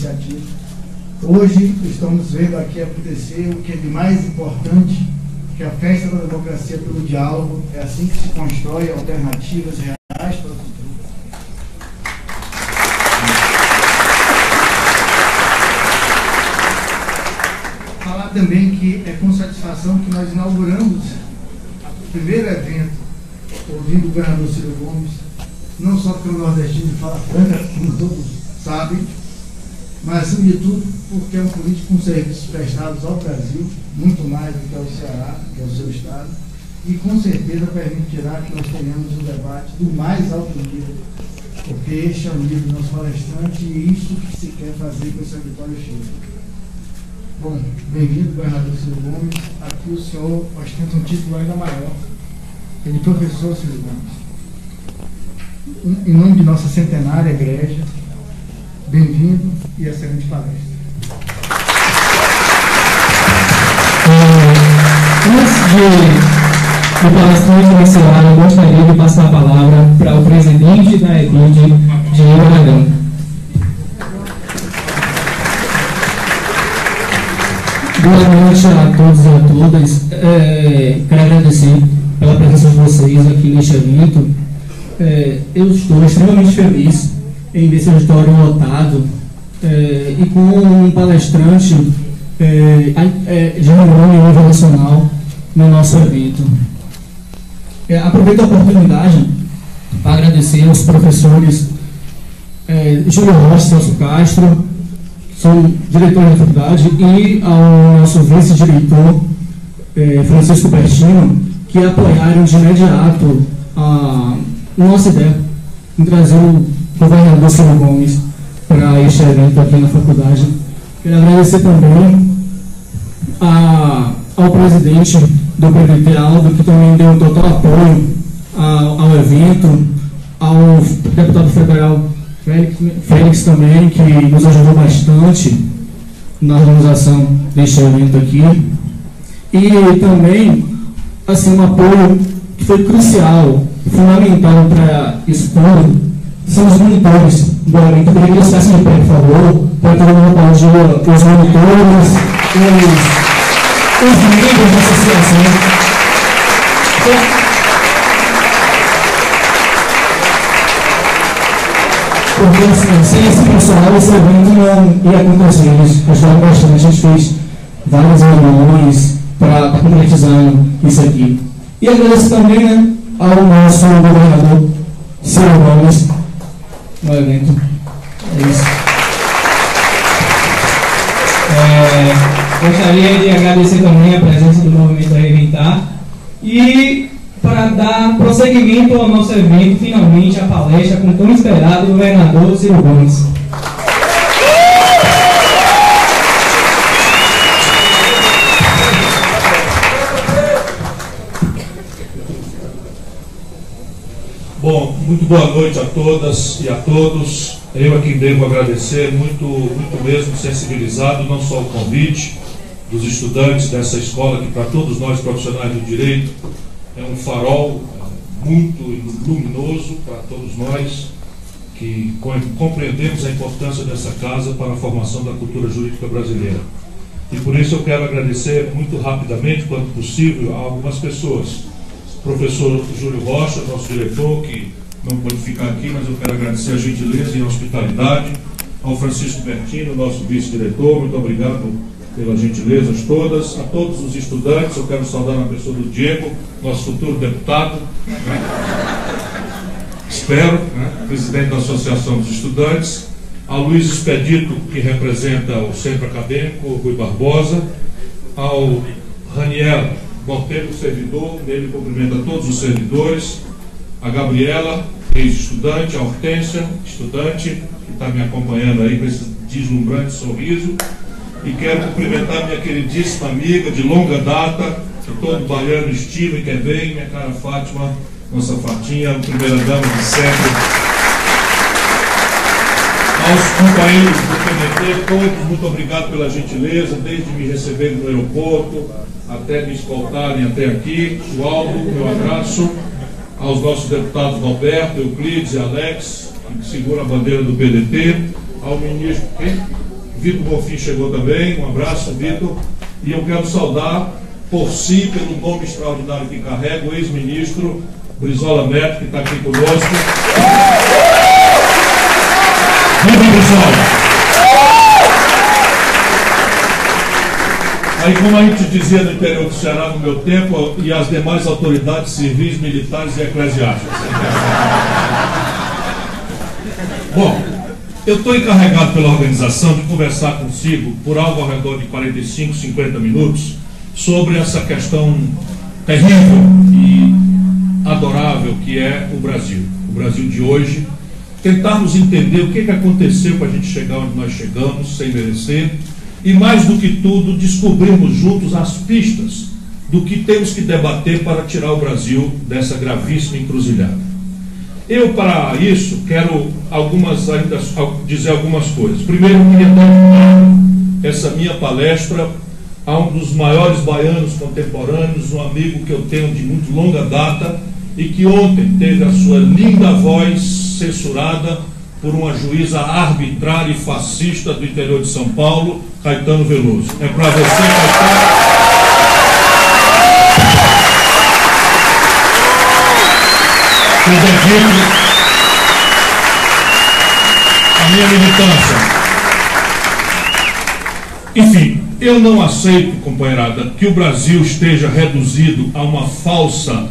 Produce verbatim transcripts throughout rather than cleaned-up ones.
iniciativa. Hoje estamos vendo aqui acontecer o que é de mais importante, que é a festa da democracia pelo diálogo. É assim que se constrói alternativas reais para o futuro. Falar também que é com satisfação que nós inauguramos o primeiro evento ouvindo o governador Ciro Gomes, não só porque o nordestino fala franca, como todos sabem, mas, acima de tudo, porque é um político com serviços prestados ao Brasil, muito mais do que ao Ceará, que é o seu estado, e com certeza permitirá que nós tenhamos um debate do mais alto nível, porque este é o nível do nosso palestrante e isso que se quer fazer com essa vitória cheia. Bom, bem-vindo, governador Ciro Gomes. Aqui o senhor ostenta um título ainda maior, é de professor Ciro Gomes. Em nome de nossa centenária igreja, bem-vindo e excelente palestra. Antes de o palestrante iniciar, eu gostaria de passar a palavra para o presidente da E B I D, Diego Aragão. Boa noite a todos e a todas. É, quero agradecer pela presença de vocês aqui neste evento. É, eu estou extremamente feliz em ver esse auditório lotado é, e com um palestrante é, é, de renome a nível nacional no nosso evento. É, aproveito a oportunidade para agradecer aos professores é, Júlio Rocha e Celso Castro, que são diretores da faculdade, e ao nosso vice-diretor é, Francisco Bertino, que apoiaram de imediato a nossa ideia em trazer o governador Ciro Gomes para este evento aqui na faculdade. Quero agradecer também a, ao presidente do P D T, Aldo, que também deu um total apoio ao, ao evento, ao deputado federal Félix, Félix também, que nos ajudou bastante na organização deste evento aqui. E também, assim, um apoio que foi crucial, fundamental para isso tudo, são os monitores do evento. Eu queria que eles ficassem de pé, por favor, para todo mundo aplaudir os monitores, os, os membros da associação. Porque, assim, sem esse pessoal, esse evento não ia acontecer. Eles ajudaram bastante, a gente fez várias reuniões para estar concretizando isso aqui. E agradeço também, né, ao nosso governador Ciro Gomes no evento. É isso. É, gostaria de agradecer também a presença do Movimento Reinventar e para dar prosseguimento ao nosso evento, finalmente a palestra com tão esperado governador Ciro Gomes. Bom, muito boa noite a todas e a todos. Eu aqui devo agradecer, muito, muito mesmo, sensibilizado, não só o convite dos estudantes dessa escola, que para todos nós profissionais do direito é um farol muito luminoso para todos nós, que compreendemos a importância dessa casa para a formação da cultura jurídica brasileira. E por isso eu quero agradecer muito rapidamente, quanto possível, a algumas pessoas. Professor Júlio Rocha, nosso diretor, que não pode ficar aqui, mas eu quero agradecer a gentileza e a hospitalidade. Ao Francisco Bertino, nosso vice-diretor, muito obrigado pelas gentilezas todas. A todos os estudantes, eu quero saudar na pessoa do Diego, nosso futuro deputado, né? Espero, né? Presidente da Associação dos Estudantes. Ao Luiz Expedito, que representa o Centro Acadêmico, o Rui Barbosa. Ao Raniel Botelho, servidor, nele cumprimenta todos os servidores, a Gabriela, ex-estudante, a Hortência, estudante, que está me acompanhando aí com esse deslumbrante sorriso, e quero cumprimentar minha queridíssima amiga de longa data, que todo baiano estima e quer bem, minha cara Fátima, nossa Fatinha, primeira dama de sempre. Aos companheiros do P D T, todos, muito obrigado pela gentileza, desde me receberem no aeroporto, até me escoltarem até aqui. O Aldo, meu abraço. Aos nossos deputados Roberto, Euclides e Alex, que segura a bandeira do P D T. Ao ministro, quem? Vitor Bonfim chegou também, um abraço, Vitor. E eu quero saudar, por si, pelo nome extraordinário que carrega, o ex-ministro Brizola Neto, que está aqui conosco. Viva Brizola! Aí, como a gente dizia no interior do Ceará no meu tempo, e as demais autoridades civis, militares e eclesiásticas. Bom, eu estou encarregado pela organização de conversar consigo por algo ao redor de quarenta e cinco, cinquenta minutos sobre essa questão terrível e adorável que é o Brasil. O Brasil de hoje. Tentarmos entender o que, que aconteceu para a gente chegar onde nós chegamos, sem merecer. E mais do que tudo, descobrirmos juntos as pistas do que temos que debater para tirar o Brasil dessa gravíssima encruzilhada. Eu, para isso, quero algumas, ainda, dizer algumas coisas. Primeiro, eu queria dar essa minha palestra a um dos maiores baianos contemporâneos, um amigo que eu tenho de muito longa data e que ontem teve a sua linda voz censurada por uma juíza arbitrária e fascista do interior de São Paulo, Caetano Veloso. É para você, Caetano. Eu dedico a minha militância. Enfim, eu não aceito, companheirada, que o Brasil esteja reduzido a uma falsa,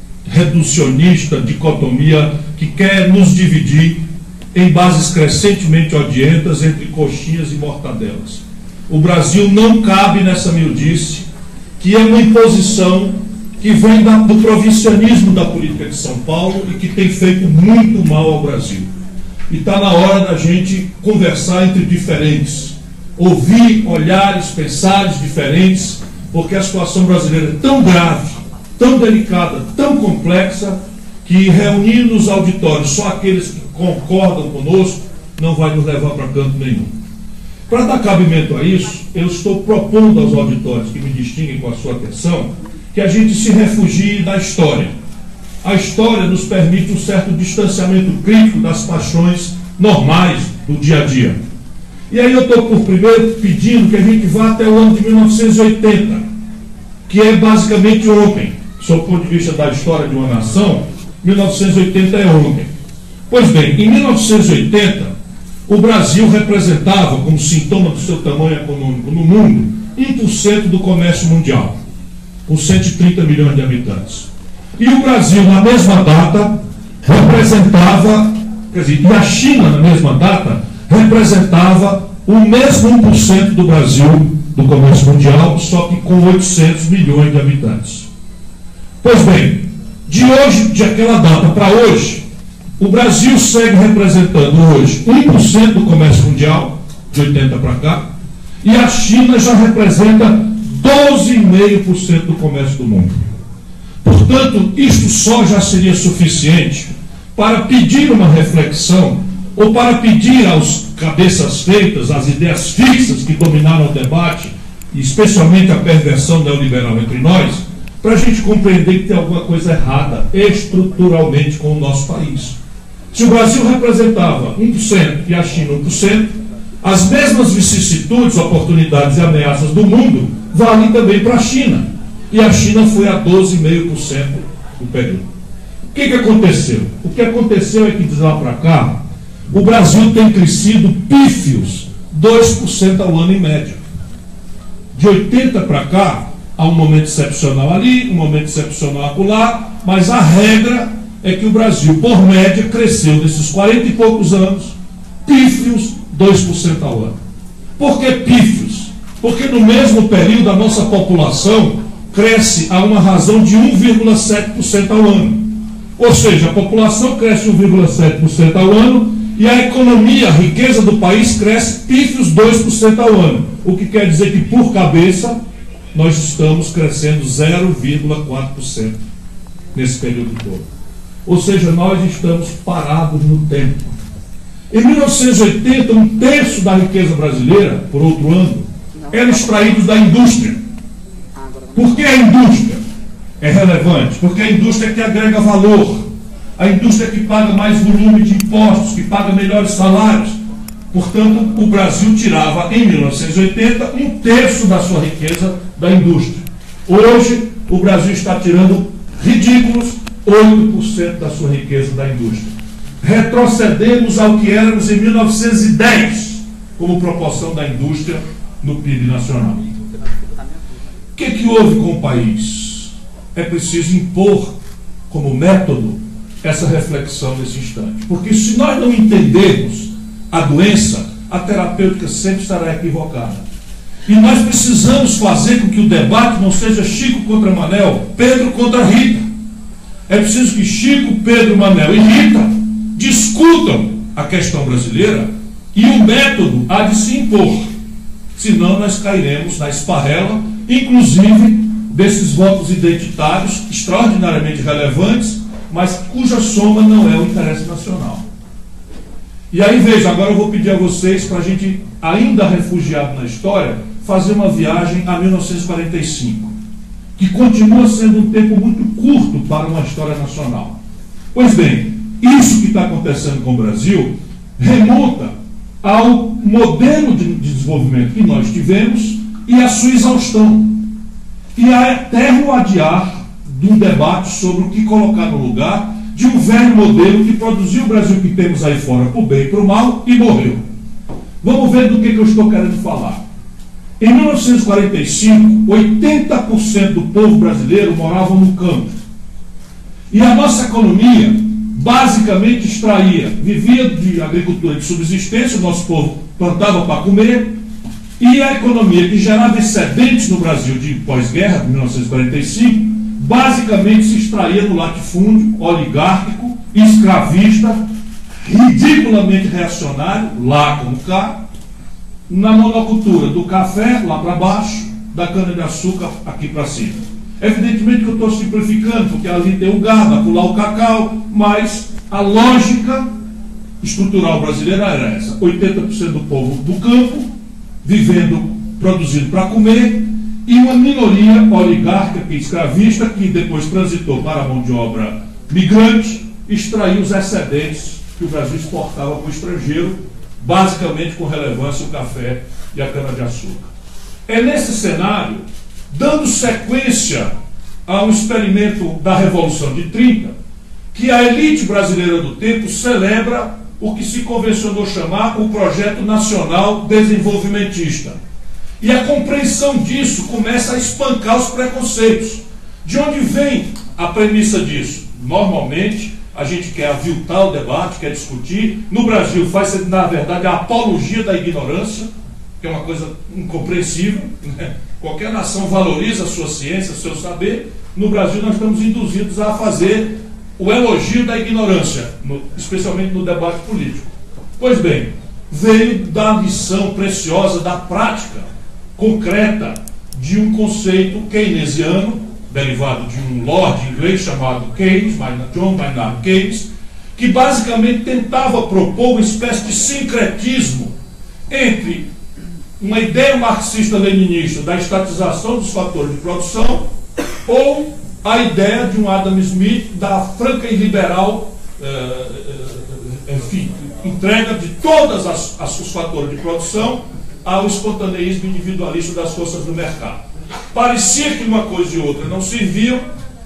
reducionista dicotomia que quer nos dividir em bases crescentemente odientas entre coxinhas e mortadelas. O Brasil não cabe nessa miudice, que é uma imposição que vem da, do provincianismo da política de São Paulo e que tem feito muito mal ao Brasil. E está na hora da gente conversar entre diferentes, ouvir olhares, pensares diferentes, porque a situação brasileira é tão grave, tão delicada, tão complexa, que reunindo os auditórios só aqueles que concordam conosco não vai nos levar para canto nenhum. Para dar cabimento a isso, eu estou propondo aos auditórios que me distinguem com a sua atenção que a gente se refugie na história. A história nos permite um certo distanciamento crítico das paixões normais do dia a dia. E aí eu estou por primeiro pedindo que a gente vá até o ano de mil novecentos e oitenta, que é basicamente ontem. Sob o ponto de vista da história de uma nação, mil novecentos e oitenta é ontem. Pois bem, em mil novecentos e oitenta, o Brasil representava, como sintoma do seu tamanho econômico no mundo, um por cento do comércio mundial, com cento e trinta milhões de habitantes. E o Brasil, na mesma data, representava, quer dizer, e a China, na mesma data, representava o mesmo um por cento do Brasil, do comércio mundial, só que com oitocentos milhões de habitantes. Pois bem, de hoje, de aquela data para hoje, o Brasil segue representando hoje um por cento do comércio mundial, de oitenta para cá, e a China já representa doze vírgula cinco por cento do comércio do mundo. Portanto, isto só já seria suficiente para pedir uma reflexão, ou para pedir aos cabeças feitas, às ideias fixas que dominaram o debate, e especialmente a perversão neoliberal entre nós, para a gente compreender que tem alguma coisa errada estruturalmente com o nosso país. Se o Brasil representava um por cento e a China um por cento, as mesmas vicissitudes, oportunidades e ameaças do mundo valem também para a China. E a China foi a doze vírgula cinco por cento do período. O que, que aconteceu? O que aconteceu é que de lá para cá, o Brasil tem crescido pífios dois por cento ao ano em média. De oitenta para cá, há um momento excepcional ali, um momento excepcional acolá, mas a regra é que o Brasil, por média, cresceu nesses quarenta e poucos anos, pífios dois por cento ao ano. Por que pífios? Porque no mesmo período a nossa população cresce a uma razão de um vírgula sete por cento ao ano. Ou seja, a população cresce um vírgula sete por cento ao ano e a economia, a riqueza do país cresce pífios dois por cento ao ano. O que quer dizer que por cabeça nós estamos crescendo zero vírgula quatro por cento nesse período todo. Ou seja, nós estamos parados no tempo. Em mil novecentos e oitenta, um terço da riqueza brasileira, por outro ângulo, era extraído da indústria. Por que a indústria é relevante? Porque a indústria é que agrega valor, a indústria é que paga mais volume de impostos, que paga melhores salários. Portanto, o Brasil tirava, em mil novecentos e oitenta, um terço da sua riqueza da indústria. Hoje, o Brasil está tirando ridículos oito por cento da sua riqueza da indústria. Retrocedemos ao que éramos em mil novecentos e dez, como proporção da indústria no P I B nacional. O que, que houve com o país? É preciso impor como método essa reflexão nesse instante. Porque se nós não entendermos a doença, a terapêutica sempre estará equivocada. E nós precisamos fazer com que o debate não seja Chico contra Manel, Pedro contra Rita. É preciso que Chico, Pedro, Manel e Rita discutam a questão brasileira e o método há de se impor. Senão nós cairemos na esparrela, inclusive desses votos identitários extraordinariamente relevantes, mas cuja soma não é o interesse nacional. E aí, veja, agora eu vou pedir a vocês, para a gente, ainda refugiado na história, fazer uma viagem a mil novecentos e quarenta e cinco, que continua sendo um tempo muito curto para uma história nacional. Pois bem, isso que está acontecendo com o Brasil remonta ao modelo de desenvolvimento que nós tivemos e à sua exaustão. E a eterno adiar de um debate sobre o que colocar no lugar de um velho modelo que produziu o Brasil que temos aí fora, por bem e por mal, e morreu. Vamos ver do que, que eu estou querendo falar. Em mil novecentos e quarenta e cinco, oitenta por cento do povo brasileiro morava no campo. E a nossa economia, basicamente, extraía, vivia de agricultura de subsistência, o nosso povo plantava para comer, e a economia que gerava excedentes no Brasil de pós-guerra, de mil novecentos e quarenta e cinco, basicamente se extraía do latifúndio oligárquico, escravista, ridiculamente reacionário, lá como cá, na monocultura do café, lá para baixo, da cana-de-açúcar, aqui para cima. Evidentemente que eu estou simplificando, porque ali tem o gado, acolá o cacau, mas a lógica estrutural brasileira era essa: oitenta por cento do povo do campo, vivendo, produzindo para comer, e uma minoria oligárquica e escravista que depois transitou para a mão de obra migrante, extraiu os excedentes que o Brasil exportava para o estrangeiro, basicamente com relevância o café e a cana-de-açúcar. É nesse cenário, dando sequência a um experimento da Revolução de trinta, que a elite brasileira do tempo celebra o que se convencionou chamar o Projeto Nacional Desenvolvimentista. E a compreensão disso começa a espancar os preconceitos. De onde vem a premissa disso? Normalmente, a gente quer aviltar o debate, quer discutir. No Brasil, faz-se, na verdade, a apologia da ignorância, que é uma coisa incompreensível, né? Qualquer nação valoriza a sua ciência, o seu saber. No Brasil, nós estamos induzidos a fazer o elogio da ignorância, no, especialmente no debate político. Pois bem, veio da lição preciosa da prática concreta de um conceito keynesiano, derivado de um lord inglês chamado Keynes, John Maynard Keynes, que basicamente tentava propor uma espécie de sincretismo entre uma ideia marxista-leninista da estatização dos fatores de produção ou a ideia de um Adam Smith da franca e liberal eh, enfim, entrega de todos os fatores de produção ao espontaneísmo individualista das forças do mercado. Parecia que uma coisa e outra não serviam,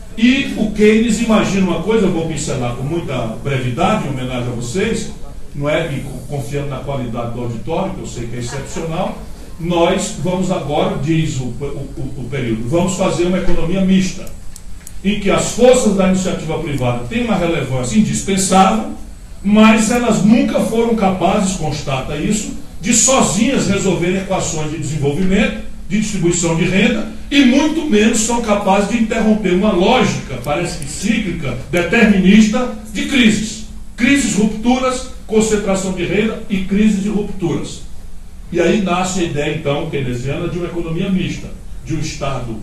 e o Keynes imagina uma coisa, eu vou pincelar com muita brevidade, em homenagem a vocês, não é? E confiando na qualidade do auditório, que eu sei que é excepcional. Nós vamos agora, diz o, o, o período, vamos fazer uma economia mista, em que as forças da iniciativa privada têm uma relevância indispensável, mas elas nunca foram capazes, constata isso, de sozinhas resolverem equações de desenvolvimento, de distribuição de renda, e muito menos são capazes de interromper uma lógica, parece que cíclica, determinista, de crises. Crises, rupturas, concentração de renda e crises de rupturas. E aí nasce a ideia, então, keynesiana de uma economia mista, de um Estado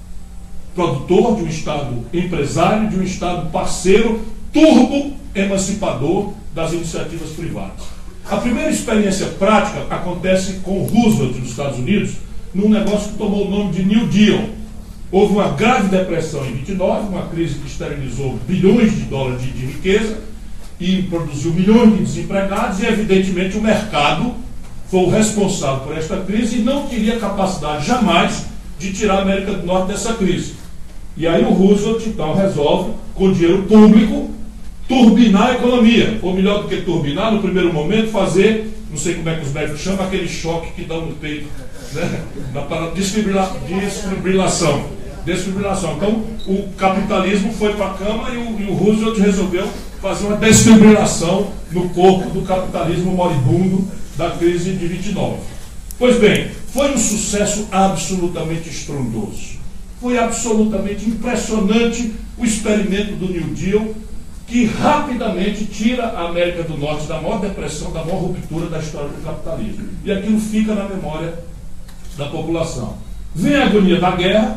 produtor, de um Estado empresário, de um Estado parceiro, turbo emancipador das iniciativas privadas. A primeira experiência prática acontece com Roosevelt nos Estados Unidos, num negócio que tomou o nome de New Deal. Houve uma grave depressão em vinte e nove, uma crise que esterilizou bilhões de dólares de, de riqueza e produziu milhões de desempregados, e evidentemente o mercado foi o responsável por esta crise e não teria capacidade jamais de tirar a América do Norte dessa crise. E aí o Roosevelt, então, resolve, com dinheiro público, turbinar a economia. Ou melhor do que turbinar, no primeiro momento, fazer, não sei como é que os médicos chamam, aquele choque que dá no peito, né? Na parada, desfibrila, desfibrilação. Desfibrilação. Então, o capitalismo foi para a cama e o, e o Roosevelt resolveu fazer uma desfibrilação no corpo do capitalismo moribundo da crise de vinte e nove. Pois bem, foi um sucesso absolutamente estrondoso. Foi absolutamente impressionante o experimento do New Deal, que rapidamente tira a América do Norte da maior depressão, da maior ruptura da história do capitalismo. E aquilo fica na memória da população. Vem a agonia da guerra,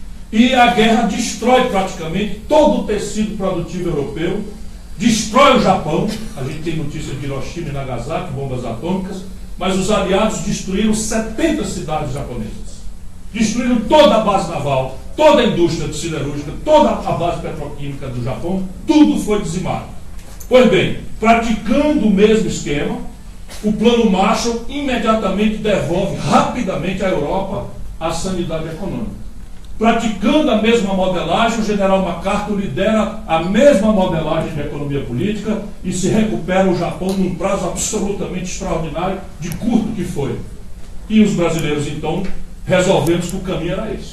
e a guerra destrói praticamente todo o tecido produtivo europeu, destrói o Japão. A gente tem notícia de Hiroshima e Nagasaki, bombas atômicas, mas os aliados destruíram setenta cidades japonesas. Destruíram toda a base naval, toda a indústria siderúrgica, toda a base petroquímica do Japão, tudo foi dizimado. Pois bem, praticando o mesmo esquema, o Plano Marshall imediatamente devolve rapidamente à Europa a sanidade econômica. Praticando a mesma modelagem, o general MacArthur lidera a mesma modelagem de economia política e se recupera o Japão num prazo absolutamente extraordinário, de curto que foi. E os brasileiros, então, resolvemos que o caminho era esse.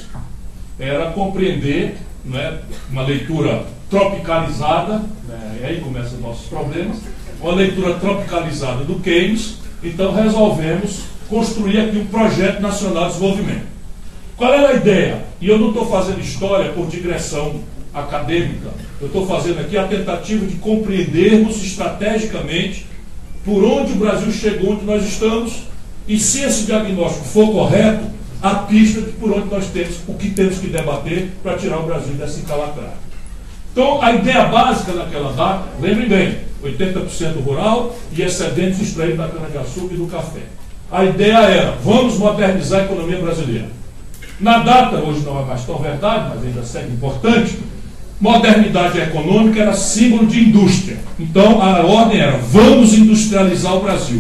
Era compreender, né, uma leitura tropicalizada, né, e aí começam os nossos problemas, uma leitura tropicalizada do Keynes. Então resolvemos construir aqui um projeto nacional de desenvolvimento. Qual era a ideia? E eu não estou fazendo história por digressão acadêmica, eu estou fazendo aqui a tentativa de compreendermos estrategicamente por onde o Brasil chegou, onde nós estamos, e se esse diagnóstico for correto, a pista de por onde nós temos, o que temos que debater para tirar o Brasil dessa encalacrada. Então, a ideia básica daquela data, lembrem bem, oitenta por cento rural e excedentes extraídos da cana-de-açúcar e do café. A ideia era, vamos modernizar a economia brasileira. Na data, hoje não é mais tão verdade, mas ainda segue importante, modernidade econômica era símbolo de indústria. Então, a ordem era, vamos industrializar o Brasil.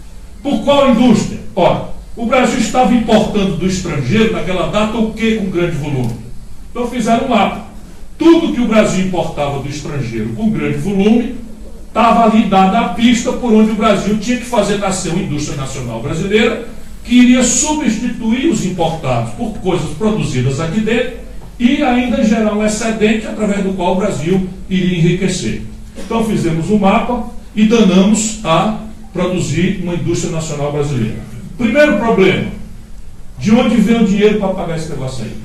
Por qual indústria? Ora, o Brasil estava importando do estrangeiro, naquela data, o que com grande volume? Então fizeram um mapa. Tudo que o Brasil importava do estrangeiro com grande volume, estava ali dada a pista por onde o Brasil tinha que fazer nascer uma indústria nacional brasileira, que iria substituir os importados por coisas produzidas aqui dentro e ainda gerar um excedente através do qual o Brasil iria enriquecer. Então fizemos um mapa e danamos a produzir uma indústria nacional brasileira. Primeiro problema, de onde vem o dinheiro para pagar esse negócio aí?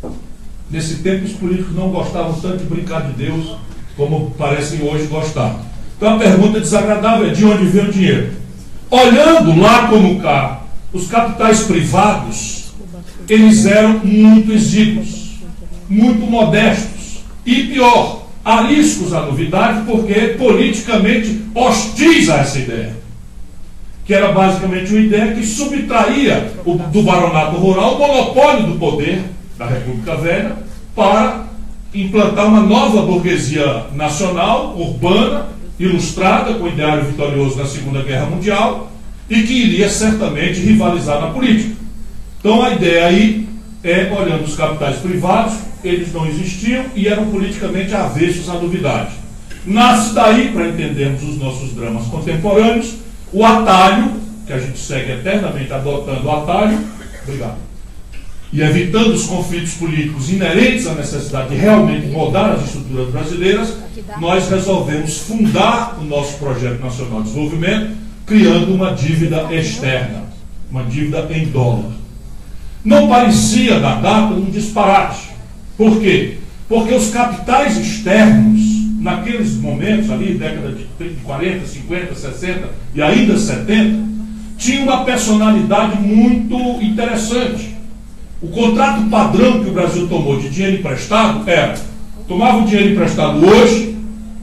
Nesse tempo os políticos não gostavam tanto de brincar de Deus como parecem hoje gostar. Então a pergunta desagradável é, de onde vem o dinheiro? Olhando lá como cá, os capitais privados, eles eram muito exíguos, muito modestos e pior, ariscos à novidade, porque politicamente hostis a essa ideia, que era basicamente uma ideia que subtraía o, do baronato rural o monopólio do poder da República Velha para implantar uma nova burguesia nacional, urbana, ilustrada, com o ideário vitorioso da Segunda Guerra Mundial, e que iria certamente rivalizar na política. Então a ideia aí é, olhando os capitais privados, eles não existiam e eram politicamente avessos à novidade. Nasce daí, para entendermos os nossos dramas contemporâneos, o atalho, que a gente segue eternamente adotando o atalho, obrigado, e evitando os conflitos políticos inerentes à necessidade de realmente mudar as estruturas brasileiras, nós resolvemos fundar o nosso Projeto Nacional de Desenvolvimento, criando uma dívida externa, uma dívida em dólar. Não parecia, na data, um disparate. Por quê? Porque os capitais externos, naqueles momentos ali, década de quarenta, cinquenta, sessenta e ainda setenta, tinham uma personalidade muito interessante. O contrato padrão que o Brasil tomou de dinheiro emprestado era, tomava o dinheiro emprestado hoje,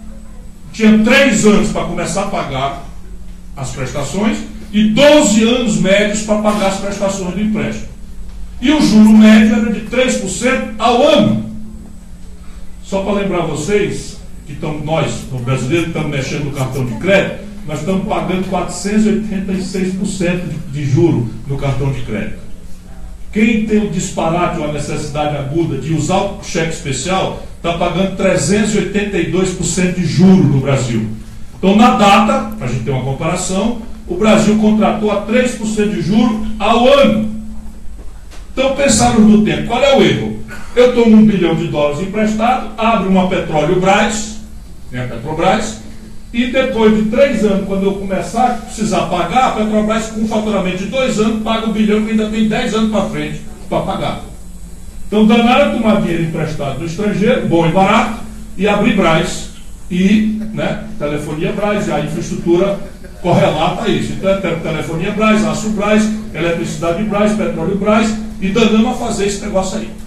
tinha três anos para começar a pagar as prestações e doze anos médios para pagar as prestações do empréstimo. E o juro médio era de três por cento ao ano. Só para lembrar vocês, que estamos, nós, no brasileiro, estamos mexendo no cartão de crédito, nós estamos pagando quatrocentos e oitenta e seis por cento de, de juro no cartão de crédito. Quem tem o disparate ou a necessidade aguda de usar o cheque especial está pagando trezentos e oitenta e dois por cento de juro no Brasil. Então, na data, para a gente ter uma comparação, o Brasil contratou a três por cento de juro ao ano. Então, pensaram no tempo, qual é o erro? Eu tomo um bilhão de dólares emprestado, abro uma Petróleo Brás, né, Petrobras, e depois de três anos, quando eu começar a precisar pagar, a Petrobras, com um faturamento de dois anos, paga o bilhão que ainda tem dez anos para frente para pagar. Então, danaram tomar dinheiro emprestado do estrangeiro, bom e barato, e abrir Brás, e né, telefonia Brás, e a infraestrutura correlata a isso. Então, é telefonia Brás, aço Brás, eletricidade Brás, petróleo Brás, e danamos a fazer esse negócio aí.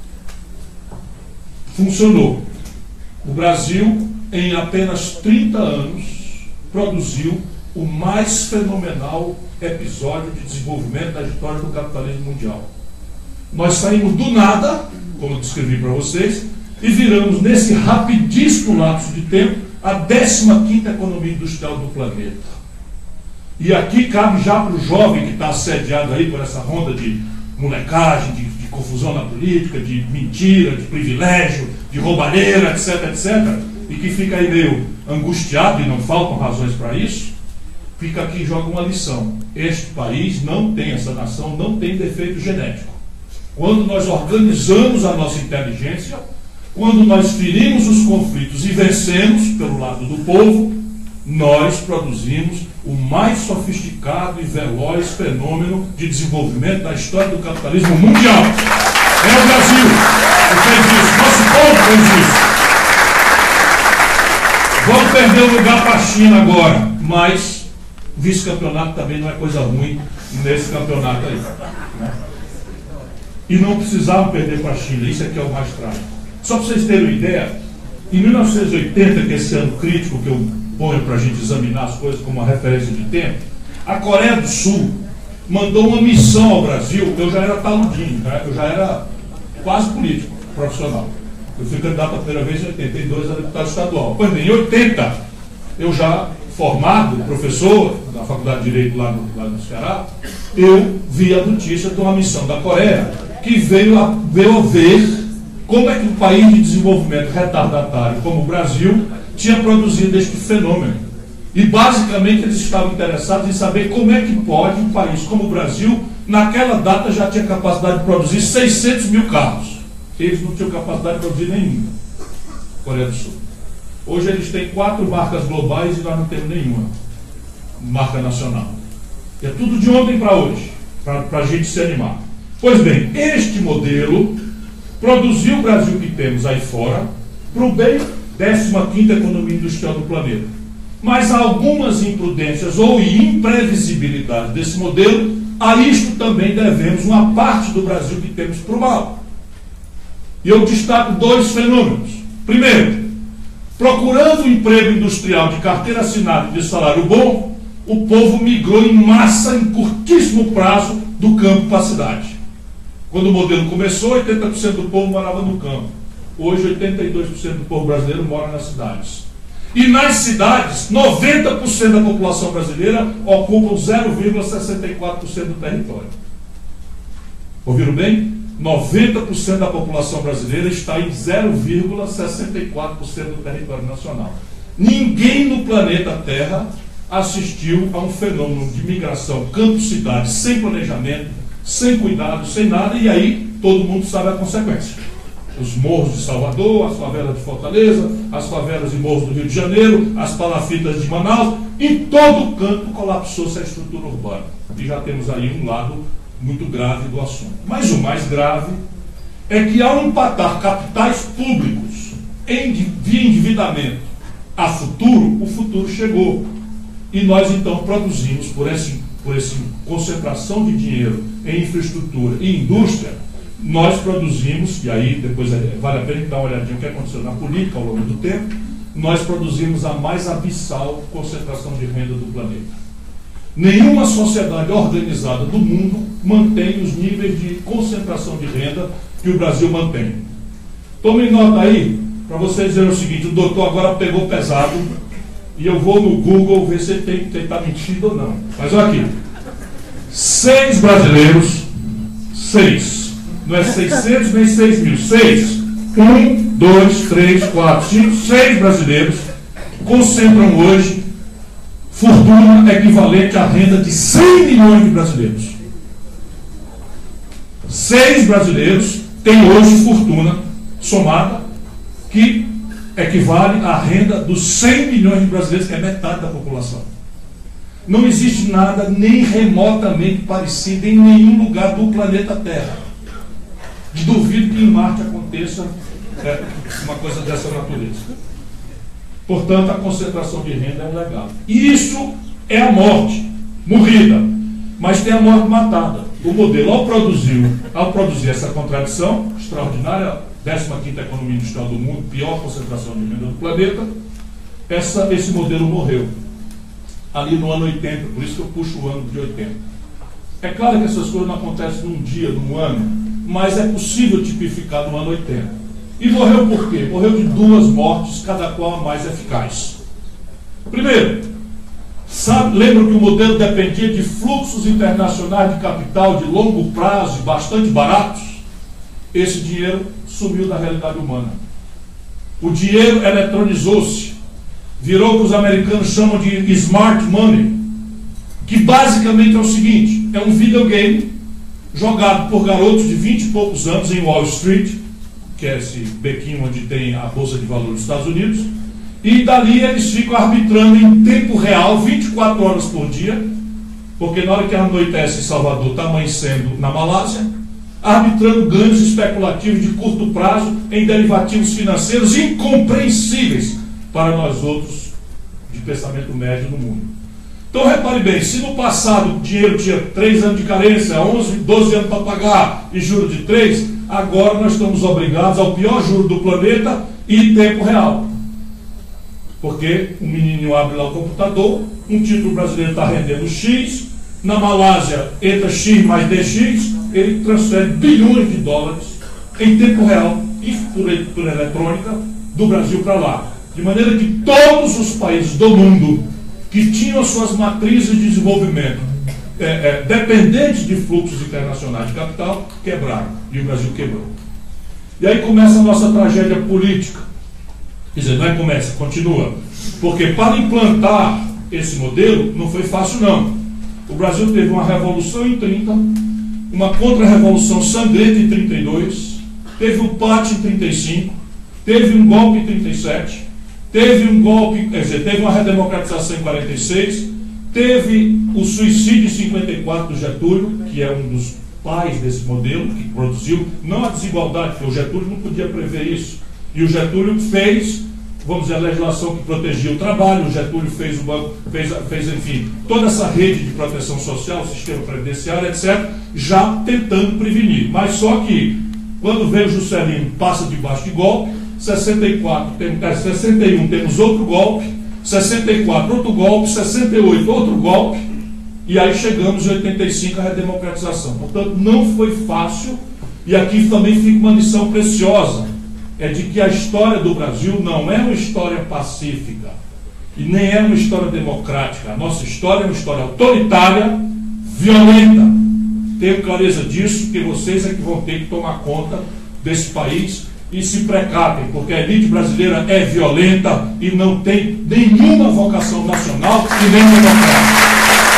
Funcionou. O Brasil, em apenas trinta anos, produziu o mais fenomenal episódio de desenvolvimento da história do capitalismo mundial. Nós saímos do nada, como eu descrevi para vocês, e viramos, nesse rapidíssimo lapso de tempo, a décima quinta economia industrial do planeta. E aqui cabe já para o jovem que está assediado aí por essa ronda de molecagem, de, de confusão na política, de mentira, de privilégio, de roubalheira, etc, etcétera, e que fica aí meio angustiado, e não faltam razões para isso, fica aqui e joga uma lição. Este país não tem, essa nação não tem defeito genético. Quando nós organizamos a nossa inteligência, quando nós ferimos os conflitos e vencemos pelo lado do povo, nós produzimos o mais sofisticado e veloz fenômeno de desenvolvimento da história do capitalismo mundial. É o Brasil que fez isso, nosso povo fez isso. Vamos perder o lugar para a China agora, mas o vice-campeonato também não é coisa ruim nesse campeonato aí. Né? E não precisavam perder para a China, isso é que é o mais trágico. Só para vocês terem uma ideia, em mil novecentos e oitenta, que é esse ano crítico que eu ponho para a gente examinar as coisas como uma referência de tempo, a Coreia do Sul mandou uma missão ao Brasil. Eu já era taludinho, né? Eu já era quase político, profissional. Eu fui candidato a primeira vez em oitenta e dois a deputado estadual. Pois bem, em oitenta, eu já formado, professor da Faculdade de Direito lá no, lá no Ceará, eu vi a notícia de uma missão da Coreia que veio a, veio a ver como é que um país de desenvolvimento retardatário como o Brasil tinha produzido este fenômeno. E basicamente eles estavam interessados em saber como é que pode um país como o Brasil, naquela data já tinha capacidade de produzir seiscentos mil carros. Eles não tinham capacidade de produzir nenhum. Coreia do Sul. Hoje eles têm quatro marcas globais e nós não temos nenhuma marca nacional. É tudo de ontem para hoje, para a gente se animar. Pois bem, este modelo produziu o Brasil que temos aí fora para o bem décima quinta economia industrial do planeta. Mas há algumas imprudências ou imprevisibilidade desse modelo, a isto também devemos uma parte do Brasil que temos para o mal. E eu destaco dois fenômenos. Primeiro, procurando um emprego industrial de carteira assinada e de salário bom, o povo migrou em massa em curtíssimo prazo do campo para a cidade. Quando o modelo começou, oitenta por cento do povo morava no campo. Hoje, oitenta e dois por cento do povo brasileiro mora nas cidades. E nas cidades, noventa por cento da população brasileira ocupa zero vírgula sessenta e quatro por cento do território. Ouviram bem? noventa por cento da população brasileira está em zero vírgula sessenta e quatro por cento do território nacional. Ninguém no planeta Terra assistiu a um fenômeno de migração campo-cidade sem planejamento, sem cuidado, sem nada, e aí todo mundo sabe a consequência. Os morros de Salvador, as favelas de Fortaleza, as favelas e morros do Rio de Janeiro, as palafitas de Manaus, em todo canto colapsou-se a estrutura urbana. E já temos aí um lado muito grave do assunto. Mas o mais grave é que, ao empatar capitais públicos em via endividamento a futuro, o futuro chegou. E nós então produzimos, por essa por essa concentração de dinheiro em infraestrutura e indústria, nós produzimos, e aí depois vale a pena dar uma olhadinha no que aconteceu na política ao longo do tempo, nós produzimos a mais abissal concentração de renda do planeta. Nenhuma sociedade organizada do mundo mantém os níveis de concentração de renda que o Brasil mantém. Tomem nota aí, para vocês dizerem o seguinte: o doutor agora pegou pesado e eu vou no Google ver se ele está mentindo ou não. Mas olha aqui, seis brasileiros, seis, não é seiscentos nem seis mil, seis, um, dois, três, quatro, cinco, seis brasileiros concentram hoje fortuna equivalente à renda de cem milhões de brasileiros. Seis brasileiros têm hoje fortuna somada que equivale à renda dos cem milhões de brasileiros, que é metade da população. Não existe nada nem remotamente parecido em nenhum lugar do planeta Terra. Duvido que em Marte aconteça é, uma coisa dessa natureza. Portanto, a concentração de renda é um legado. E isso é a morte morrida, mas tem a morte matada. O modelo, ao produzir, ao produzir essa contradição extraordinária, décima quinta economia industrial do mundo, pior concentração de renda do planeta, essa, esse modelo morreu ali no ano oitenta, por isso que eu puxo o ano de oitenta. É claro que essas coisas não acontecem num dia, num ano, mas é possível tipificar no ano oitenta. E morreu por quê? Morreu de duas mortes, cada qual a mais eficaz. Primeiro, sabe, lembram que o modelo dependia de fluxos internacionais de capital de longo prazo e bastante baratos? Esse dinheiro sumiu da realidade humana. O dinheiro eletronizou-se, virou o que os americanos chamam de smart money, que basicamente é o seguinte: é um videogame jogado por garotos de vinte e poucos anos em Wall Street, que é esse bequinho onde tem a Bolsa de Valores dos Estados Unidos, e dali eles ficam arbitrando em tempo real, vinte e quatro horas por dia, porque na hora que anoitece em Salvador, está amanhecendo na Malásia, arbitrando ganhos especulativos de curto prazo em derivativos financeiros incompreensíveis para nós outros de pensamento médio no mundo. Então repare bem, se no passado o dinheiro tinha três anos de carência, onze, doze anos para pagar e juros de três, agora nós estamos obrigados ao pior juro do planeta e tempo real. Porque o menininho abre lá o computador, um título brasileiro está rendendo X, na Malásia entra X mais D X, ele transfere bilhões de dólares em tempo real e por, por eletrônica do Brasil para lá. De maneira que todos os países do mundo que tinham as suas matrizes de desenvolvimento é, é, dependentes de fluxos internacionais de capital, quebraram. E o Brasil quebrou. E aí começa a nossa tragédia política. Quer dizer, não é começa, continua. Porque para implantar esse modelo não foi fácil, não. O Brasil teve uma revolução em trinta, uma contra-revolução sangrenta em trinta e dois, teve o pátio em trinta e cinco, teve um golpe em trinta e sete, teve um golpe, quer dizer, teve uma redemocratização em quarenta e seis, teve o suicídio em cinquenta e quatro do Getúlio, que é um dos pais desse modelo, que produziu, não a desigualdade, porque o Getúlio não podia prever isso. E o Getúlio fez, vamos dizer, a legislação que protegia o trabalho, o Getúlio fez, o banco, fez, fez, enfim, toda essa rede de proteção social, o sistema previdenciário, etcétera, já tentando prevenir. Mas só que, quando veio o Juscelino, passa debaixo de golpe, sessenta e quatro, tem, sessenta e um temos outro golpe, sessenta e quatro outro golpe, sessenta e oito outro golpe, e aí chegamos em oitenta e cinco a redemocratização. Portanto, não foi fácil, e aqui também fica uma lição preciosa, é de que a história do Brasil não é uma história pacífica, e nem é uma história democrática. A nossa história é uma história autoritária, violenta. Tenho clareza disso, porque vocês é que vão ter que tomar conta desse país e se precapem, porque a elite brasileira é violenta e não tem nenhuma vocação nacional e nem democrática.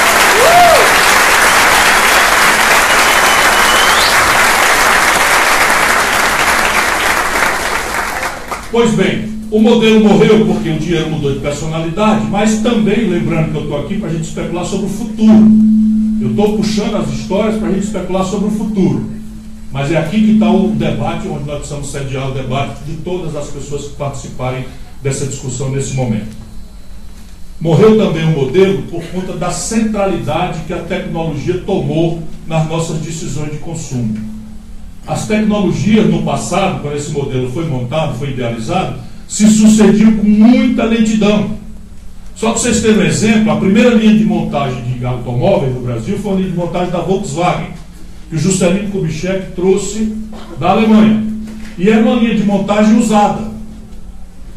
Pois bem, o modelo morreu porque o dinheiro mudou de personalidade, mas também, lembrando que eu estou aqui para a gente especular sobre o futuro. Eu estou puxando as histórias para a gente especular sobre o futuro. Mas é aqui que está o debate, onde nós precisamos sediar o debate de todas as pessoas que participarem dessa discussão nesse momento. Morreu também o modelo por conta da centralidade que a tecnologia tomou nas nossas decisões de consumo. As tecnologias no passado, quando esse modelo foi montado, foi idealizado, se sucediam com muita lentidão. Só para vocês terem um exemplo, a primeira linha de montagem de automóveis no Brasil foi a linha de montagem da Volkswagen, que o Juscelino Kubitschek trouxe da Alemanha. E era uma linha de montagem usada.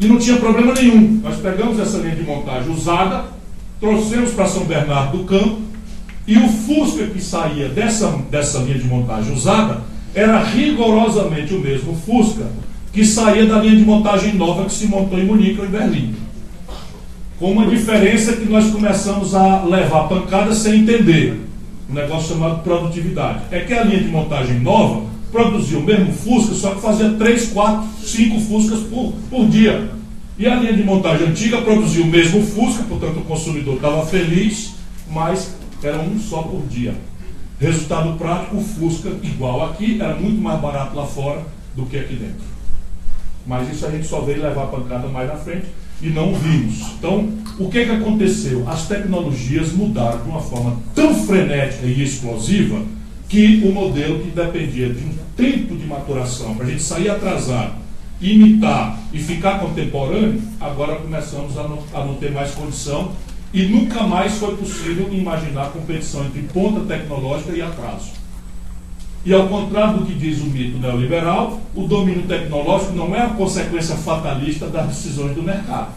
E não tinha problema nenhum. Nós pegamos essa linha de montagem usada, trouxemos para São Bernardo do Campo, e o Fusca que saía dessa, dessa linha de montagem usada era rigorosamente o mesmo Fusca que saía da linha de montagem nova que se montou em Munique ou em Berlim. Com uma diferença que nós começamos a levar pancada sem entender. Um negócio chamado produtividade. É que a linha de montagem nova produzia o mesmo Fusca, só que fazia três, quatro, cinco Fuscas por, por dia. E a linha de montagem antiga produzia o mesmo Fusca, portanto o consumidor estava feliz, mas era um só por dia. Resultado prático, o Fusca, igual aqui, era muito mais barato lá fora do que aqui dentro. Mas isso a gente só veio levar a pancada mais na frente e não vimos. Então, o que, que aconteceu? As tecnologias mudaram de uma forma tão frenética e explosiva que o modelo que dependia de um tempo de maturação, para a gente sair atrasado, imitar e ficar contemporâneo, agora começamos a não, a não ter mais condição e nunca mais foi possível imaginar competição entre ponta tecnológica e atraso. E ao contrário do que diz o mito neoliberal, o domínio tecnológico não é a consequência fatalista das decisões do mercado.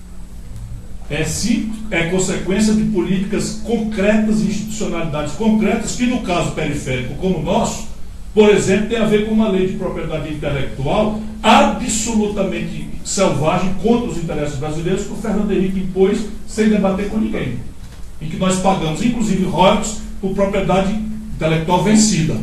É sim, é consequência de políticas concretas e institucionalidades concretas que, no caso periférico como o nosso, por exemplo, tem a ver com uma lei de propriedade intelectual absolutamente selvagem contra os interesses brasileiros que o Fernando Henrique impôs sem debater com ninguém. Em que nós pagamos, inclusive, royalties por propriedade intelectual vencida.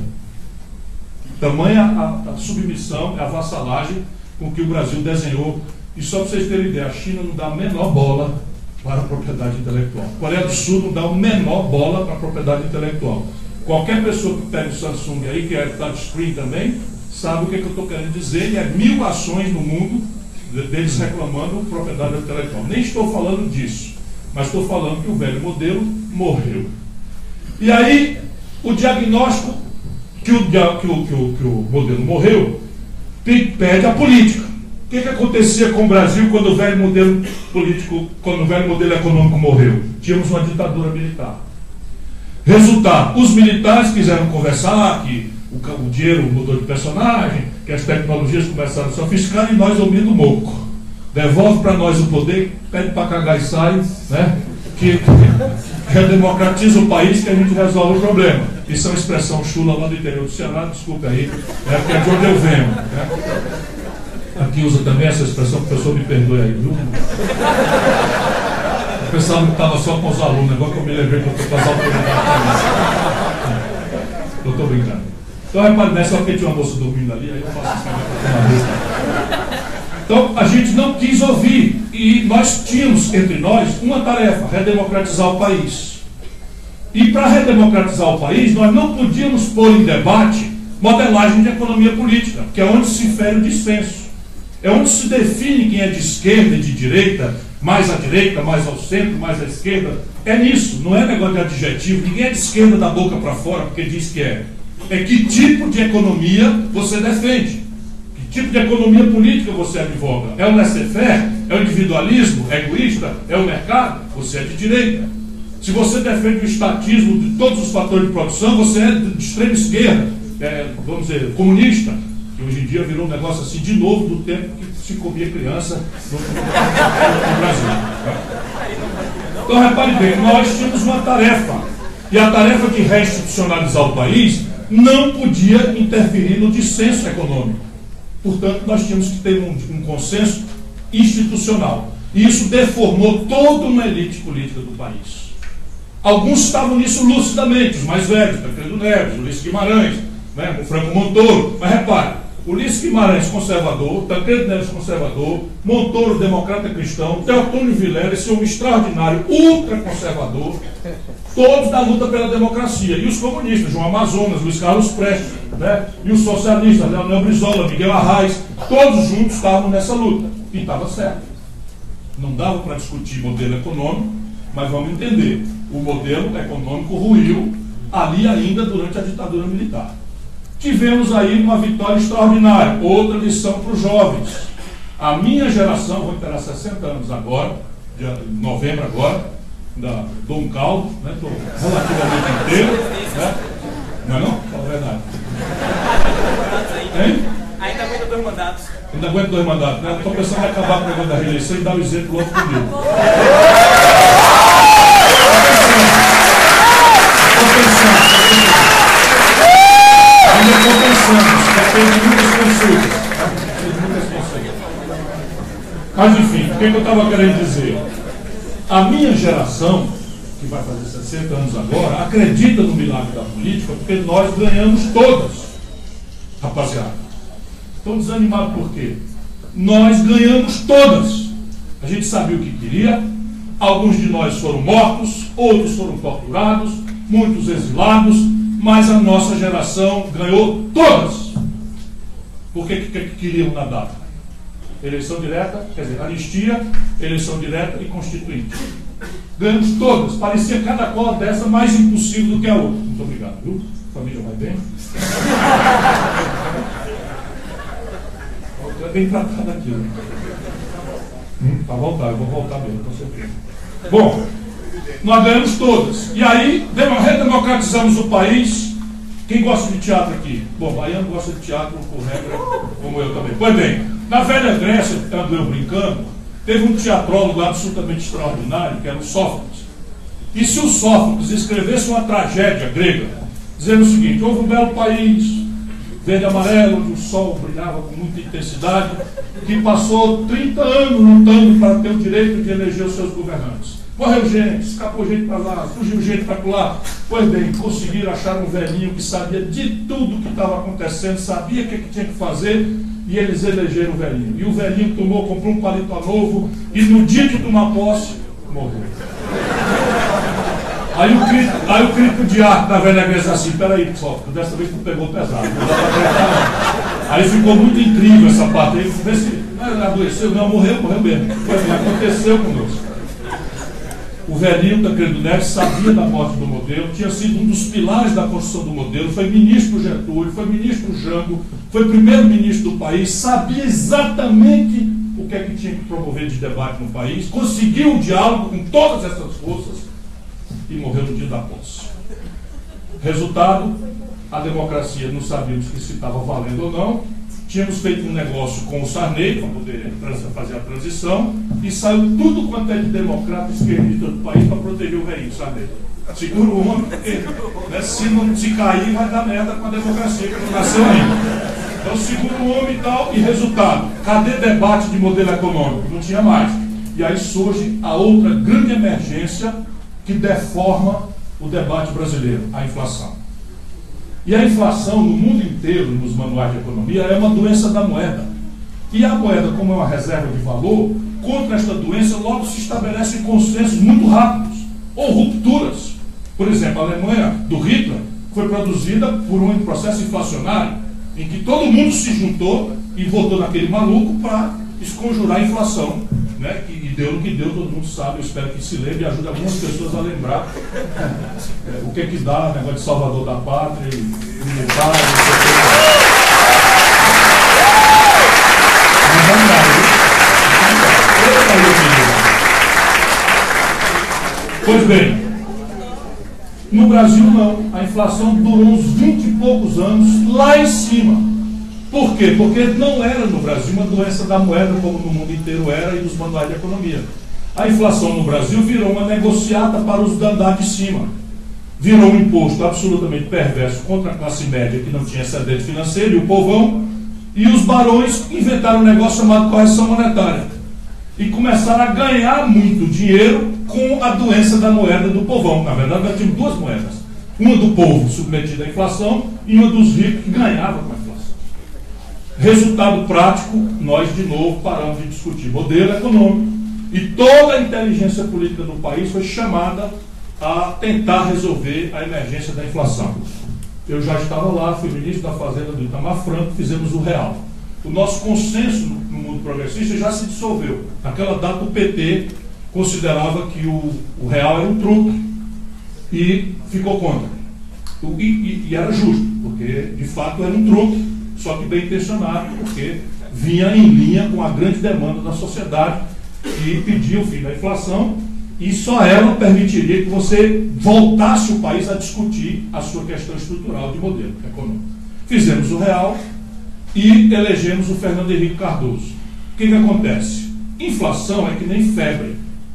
Tamanha a, a submissão, a vassalagem com que o Brasil desenhou. E só para vocês terem ideia, a China não dá a menor bola para a propriedade intelectual. A Coreia do Sul não dá a menor bola para a propriedade intelectual. Qualquer pessoa que pega o Samsung aí, que é touchscreen também, sabe o que, é que eu estou querendo dizer, e é mil ações no mundo deles reclamando propriedade intelectual. Nem estou falando disso, mas estou falando que o velho modelo morreu. E aí, o diagnóstico que o, que o, que o, que o modelo morreu pede a política. O que, que acontecia com o Brasil quando o velho modelo político, quando o velho modelo econômico morreu? Tínhamos uma ditadura militar. Resultado, os militares quiseram conversar que o, o dinheiro mudou de personagem, que as tecnologias começaram a sofiscar e nós ouvindo moco. Devolve para nós o poder, pede para cagar e sai, né? que, que democratiza o país, que a gente resolve o problema. Isso é uma expressão chula lá do interior do Ceará, desculpe aí, é porque é de onde eu venho. Né? Aqui usa também essa expressão, o professor me perdoe aí, viu? O pessoal não estava só com os alunos, agora que eu me lembrei que eu estou com as autoridades também. Eu estou brincando. Então, repare, não é só porque tinha uma moça dormindo ali, aí eu faço isso também. Então, a gente não quis ouvir, e nós tínhamos entre nós uma tarefa: redemocratizar o país. E para redemocratizar o país, nós não podíamos pôr em debate modelagem de economia política, que é onde se infere o dissenso. É onde se define quem é de esquerda e de direita, mais à direita, mais ao centro, mais à esquerda. É nisso, não é negócio de adjetivo. Ninguém é de esquerda da boca para fora porque diz que é. É que tipo de economia você defende. Que tipo de economia política você advoga. É o laissez-faire? É o individualismo? É egoísta? É o mercado? Você é de direita. Se você defende o estatismo de todos os fatores de produção, você é de extrema esquerda. É, vamos dizer, comunista. Que hoje em dia virou um negócio assim de novo do tempo que se comia criança no, no Brasil. Então, repare bem, nós tínhamos uma tarefa. E a tarefa de reinstitucionalizar o país não podia interferir no dissenso econômico. Portanto, nós tínhamos que ter um, um consenso institucional. E isso deformou toda uma elite política do país. Alguns estavam nisso lucidamente, os mais velhos, Tancredo Neves, Ulisses Guimarães, né, o Franco Montoro. Mas repare, Ulisses Guimarães conservador, Tancredo Neves conservador, Montoro democrata cristão, Teotônio Vilela, esse homem extraordinário, ultraconservador, todos da luta pela democracia. E os comunistas, João Amazonas, Luiz Carlos Prestes, né, e os socialistas, Leonel Brizola, Miguel Arraes, todos juntos estavam nessa luta. E estava certo. Não dava para discutir modelo econômico, mas vamos entender, o modelo econômico ruiu ali ainda durante a ditadura militar. Tivemos aí uma vitória extraordinária, outra lição para os jovens. A minha geração, vou ter sessenta anos agora, de novembro agora, da Dom Caldo, né, estou relativamente inteiro, né? Não é não? Fala a verdade. Hein? dois mandatos. Ainda aguento dois mandatos, né? Estou pensando em acabar com o negócio da reeleição e dar o exemplo logo comigo. Estou pensando. Ainda estou pensando. Depois de muitas consultas. Depois de muitas consultas. Mas enfim, o que eu estava querendo dizer? A minha geração, que vai fazer sessenta anos agora, acredita no milagre da política porque nós ganhamos todas, rapaziada. Estão desanimados por quê? Nós ganhamos todas. A gente sabia o que queria, alguns de nós foram mortos, outros foram torturados, muitos exilados, mas a nossa geração ganhou todas. Por que, que, que queriam na data? Eleição direta, quer dizer, anistia, eleição direta e constituinte. Ganhamos todas. Parecia cada qual dessa mais impossível do que a outra. Muito obrigado, viu? Família vai bem? É bem tratado aqui. Né? Hum, para voltar, eu vou voltar mesmo, com certeza. Bom, nós ganhamos todas. E aí, redemocratizamos o país. Quem gosta de teatro aqui? Bom, baiano gosta de teatro, por regra, como eu também. Pois bem, na velha Grécia, ando eu brincando, teve um teatrólogo absolutamente extraordinário, que era o Sófocles. E se o Sófocles escrevesse uma tragédia grega, dizendo o seguinte: houve um belo país, verde e amarelo, onde o sol brilhava com muita intensidade, que passou trinta anos lutando para ter o direito de eleger os seus governantes. Morreu gente, escapou gente para lá, fugiu gente para lá. Pois bem, conseguiram achar um velhinho que sabia de tudo o que estava acontecendo, sabia o que, que tinha que fazer, e eles elegeram o velhinho. E o velhinho tomou, comprou um paletó novo, e no dia de tomar posse, morreu. Aí o crítico, aí o crítico de arte da velha Grécia assim: peraí, só, dessa vez tu pegou pesado. Não dá pra acreditar, não. Aí ficou muito incrível essa parte. Aí vê se não, adoeceu, não, morreu, morreu mesmo. Pois bem, aconteceu conosco. O velhinho Tancredo Neves sabia da morte do modelo, tinha sido um dos pilares da construção do modelo, foi ministro Getúlio, foi ministro Jango, foi primeiro-ministro do país, sabia exatamente o que é que tinha que promover de debate no país, conseguiu o diálogo com todas essas forças e morreu no dia da posse. Resultado, a democracia não sabíamos se estava valendo ou não. Tínhamos feito um negócio com o Sarney para poder fazer a transição e saiu tudo quanto é de democrata esquerdista do país para proteger o velhinho, Sarney. Segura o homem, porque né, se não se cair vai dar merda com a democracia que não nasceu ainda. Então segura o homem e tal, e resultado, cadê debate de modelo econômico? Não tinha mais. E aí surge a outra grande emergência que deforma o debate brasileiro, a inflação. E a inflação no mundo inteiro, nos manuais de economia, é uma doença da moeda. E a moeda, como é uma reserva de valor, contra esta doença logo se estabelecem consensos muito rápidos, ou rupturas. Por exemplo, a Alemanha do Hitler foi produzida por um processo inflacionário, em que todo mundo se juntou e votou naquele maluco para esconjurar a inflação, né? E deu no que deu, todo mundo sabe. Eu espero que se lembre e ajude algumas pessoas a lembrar é, o que é que dá, negócio de salvador da pátria, militar, Pois bem, no Brasil não. A inflação durou uns vinte e poucos anos lá em cima. Por quê? Porque não era no Brasil uma doença da moeda como no mundo inteiro era e nos manuais de economia. A inflação no Brasil virou uma negociata para os da andar de cima. Virou um imposto absolutamente perverso contra a classe média que não tinha excedente financeiro e o povão, e os barões inventaram um negócio chamado correção monetária. E começaram a ganhar muito dinheiro com a doença da moeda do povão. Na verdade, nós tínhamos duas moedas. Uma do povo submetida à inflação e uma dos ricos que ganhava com a inflação. Resultado prático, nós de novo paramos de discutir modelo econômico e toda a inteligência política do país foi chamada a tentar resolver a emergência da inflação. Eu já estava lá, fui ministro da Fazenda do Itamar Franco, fizemos o real. O nosso consenso no mundo progressista já se dissolveu. Naquela data o P T considerava que o, o real era um truque e ficou contra. E, e, e era justo, porque de fato era um truque, só que bem intencionado, porque vinha em linha com a grande demanda da sociedade que pedia o fim da inflação, e só ela permitiria que você voltasse o país a discutir a sua questão estrutural de modelo econômico. Fizemos o real, e elegemos o Fernando Henrique Cardoso. O que que acontece? Inflação é que nem febre.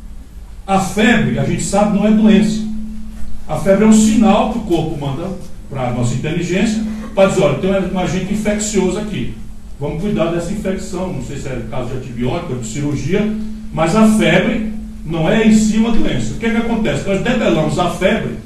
A febre, a gente sabe, não é doença. A febre é um sinal que o corpo manda para a nossa inteligência para dizer, olha, tem um agente infeccioso aqui. Vamos cuidar dessa infecção. Não sei se é caso de antibiótico, de cirurgia, mas a febre não é em si uma doença. O que que acontece? Nós debelamos a febre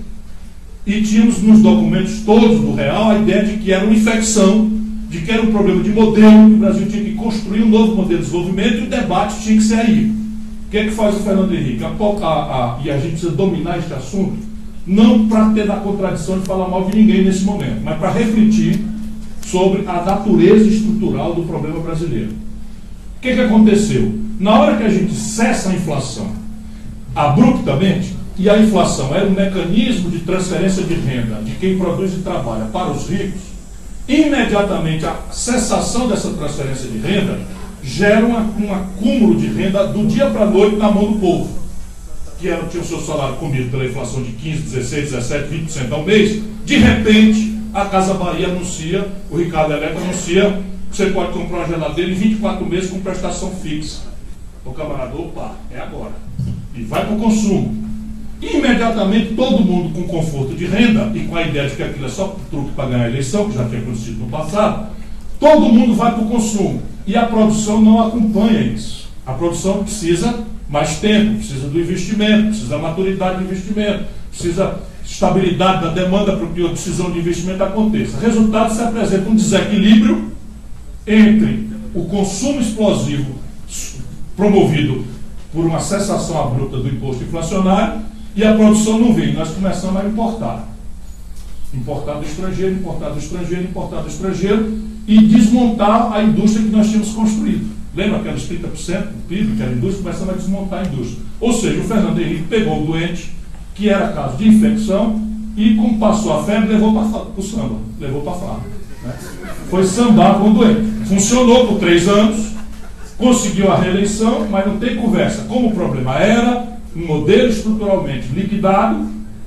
e tínhamos nos documentos todos do Real a ideia de que era uma infecção, de que era um problema de modelo, que o Brasil tinha que construir um novo modelo de desenvolvimento e o debate tinha que ser aí. O que é que faz o Fernando Henrique? A, a, a, e a gente precisa dominar este assunto, não para ter a contradição de falar mal de ninguém nesse momento, mas para refletir sobre a natureza estrutural do problema brasileiro. O que que aconteceu? Na hora que a gente cessa a inflação abruptamente, e a inflação era um mecanismo de transferência de renda de quem produz e trabalha para os ricos, imediatamente a cessação dessa transferência de renda gera uma, um acúmulo de renda do dia para a noite na mão do povo, que era, tinha o seu salário comido pela inflação de quinze, dezesseis, dezessete, vinte por cento ao mês. De repente, a Casa Bahia anuncia, o Ricardo Eletro anuncia que você pode comprar uma geladeira em vinte e quatro meses com prestação fixa. O camarada, opa, é agora. E vai para o consumo. Imediatamente, todo mundo com conforto de renda e com a ideia de que aquilo é só truque para ganhar a eleição, que já tinha acontecido no passado, todo mundo vai para o consumo. E a produção não acompanha isso. A produção precisa mais tempo, precisa do investimento, precisa da maturidade do investimento, precisa estabilidade da demanda para que a decisão de investimento aconteça. Resultado, se apresenta um desequilíbrio entre o consumo explosivo promovido por uma cessação abrupta do imposto inflacionário e a produção não vem. Nós começamos a importar. Importar do estrangeiro, importar do estrangeiro, importar do estrangeiro e desmontar a indústria que nós tínhamos construído. Lembra aqueles trinta por cento do P I B que era a indústria? Começamos a desmontar a indústria. Ou seja, o Fernando Henrique pegou o doente, que era caso de infecção, e como passou a febre, levou para o samba, levou para a farra. Né? Foi sambar com o doente. Funcionou por três anos, conseguiu a reeleição, mas não tem conversa. Como o problema era um modelo estruturalmente liquidado,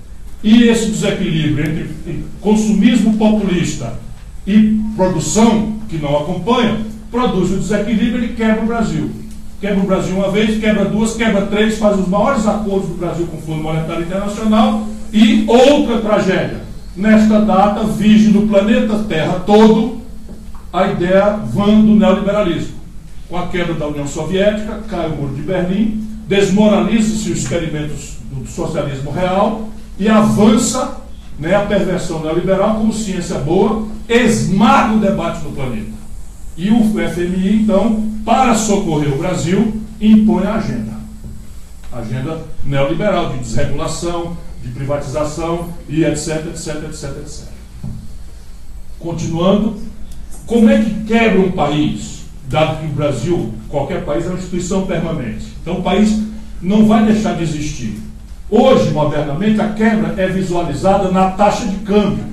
e esse desequilíbrio entre consumismo populista e produção que não acompanha, produz o desequilíbrio e quebra o Brasil. Quebra o Brasil uma vez, quebra duas, quebra três, faz os maiores acordos do Brasil com o Fundo Monetário Internacional e outra tragédia. Nesta data, vige no planeta Terra todo a ideia vã do neoliberalismo. Com a quebra da União Soviética, cai o Muro de Berlim, desmoraliza-se os experimentos do socialismo real e avança, né, a perversão neoliberal como ciência boa, esmaga o debate no planeta. E o F M I, então, para socorrer o Brasil, impõe a agenda. A agenda neoliberal de desregulação, de privatização e etc, etc, etc, etcétera. Continuando, como é que quebra um país, dado que o Brasil, qualquer país, é uma instituição permanente? Então o país não vai deixar de existir. Hoje, modernamente, a quebra é visualizada na taxa de câmbio.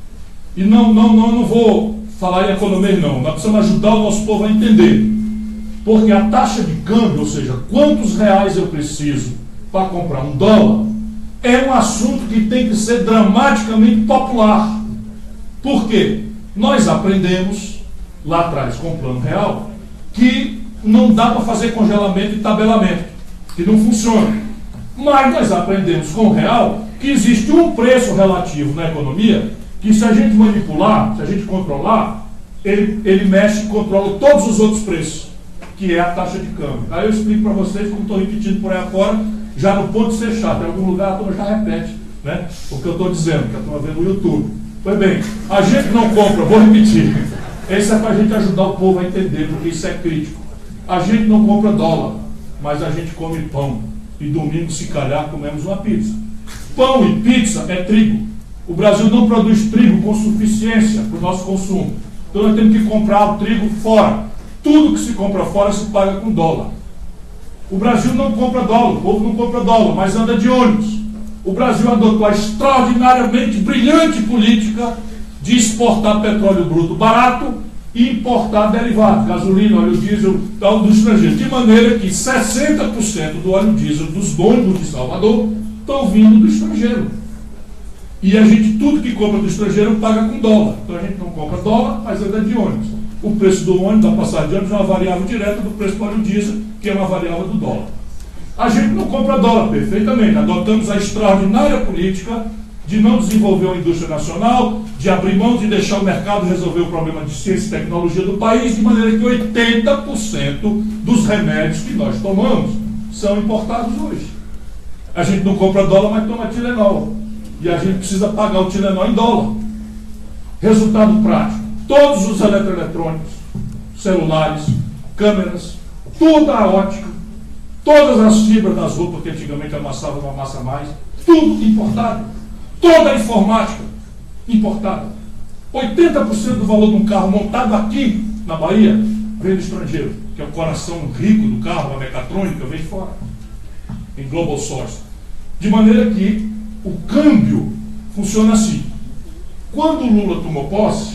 E não, não, não, não vou falar em economia, não. Nós precisamos ajudar o nosso povo a entender. Porque a taxa de câmbio, ou seja, quantos reais eu preciso para comprar um dólar, é um assunto que tem que ser dramaticamente popular. Por quê? Nós aprendemos, lá atrás, com o Plano Real, que não dá para fazer congelamento e tabelamento, que não funciona. Mas nós aprendemos com o Real que existe um preço relativo na economia que, se a gente manipular, se a gente controlar, ele, ele mexe e controla todos os outros preços, que é a taxa de câmbio. Aí eu explico para vocês, como estou repetindo por aí afora, já no ponto de ser chato. Em algum lugar a turma já repete, né, o que eu estou dizendo, que a turma vê no YouTube. Pois bem, a gente não compra, vou repetir, esse é para a gente ajudar o povo a entender, porque isso é crítico. A gente não compra dólar, mas a gente come pão. E domingo, se calhar, comemos uma pizza. Pão e pizza é trigo. O Brasil não produz trigo com suficiência para o nosso consumo. Então nós temos que comprar o trigo fora. Tudo que se compra fora se paga com dólar. O Brasil não compra dólar, o povo não compra dólar, mas anda de ônibus. O Brasil adotou a extraordinariamente brilhante política de exportar petróleo bruto barato e importar derivados, gasolina, óleo diesel, tal, do estrangeiro. De maneira que sessenta por cento do óleo diesel dos ônibus de Salvador estão vindo do estrangeiro. E a gente, tudo que compra do estrangeiro, paga com dólar. Então a gente não compra dólar, mas anda de ônibus. o preço do ônibus, da passagem de ônibus, é uma variável direta do preço do óleo diesel, que é uma variável do dólar. A gente não compra dólar perfeitamente, adotamos a extraordinária política de não desenvolver uma indústria nacional, de abrir mão de deixar o mercado resolver o problema de ciência e tecnologia do país, de maneira que oitenta por cento dos remédios que nós tomamos são importados hoje. A gente não compra dólar, mas toma Tilenol. E a gente precisa pagar o Tilenol em dólar. Resultado prático: todos os eletroeletrônicos, celulares, câmeras, toda a ótica, todas as fibras das roupas que antigamente amassavam, não amassa mais, tudo importado. Toda a informática importada. oitenta por cento do valor de um carro montado aqui na Bahia vem do estrangeiro, que é o coração rico do carro, a mecatrônica, vem de fora, em global source. De maneira que o câmbio funciona assim. Quando o Lula tomou posse,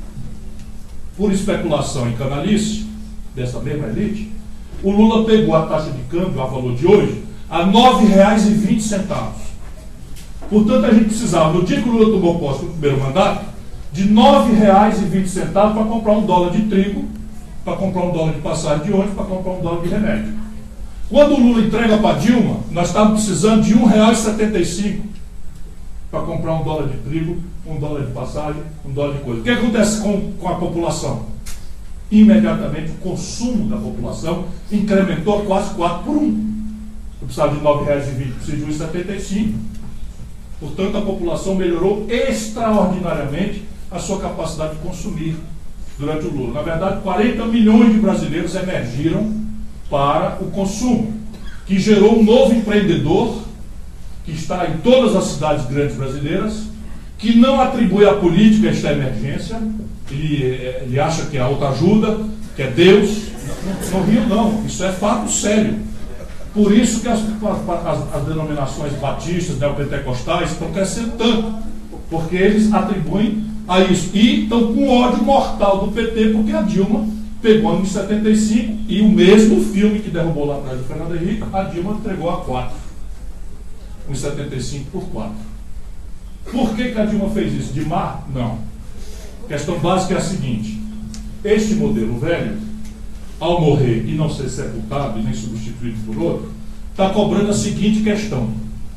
por especulação e canalice dessa mesma elite, o Lula pegou a taxa de câmbio, a valor de hoje, a nove reais e vinte centavos. Portanto, a gente precisava, no dia que o Lula tomou posse no primeiro mandato, de nove reais e vinte centavos para comprar um dólar de trigo, para comprar um dólar de passagem de ônibus, para comprar um dólar de remédio. Quando o Lula entrega para Dilma, nós estávamos precisando de um real e setenta e cinco centavos para comprar um dólar de trigo, um dólar de passagem, um dólar de coisa. O que acontece com, com a população? Imediatamente o consumo da população incrementou quase quatro por um. Eu precisava de nove reais e vinte centavos, preciso de um real e setenta e cinco centavos. Portanto, a população melhorou extraordinariamente a sua capacidade de consumir durante o Lula. Na verdade, quarenta milhões de brasileiros emergiram para o consumo, que gerou um novo empreendedor, que está em todas as cidades grandes brasileiras, que não atribui à política esta emergência. Ele, ele acha que é autoajuda, que é Deus. Não, não riam, não. Isso é fato sério. Por isso que as, as, as denominações batistas, neopentecostais, estão crescendo tanto, porque eles atribuem a isso. E estão com ódio mortal do P T, porque a Dilma pegou em setenta e cinco e o mesmo filme que derrubou lá atrás do Fernando Henrique, a Dilma entregou a quatro. Em setenta e cinco por quatro. Por que, que a Dilma fez isso? De má? Não. A questão básica é a seguinte: este modelo velho, ao morrer e não ser sepultado e nem substituído por outro, está cobrando a seguinte questão: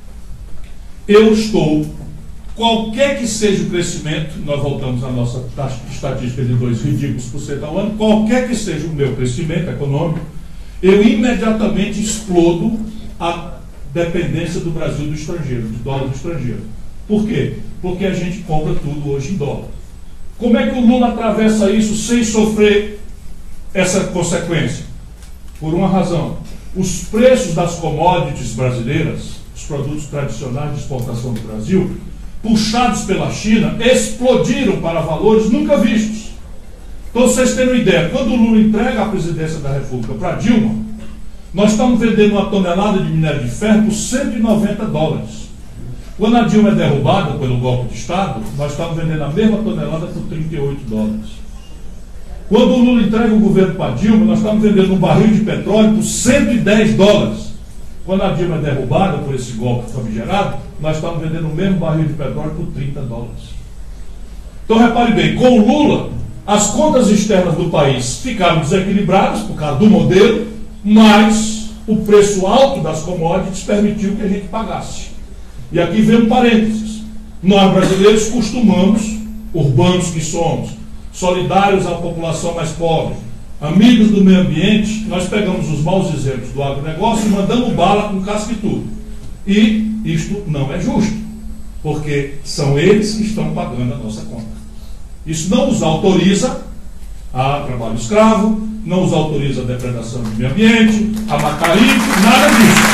eu estou, qualquer que seja o crescimento, nós voltamos à nossa taxa estatística de dois ridículos por cento ao ano, qualquer que seja o meu crescimento econômico, eu imediatamente explodo a dependência do Brasil do estrangeiro, de dólar do estrangeiro. Por quê? Porque a gente compra tudo hoje em dólar. Como é que o Lula atravessa isso sem sofrer essa consequência? Por uma razão: os preços das commodities brasileiras, os produtos tradicionais de exportação do Brasil, puxados pela China, explodiram para valores nunca vistos. Então, vocês terem uma ideia, quando o Lula entrega a presidência da República para Dilma, nós estamos vendendo uma tonelada de minério de ferro por cento e noventa dólares. Quando a Dilma é derrubada pelo golpe de Estado, nós estamos vendendo a mesma tonelada por trinta e oito dólares. Quando o Lula entrega o governo para a Dilma, nós estamos vendendo um barril de petróleo por cento e dez dólares. Quando a Dilma é derrubada por esse golpe famigerado, nós estamos vendendo o mesmo barril de petróleo por trinta dólares. Então, repare bem, com o Lula, as contas externas do país ficaram desequilibradas por causa do modelo, mas o preço alto das commodities permitiu que a gente pagasse. E aqui vem um parênteses: nós brasileiros costumamos, urbanos que somos, solidários à população mais pobre, amigos do meio ambiente, nós pegamos os maus exemplos do agronegócio e mandamos bala com casca e tudo. E isto não é justo, porque são eles que estão pagando a nossa conta. Isso não os autoriza a trabalho escravo, não os autoriza a depredação do meio ambiente, a matar índios, nada disso.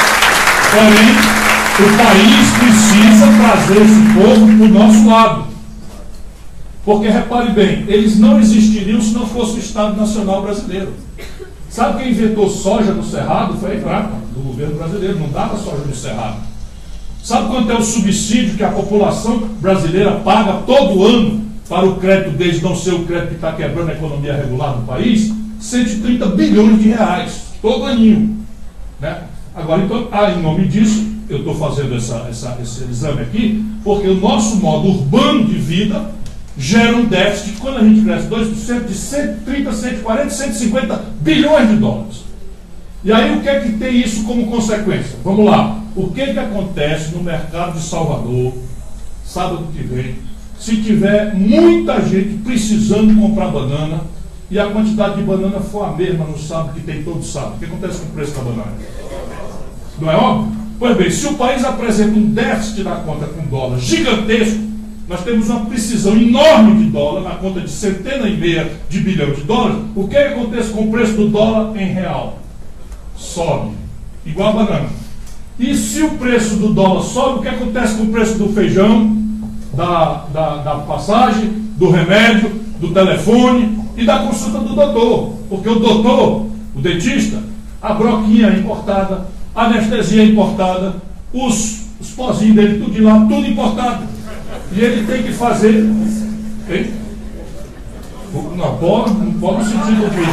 Porém, o país precisa trazer esse povo para o nosso lado. Porque, repare bem, eles não existiriam se não fosse o Estado Nacional Brasileiro. Sabe quem inventou soja no Cerrado? Foi a Embrapa, do governo brasileiro. Não dava soja no Cerrado. Sabe quanto é o subsídio que a população brasileira paga todo ano para o crédito deles não ser o crédito que está quebrando a economia regular no país? cento e trinta bilhões de reais, todo aninho. Né? Agora, então, ah, em nome disso, eu estou fazendo essa, essa, esse exame aqui, porque o nosso modo urbano de vida gera um déficit, quando a gente cresce dois por cento, de cento e trinta, cento e quarenta, cento e cinquenta bilhões de dólares. E aí o que é que tem isso como consequência? Vamos lá. O que é que acontece no mercado de Salvador, sábado que vem, se tiver muita gente precisando comprar banana e a quantidade de banana for a mesma no sábado que tem todo sábado? O que acontece com o preço da banana? Não é óbvio? Pois bem, se o país apresenta um déficit na conta com dólar gigantesco, nós temos uma precisão enorme de dólar, na conta de centena e meia de bilhão de dólares, o que, é que acontece com o preço do dólar em real? Sobe, igual a banana. E se o preço do dólar sobe, o que acontece com o preço do feijão, da, da, da passagem, do remédio, do telefone e da consulta do doutor? Porque o doutor, o dentista, a broquinha importada, a anestesia importada, os, os pozinhos dele, tudo de lá, tudo importado. E ele tem que fazer... Hein? Não, pó, não pode no sentido do...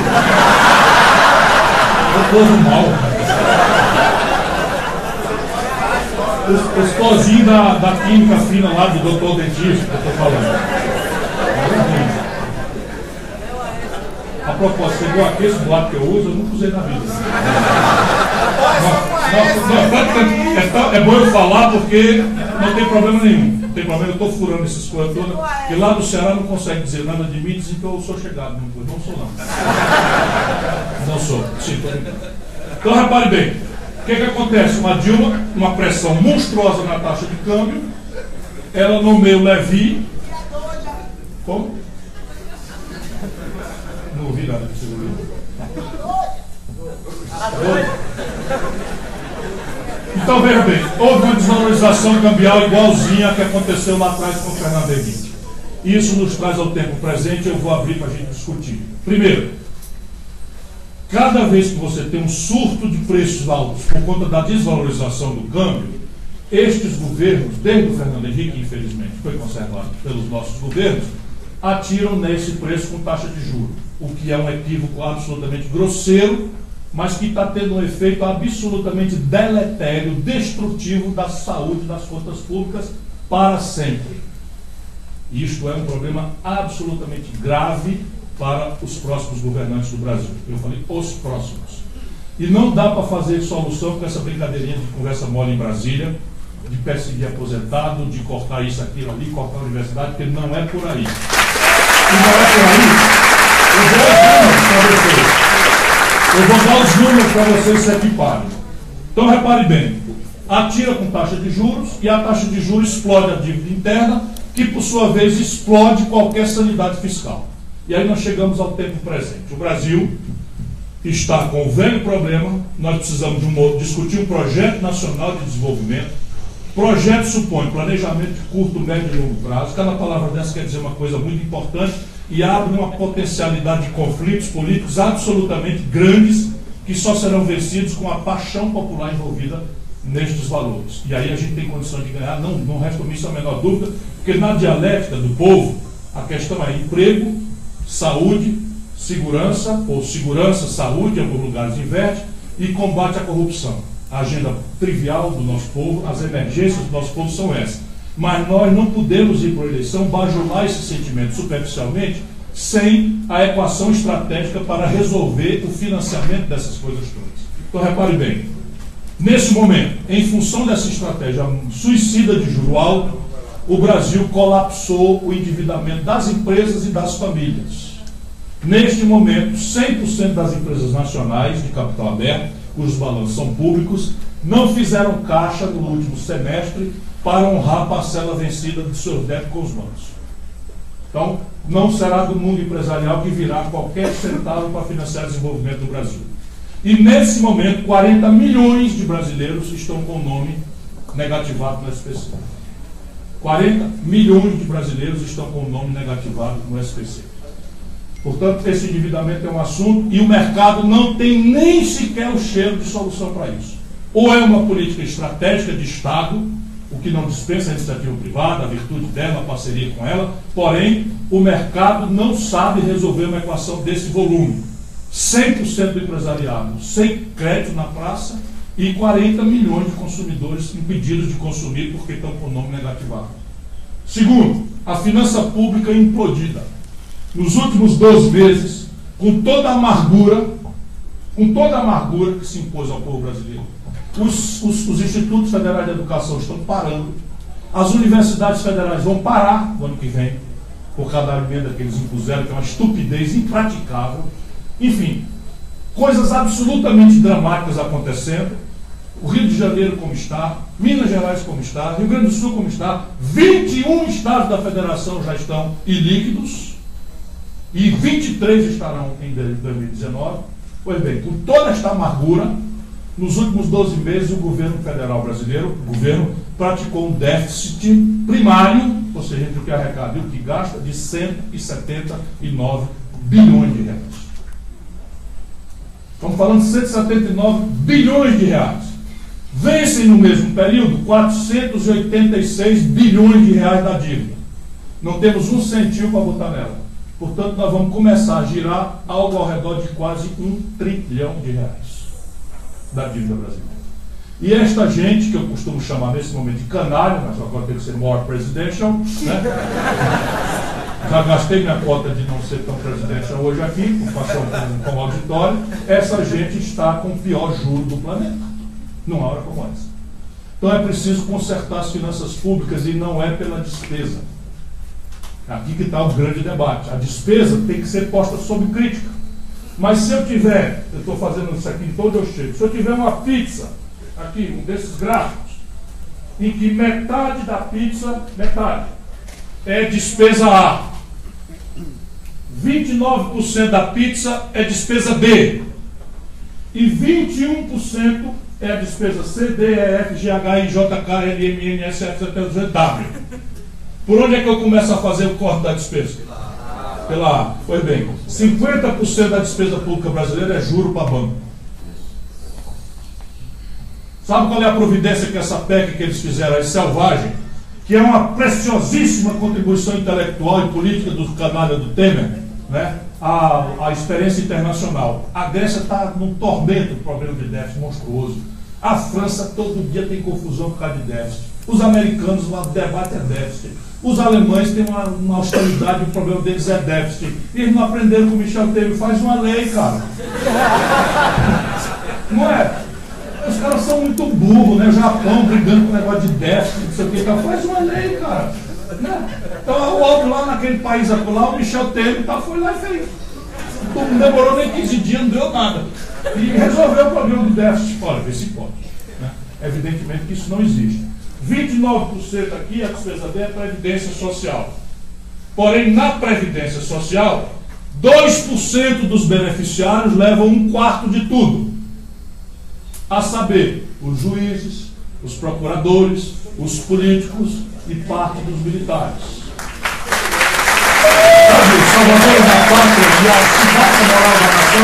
O povo mal. Os, os pozinhos da, da química fina lá do doutor dentista, que eu estou falando. A propósito, chegou aqui esse boato que eu uso, eu nunca usei na vida. Não, não, é, tão, é bom eu falar porque não tem problema nenhum. Não tem problema, eu estou furando essas coisas todas. Porque lá do Ceará não consegue dizer nada de mim, dizem que eu sou chegado. Não, não sou, não. Não sou. Sim, então, repare bem. O que, que acontece? Uma Dilma, uma pressão monstruosa na taxa de câmbio. Ela nomeia o Levi. Como? Não ouvi nada que você ouviu. Então veja bem, houve uma desvalorização cambial igualzinha a que aconteceu lá atrás com o Fernando Henrique. Isso nos traz ao tempo presente, eu vou abrir para a gente discutir. Primeiro, cada vez que você tem um surto de preços altos por conta da desvalorização do câmbio, estes governos, desde o Fernando Henrique, infelizmente, foi conservado pelos nossos governos, atiram nesse preço com taxa de juros, o que é um equívoco absolutamente grosseiro, mas que está tendo um efeito absolutamente deletério, destrutivo da saúde das contas públicas para sempre. Isto é um problema absolutamente grave para os próximos governantes do Brasil. Eu falei os próximos. E não dá para fazer solução com essa brincadeirinha de conversa mole em Brasília, de perseguir aposentado, de cortar isso, aquilo ali, cortar a universidade, porque não é por aí. E não é por aí, eu vou dar os números para vocês. Eu vou dar os números para vocês se equiparem. Então repare bem, atira com taxa de juros e a taxa de juros explode a dívida interna, que por sua vez explode qualquer sanidade fiscal. E aí nós chegamos ao tempo presente. O Brasil está com o velho problema, nós precisamos de um, discutir um projeto nacional de desenvolvimento. Projeto supõe planejamento de curto, médio e longo prazo. Cada palavra dessa quer dizer uma coisa muito importante e abre uma potencialidade de conflitos políticos absolutamente grandes que só serão vencidos com a paixão popular envolvida nestes valores. E aí a gente tem condição de ganhar, não, não resta isso a menor dúvida, porque na dialética do povo, a questão é emprego, saúde, segurança, ou segurança, saúde, em alguns lugares inverte, e combate à corrupção. A agenda trivial do nosso povo, as emergências do nosso povo são essas. Mas nós não podemos ir para a eleição bajular esse sentimento superficialmente sem a equação estratégica para resolver o financiamento dessas coisas todas. Então repare bem, nesse momento, em função dessa estratégia suicida de juro alto, o Brasil colapsou o endividamento das empresas e das famílias. Neste momento, cem por cento das empresas nacionais de capital aberto, cujos balanços são públicos, não fizeram caixa no último semestre para honrar a parcela vencida de seus débitos com os bancos. Então, não será do mundo empresarial que virá qualquer centavo para financiar o desenvolvimento do Brasil. E nesse momento, quarenta milhões de brasileiros estão com o nome negativado no S P C. quarenta milhões de brasileiros estão com o nome negativado no S P C. Portanto, esse endividamento é um assunto e o mercado não tem nem sequer o cheiro de solução para isso. Ou é uma política estratégica de Estado, o que não dispensa a iniciativa privada, a virtude dela, a parceria com ela, porém, o mercado não sabe resolver uma equação desse volume. cem por cento do empresariado sem crédito na praça e quarenta milhões de consumidores impedidos de consumir porque estão com o nome negativado. Segundo, a finança pública implodida. Nos últimos doze meses, com toda a amargura, com toda a amargura que se impôs ao povo brasileiro, os, os, os institutos federais de educação estão parando, as universidades federais vão parar no ano que vem, por causa da emenda que eles impuseram, que é uma estupidez impraticável. Enfim, coisas absolutamente dramáticas acontecendo. O Rio de Janeiro como está, Minas Gerais como está, Rio Grande do Sul como está, vinte e um estados da federação já estão ilíquidos e vinte e três estarão em dois mil e dezenove. Pois bem, com toda esta amargura, nos últimos doze meses o governo federal brasileiro, o governo, praticou um déficit primário, ou seja, entre o que arrecada e o que gasta, de cento e setenta e nove bilhões de reais. Estamos falando de cento e setenta e nove bilhões de reais. Vencem no mesmo período quatrocentos e oitenta e seis bilhões de reais da dívida. Não temos um centavo para botar nela. Portanto, nós vamos começar a girar algo ao redor de quase um trilhão de reais da dívida brasileira. E esta gente, que eu costumo chamar nesse momento de canário, mas agora tem que ser more presidential, né? Já gastei minha cota de não ser tão presidential hoje aqui, por passar com, com auditório. Essa gente está com o pior juro do planeta, numa hora como essa. Então é preciso consertar as finanças públicas e não é pela despesa. Aqui que está o grande debate. A despesa tem que ser posta sob crítica. Mas se eu tiver, eu estou fazendo isso aqui em todo eu chego, se eu tiver uma pizza, aqui, um desses gráficos, em que metade da pizza, metade, é despesa A, vinte e nove por cento da pizza é despesa B, e vinte e um por cento é a despesa C, D, E, F, G, H, I, J, K, L, M, N, S, F, C, T, W. Por onde é que eu começo a fazer o corte da despesa? Pela A. Pois bem, cinquenta por cento da despesa pública brasileira é juro para banco. Sabe qual é a providência que essa P E C que eles fizeram aí, selvagem, que é uma preciosíssima contribuição intelectual e política do canalha do Temer, né? a, a experiência internacional. A Grécia está num tormento de problema de déficit monstruoso. A França todo dia tem confusão por causa de déficit. Os americanos, o debate é déficit. Os alemães têm uma, uma austeridade, o problema deles é déficit. E eles não aprenderam com o Michel Temer, faz uma lei, cara. Não é? Os caras são muito burros, né? O Japão brigando com o negócio de déficit, não sei o que, cara. Faz uma lei, cara. Né? Então, o outro lá naquele país acolá, o Michel Temer, tá, foi lá e fez. Não demorou nem quinze dias, não deu nada. E resolveu o problema do déficit. Olha, vê se pode. Né? Evidentemente que isso não existe. vinte e nove por cento aqui, a despesa dele é Previdência Social. Porém, na Previdência Social, dois por cento dos beneficiários levam um quarto de tudo. A saber, os juízes, os procuradores, os políticos e parte dos militares. Sabe, os salvadores da pátria e a cidade moral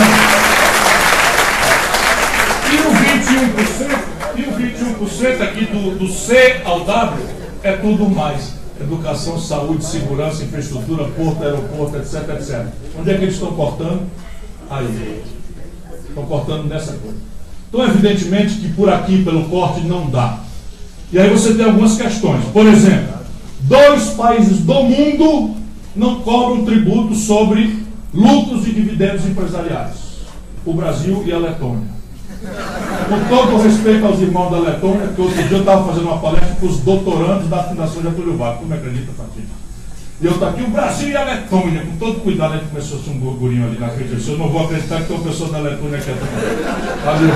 da nação. E o vinte e um por cento, e o vinte e um por cento aqui do, do C ao W é tudo mais. Educação, saúde, segurança, infraestrutura, porto, aeroporto, etc, etcétera. Onde é que eles estão cortando? Aí. Estão cortando nessa coisa. Então, evidentemente que por aqui, pelo corte, não dá. E aí você tem algumas questões. Por exemplo, dois países do mundo não cobram tributo sobre lucros e dividendos empresariais. O Brasil e a Letônia. Com todo o respeito aos irmãos da Letônia, que outro dia eu estava fazendo uma palestra para os doutorandos da Fundação Getúlio Vargas. Tu me acredita, Fatinho? E eu estou aqui, o Brasil e a Letônia, com todo cuidado, aí começou a ser um burburinho ali na frente. Eu não vou acreditar que tem uma pessoa da Letônia aqui atrás. Valeu.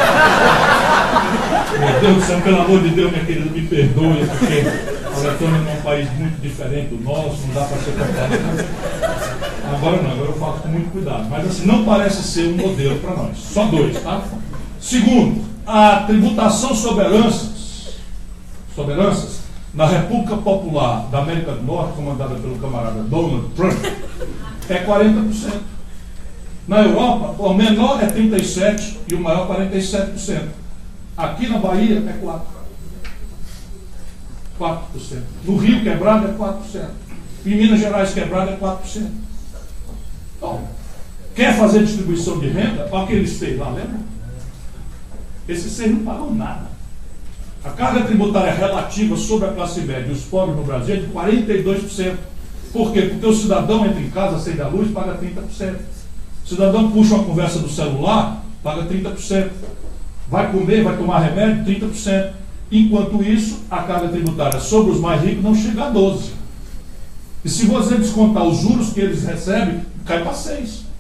Meu Deus do céu, pelo amor de Deus, minha querida, me perdoe, porque a Letônia é um país muito diferente do nosso, não dá para ser comparado. Agora não, agora eu falo com muito cuidado. Mas assim, não parece ser um modelo para nós. Só dois, tá? Segundo, a tributação sobre heranças, sobre heranças na República Popular da América do Norte, comandada pelo camarada Donald Trump, é quarenta por cento. Na Europa, o menor é trinta e sete por cento e o maior quarenta e sete por cento. Aqui na Bahia é quatro por cento. quatro por cento. No Rio quebrado é quatro por cento. Em Minas Gerais quebrado é quatro por cento. Então, quer fazer distribuição de renda? Olha aqueles seis lá, lembra? Esses seis não pagam nada. A carga tributária relativa sobre a classe média e os pobres no Brasil é de quarenta e dois por cento. Por quê? Porque o cidadão entra em casa, acende a luz, paga trinta por cento. O cidadão puxa uma conversa do celular, paga trinta por cento. Vai comer, vai tomar remédio, trinta por cento. Enquanto isso, a carga tributária sobre os mais ricos não chega a doze por cento. E se você descontar os juros que eles recebem, cai para seis por cento.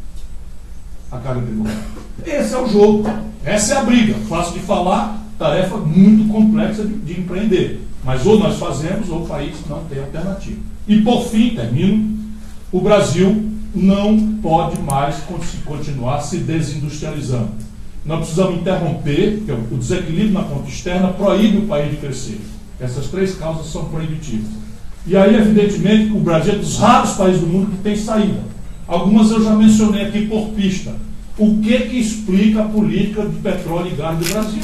A carga tributária. Esse é o jogo. Essa é a briga. Fácil de falar, tarefa muito complexa de, de empreender. Mas ou nós fazemos, ou o país não tem alternativa. E por fim, termino, o Brasil não pode mais continuar se desindustrializando. Nós precisamos interromper, porque o desequilíbrio na conta externa proíbe o país de crescer. Essas três causas são proibitivas. E aí, evidentemente, o Brasil é dos raros países do mundo que tem saída. Algumas eu já mencionei aqui por pista. O que que explica a política de petróleo e gás do Brasil?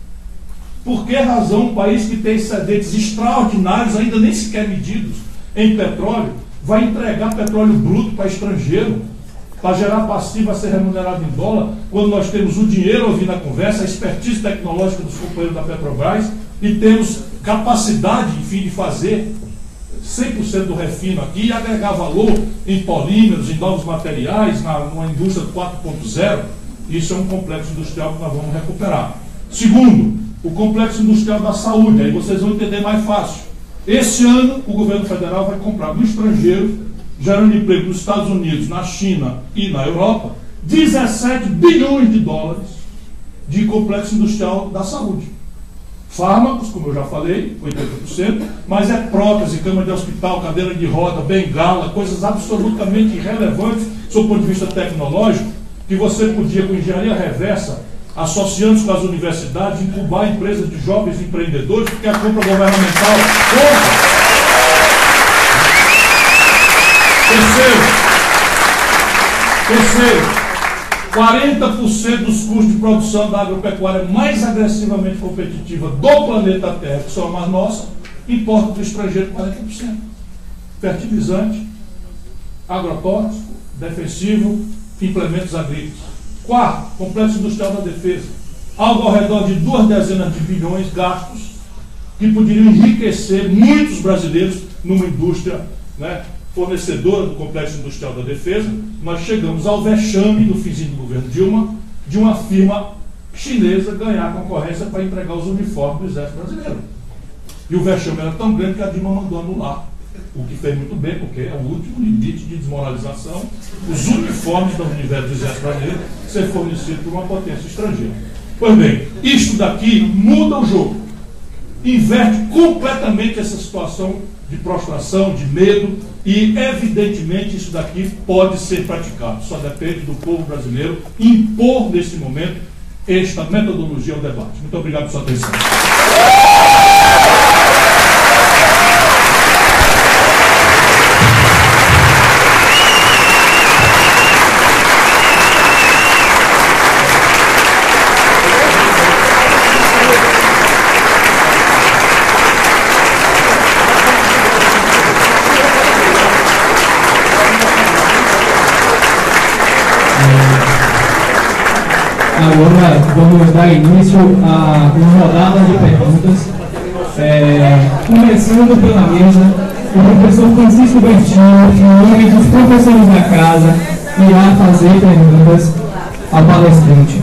Por que razão um país que tem excedentes extraordinários, ainda nem sequer medidos, em petróleo, vai entregar petróleo bruto para estrangeiro, para gerar passivo a ser remunerado em dólar, quando nós temos o dinheiro ouvindo a conversa, a expertise tecnológica dos companheiros da Petrobras, e temos capacidade, enfim, de fazer cem por cento do refino aqui e agregar valor em polímeros, em novos materiais, na, numa indústria quatro ponto zero. Isso é um complexo industrial que nós vamos recuperar. Segundo, o complexo industrial da saúde. Aí vocês vão entender mais fácil. Esse ano, o governo federal vai comprar no estrangeiro, gerando emprego nos Estados Unidos, na China e na Europa, dezessete bilhões de dólares de complexo industrial da saúde. Fármacos, como eu já falei, oitenta por cento, mas é prótese, cama de hospital, cadeira de roda, bengala, coisas absolutamente irrelevantes do ponto de vista tecnológico, que você podia, com engenharia reversa, associando-se com as universidades, incubar empresas de jovens empreendedores, porque a compra governamental compra. Terceiro, terceiro, quarenta por cento dos custos de produção da agropecuária mais agressivamente competitiva do planeta Terra, que são as nossas, importa do estrangeiro quarenta por cento. Fertilizante, agrotóxico, defensivo, implementos agrícolas. Quarto, complexo industrial da defesa. Algo ao redor de duas dezenas de bilhões gastos que poderiam enriquecer muitos brasileiros numa indústria, né, fornecedora do complexo industrial da defesa. Nós chegamos ao vexame do finzinho do governo Dilma, de uma firma chinesa ganhar a concorrência para entregar os uniformes do exército brasileiro. E o vexame era tão grande que a Dilma mandou anular, o que fez muito bem, porque é o último limite de desmoralização, os uniformes do universo do exército brasileiro ser fornecidos por uma potência estrangeira. Pois bem, isto daqui muda o jogo, inverte completamente essa situação de prostração, de medo, e evidentemente isso daqui pode ser praticado. Só depende do povo brasileiro impor nesse momento esta metodologia ao debate. Muito obrigado por sua atenção. Agora vamos dar início a uma rodada de perguntas, é, começando pela mesa. O professor Francisco Bertinho, em nome dos professores da casa, irá fazer perguntas ao palestrante.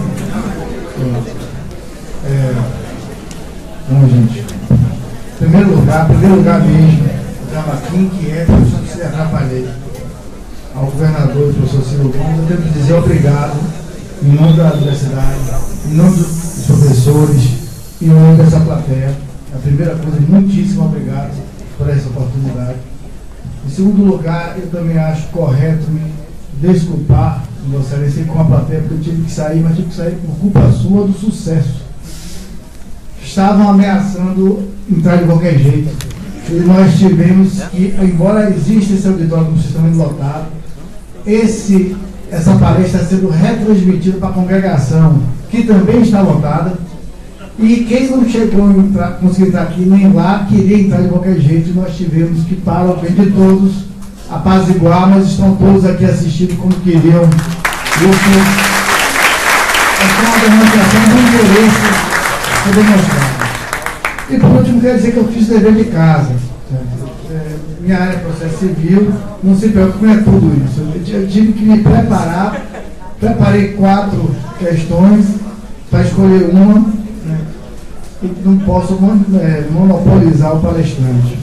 É, bom, gente, em primeiro lugar, em primeiro lugar mesmo, eu estava aqui inquieto, eu se atrapalhei ao governador, professor Ciro Gomes. Eu tenho que dizer obrigado em nome da universidade, em nome dos professores, em nome dessa plateia. A primeira coisa, muitíssimo obrigado por essa oportunidade. Em segundo lugar, eu também acho correto me desculpar, Vossa Excelência, com a plateia, porque eu tive que sair, mas tive que sair por culpa sua do sucesso. Estavam ameaçando entrar de qualquer jeito. E nós tivemos que, embora exista esse auditório com o sistema lotado, esse Essa palestra está sendo retransmitida para a congregação, que também está lotada. E quem não chegou a entrar, conseguiu entrar aqui nem lá, queria entrar de qualquer jeito. E nós tivemos que, para o bem de todos, apaziguar, mas estão todos aqui assistindo como queriam. Isso é uma demonstração de interesse que foi demonstrado. E por último, quero dizer que eu fiz dever de casa. É, minha área é processo civil, não se preocupe com tudo isso. Eu tive que me preparar, preparei quatro questões para escolher uma, né, e não posso é, monopolizar o palestrante.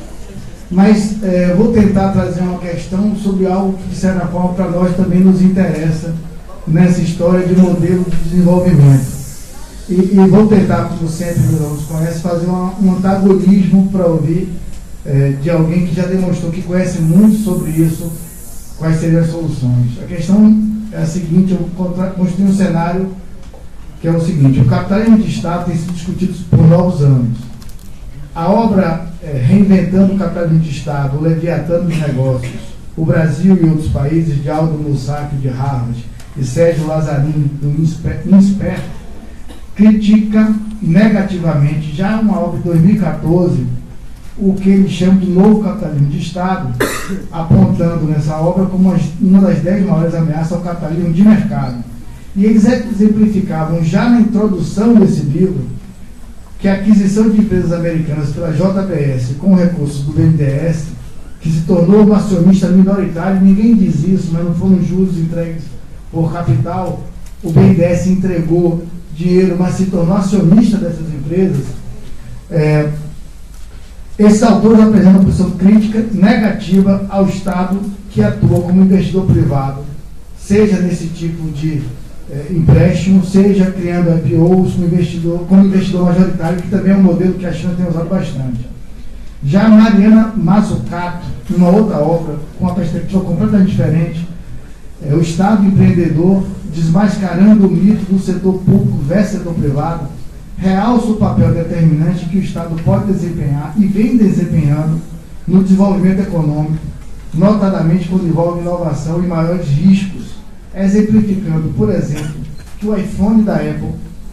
Mas é, vou tentar trazer uma questão sobre algo que, de certa forma, para nós também nos interessa nessa história de modelo de desenvolvimento. E, e vou tentar, como sempre, meus alunos conhecem, fazer uma, um antagonismo para ouvir é, de alguém que já demonstrou que conhece muito sobre isso, quais seriam as soluções. A questão é a seguinte: eu construí um cenário que é o seguinte: o capitalismo de Estado tem sido discutido por novos anos. A obra é, Reinventando o Capitalismo de Estado, o Leviatã dos Negócios, o Brasil e outros países, de Aldo Mussac, de Harvard, e Sérgio Lazzarini, do INSPER, critica negativamente, já uma obra de dois mil e quatorze, o que eles chamam de novo capitalismo de Estado, apontando nessa obra como uma das dez maiores ameaças ao capitalismo de mercado. E eles exemplificavam já na introdução desse livro que a aquisição de empresas americanas pela J B S com recursos do B N D E S, que se tornou um acionista minoritário, ninguém diz isso, mas não foram juros entregues por capital, o B N D E S entregou dinheiro, mas se tornou acionista dessas empresas. É, esses autores apresentam uma posição crítica negativa ao Estado que atua como investidor privado, seja nesse tipo de é, empréstimo, seja criando I P Os como investidor, como investidor majoritário, que também é um modelo que a China tem usado bastante. Já Mariana Mazzucato, numa outra obra, com uma perspectiva completamente diferente, é, o Estado empreendedor, desmascarando o mito do setor público versus setor privado, realça o papel determinante que o Estado pode desempenhar e vem desempenhando no desenvolvimento econômico, notadamente quando envolve inovação e maiores riscos, exemplificando, por exemplo, que o iPhone da Apple,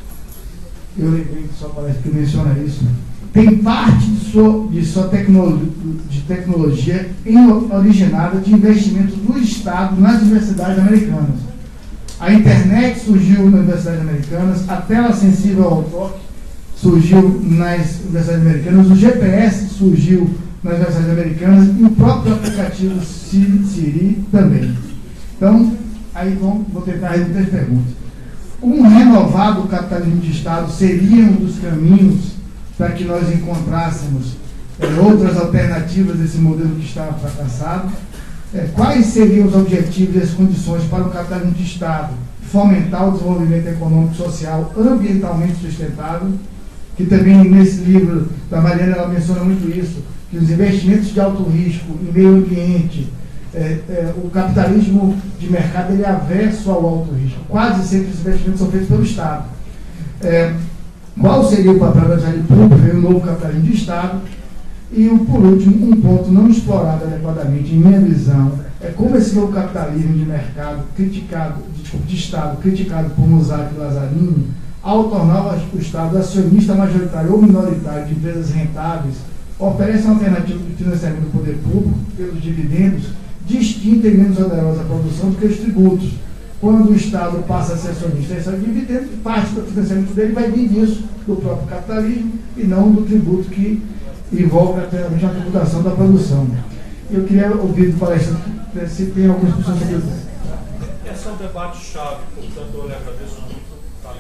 eu lembrei que só parece que menciona isso, tem parte de sua, de sua tecno, de tecnologia originada de investimentos do Estado nas universidades americanas. A internet surgiu nas universidades americanas, a tela sensível ao toque surgiu nas universidades americanas, o G P S surgiu nas universidades americanas e o próprio aplicativo Siri também. Então, aí vamos, vou tentar responder as perguntas. Um renovado capitalismo de Estado seria um dos caminhos para que nós encontrássemos é, outras alternativas desse modelo que estava fracassado? É, quais seriam os objetivos e as condições para o capitalismo de Estado fomentar o desenvolvimento econômico, social, ambientalmente sustentável? Que também nesse livro da Mariana ela menciona muito isso, que os investimentos de alto risco em meio ambiente, é, é, o capitalismo de mercado ele é averso ao alto risco. Quase sempre os investimentos são feitos pelo Estado. É, qual seria o papel da atividade pública e o novo capitalismo de Estado? E, por último, um ponto não explorado adequadamente, em minha visão, é como esse novo capitalismo de mercado, criticado, desculpa, de Estado, criticado por Mussac e Lazzarini, ao tornar o Estado acionista majoritário ou minoritário de empresas rentáveis, oferece uma alternativa de financiamento do poder público pelos dividendos, distinta e menos onerosa à produção do que os tributos. Quando o Estado passa a ser acionista e recebe dividendos, parte do financiamento dele vai vir disso, do próprio capitalismo, e não do tributo que envolve apenas a tributação da produção. Eu queria ouvir do palestrante se tem algumas pessoas sobre isso. Esse é um debate-chave, portanto eu lhe agradeço muito. Tá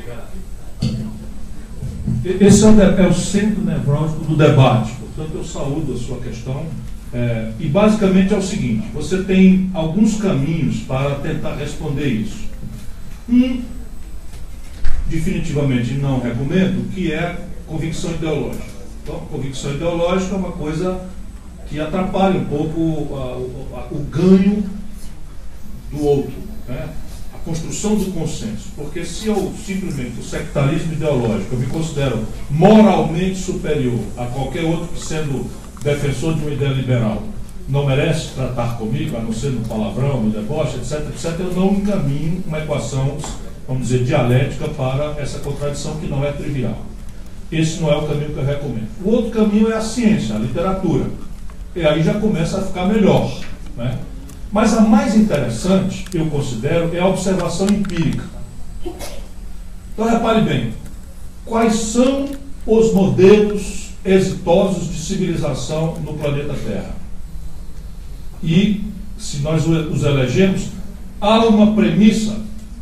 ligado? Esse é o, é o centro nevrálgico do debate, portanto eu saúdo a sua questão. É, e basicamente é o seguinte: você tem alguns caminhos para tentar responder isso. Um, definitivamente não recomendo, que é convicção ideológica. Então, convicção ideológica é uma coisa que atrapalha um pouco uh, o, o ganho do outro, né? A construção do consenso. Porque se eu simplesmente, o sectarismo ideológico, eu me considero moralmente superior a qualquer outro que, sendo defensor de uma ideia liberal, não merece tratar comigo, a não ser no palavrão, no deboche, etc, etc, eu não encaminho uma equação, vamos dizer, dialética para essa contradição que não é trivial. Esse não é o caminho que eu recomendo. O outro caminho é a ciência, a literatura. E aí já começa a ficar melhor, né? Mas a mais interessante, eu considero, é a observação empírica. Então repare bem, quais são os modelos exitosos de civilização no planeta Terra. E, se nós os elegemos, há uma premissa,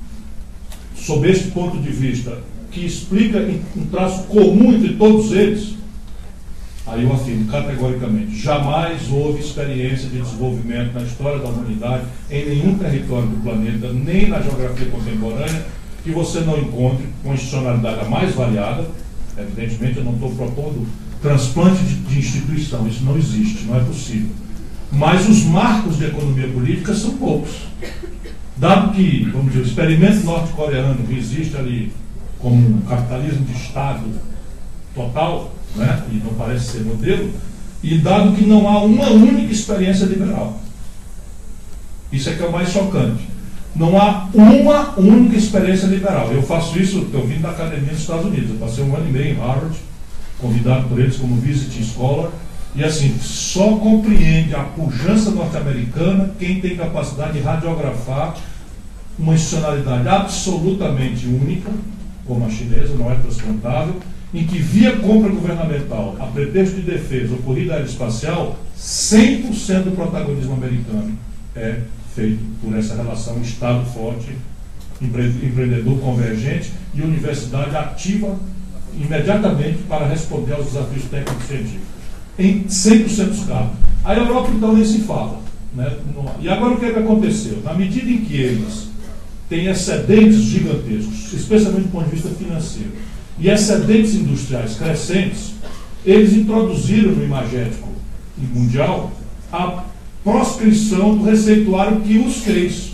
sob este ponto de vista, que explica um traço comum entre todos eles. Aí eu afirmo categoricamente: jamais houve experiência de desenvolvimento na história da humanidade, em nenhum território do planeta, nem na geografia contemporânea, que você não encontre uma institucionalidade a mais variada. Evidentemente, eu não estou propondo transplante de, de instituição, isso não existe, não é possível. Mas os marcos de economia política são poucos. Dado que, vamos dizer, o experimento norte-coreano que existe ali como um capitalismo de Estado total, né, e não parece ser modelo, e dado que não há uma única experiência liberal. Isso é que é o mais chocante. Não há uma única experiência liberal. Eu faço isso, eu vim da academia dos Estados Unidos, eu passei um ano e meio em Harvard, convidado por eles como visiting scholar, e assim, só compreende a pujança norte-americana quem tem capacidade de radiografar uma institucionalidade absolutamente única, como a chinesa, não é transplantável, em que via compra governamental, a pretexto de defesa ou corrida aeroespacial, cem por cento do protagonismo americano é feito por essa relação Estado forte, empreendedor convergente e universidade ativa imediatamente para responder aos desafios técnicos e científicos, em cem por cento dos casos. A Europa, então, nem se fala, né? E agora o que é que aconteceu? Na medida em que eles têm excedentes gigantescos, especialmente do ponto de vista financeiro, e excedentes industriais crescentes, eles introduziram no imagético mundial a proscrição do receituário que os fez.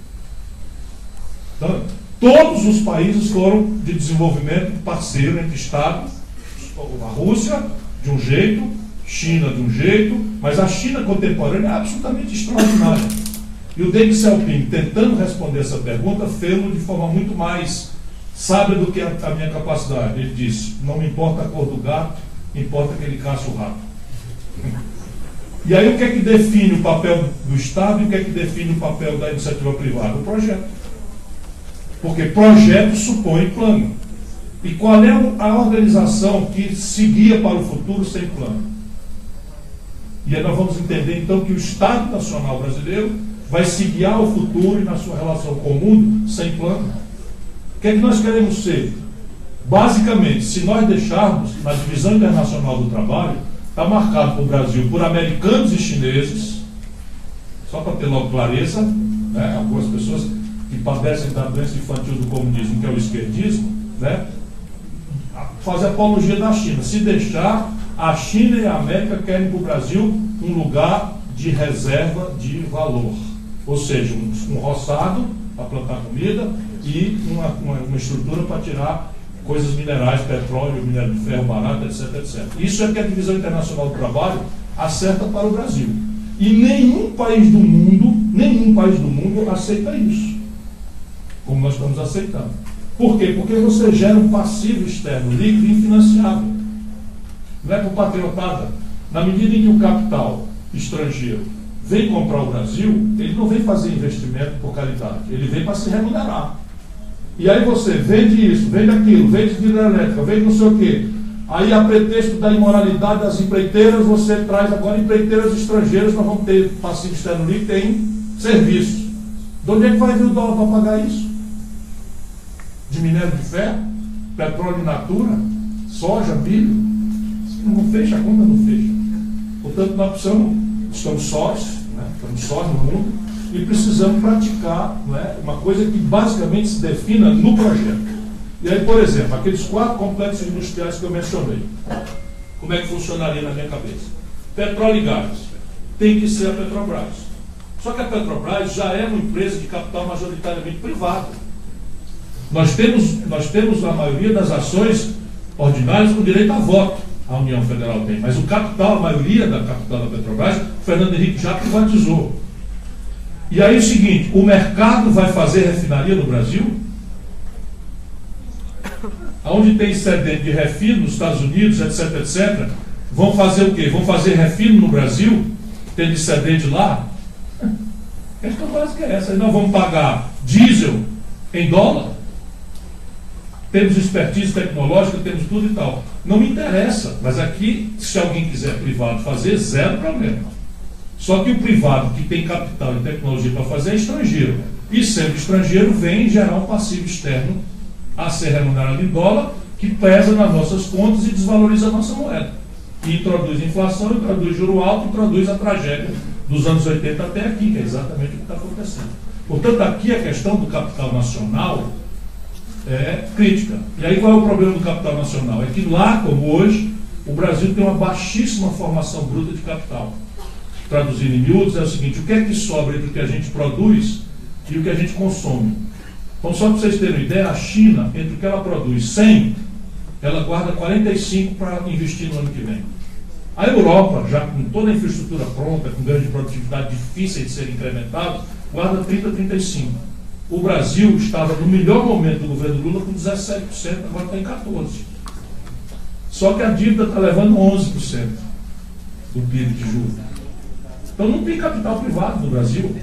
Então, todos os países foram de desenvolvimento parceiro entre Estados, a Rússia de um jeito, China de um jeito, mas a China contemporânea é absolutamente extraordinária. E o Deng Xiaoping, tentando responder essa pergunta, fez-lo de forma muito mais sábia do que a, a minha capacidade. Ele disse: não me importa a cor do gato, importa que ele caça o rato. E aí o que é que define o papel do Estado e o que é que define o papel da iniciativa privada? O projeto. Porque projeto supõe plano. E qual é a organização que se guia para o futuro sem plano? E aí nós vamos entender então que o Estado Nacional Brasileiro vai se guiar ao futuro e na sua relação com o mundo sem plano. O que é que nós queremos ser? Basicamente, se nós deixarmos na divisão internacional do trabalho, está marcado para o Brasil por americanos e chineses, só para ter logo clareza, né? Algumas pessoas que padecem da doença infantil do comunismo, que é o esquerdismo, né? Fazer apologia da China. Se deixar, a China e a América querem para o Brasil um lugar de reserva de valor, ou seja, um, um roçado para plantar comida e uma, uma, uma estrutura para tirar coisas minerais, petróleo, minério de ferro barato, etc, etcétera. Isso é que a divisão internacional do trabalho acerta para o Brasil. E nenhum país do mundo, nenhum país do mundo aceita isso, como nós estamos aceitando. Por quê? Porque você gera um passivo externo líquido e infinanciável. Não é por patriotada. Na medida em que o capital estrangeiro vem comprar o Brasil, ele não vem fazer investimento por caridade, ele vem para se remunerar. E aí você vende isso, vende aquilo, vende hidrelétrica, vende não sei o quê. Aí, a pretexto da imoralidade das empreiteiras, você traz agora empreiteiras estrangeiras, nós vamos ter passivo externo líquido em serviço. De onde é que vai vir o dólar para pagar isso? De minério de ferro, petróleo in natura, soja, milho? Não fecha, a conta não fecha. Portanto, nós precisamos, estamos sós, né? estamos sós no mundo, e precisamos praticar, né, uma coisa que basicamente se defina no projeto. E aí, por exemplo, aqueles quatro complexos industriais que eu mencionei, como é que funcionaria na minha cabeça? Petróleo e gás. Tem que ser a Petrobras. Só que a Petrobras já é uma empresa de capital majoritariamente privado. Nós temos, nós temos a maioria das ações ordinárias com direito a voto. A União Federal tem. Mas o capital, a maioria da capital da Petrobras, o Fernando Henrique já privatizou. E aí é o seguinte, o mercado vai fazer refinaria no Brasil? Onde tem excedente de refino, nos Estados Unidos, etc, etcétera, vão fazer o quê? Vão fazer refino no Brasil, tendo excedente lá? A questão básica é essa. Aí nós vamos pagar diesel em dólar? temos expertise tecnológica, temos tudo e tal. Não me interessa, mas aqui, se alguém quiser privado fazer, zero problema. Só que o privado que tem capital e tecnologia para fazer é estrangeiro. E sendo estrangeiro, vem gerar um passivo externo a ser remunerado em dólar, que pesa nas nossas contas e desvaloriza a nossa moeda. E introduz inflação, introduz juro alto, introduz a tragédia dos anos oitenta até aqui, que é exatamente o que está acontecendo. Portanto, aqui a questão do capital nacional é crítica. E aí qual é o problema do capital nacional? É que lá, como hoje, o Brasil tem uma baixíssima formação bruta de capital. Traduzindo em miúdos, é o seguinte: o que é que sobra entre o que a gente produz e o que a gente consome? Então, só para vocês terem uma ideia, a China, entre o que ela produz cem, ela guarda quarenta e cinco para investir no ano que vem. A Europa, já com toda a infraestrutura pronta, com ganhos de produtividade difíceis de serem incrementados, guarda trinta, trinta e cinco. O Brasil estava no melhor momento do governo Lula com dezessete por cento, agora está em quatorze por cento. Só que a dívida está levando onze por cento do P I B de juros. Então não tem capital privado no Brasil.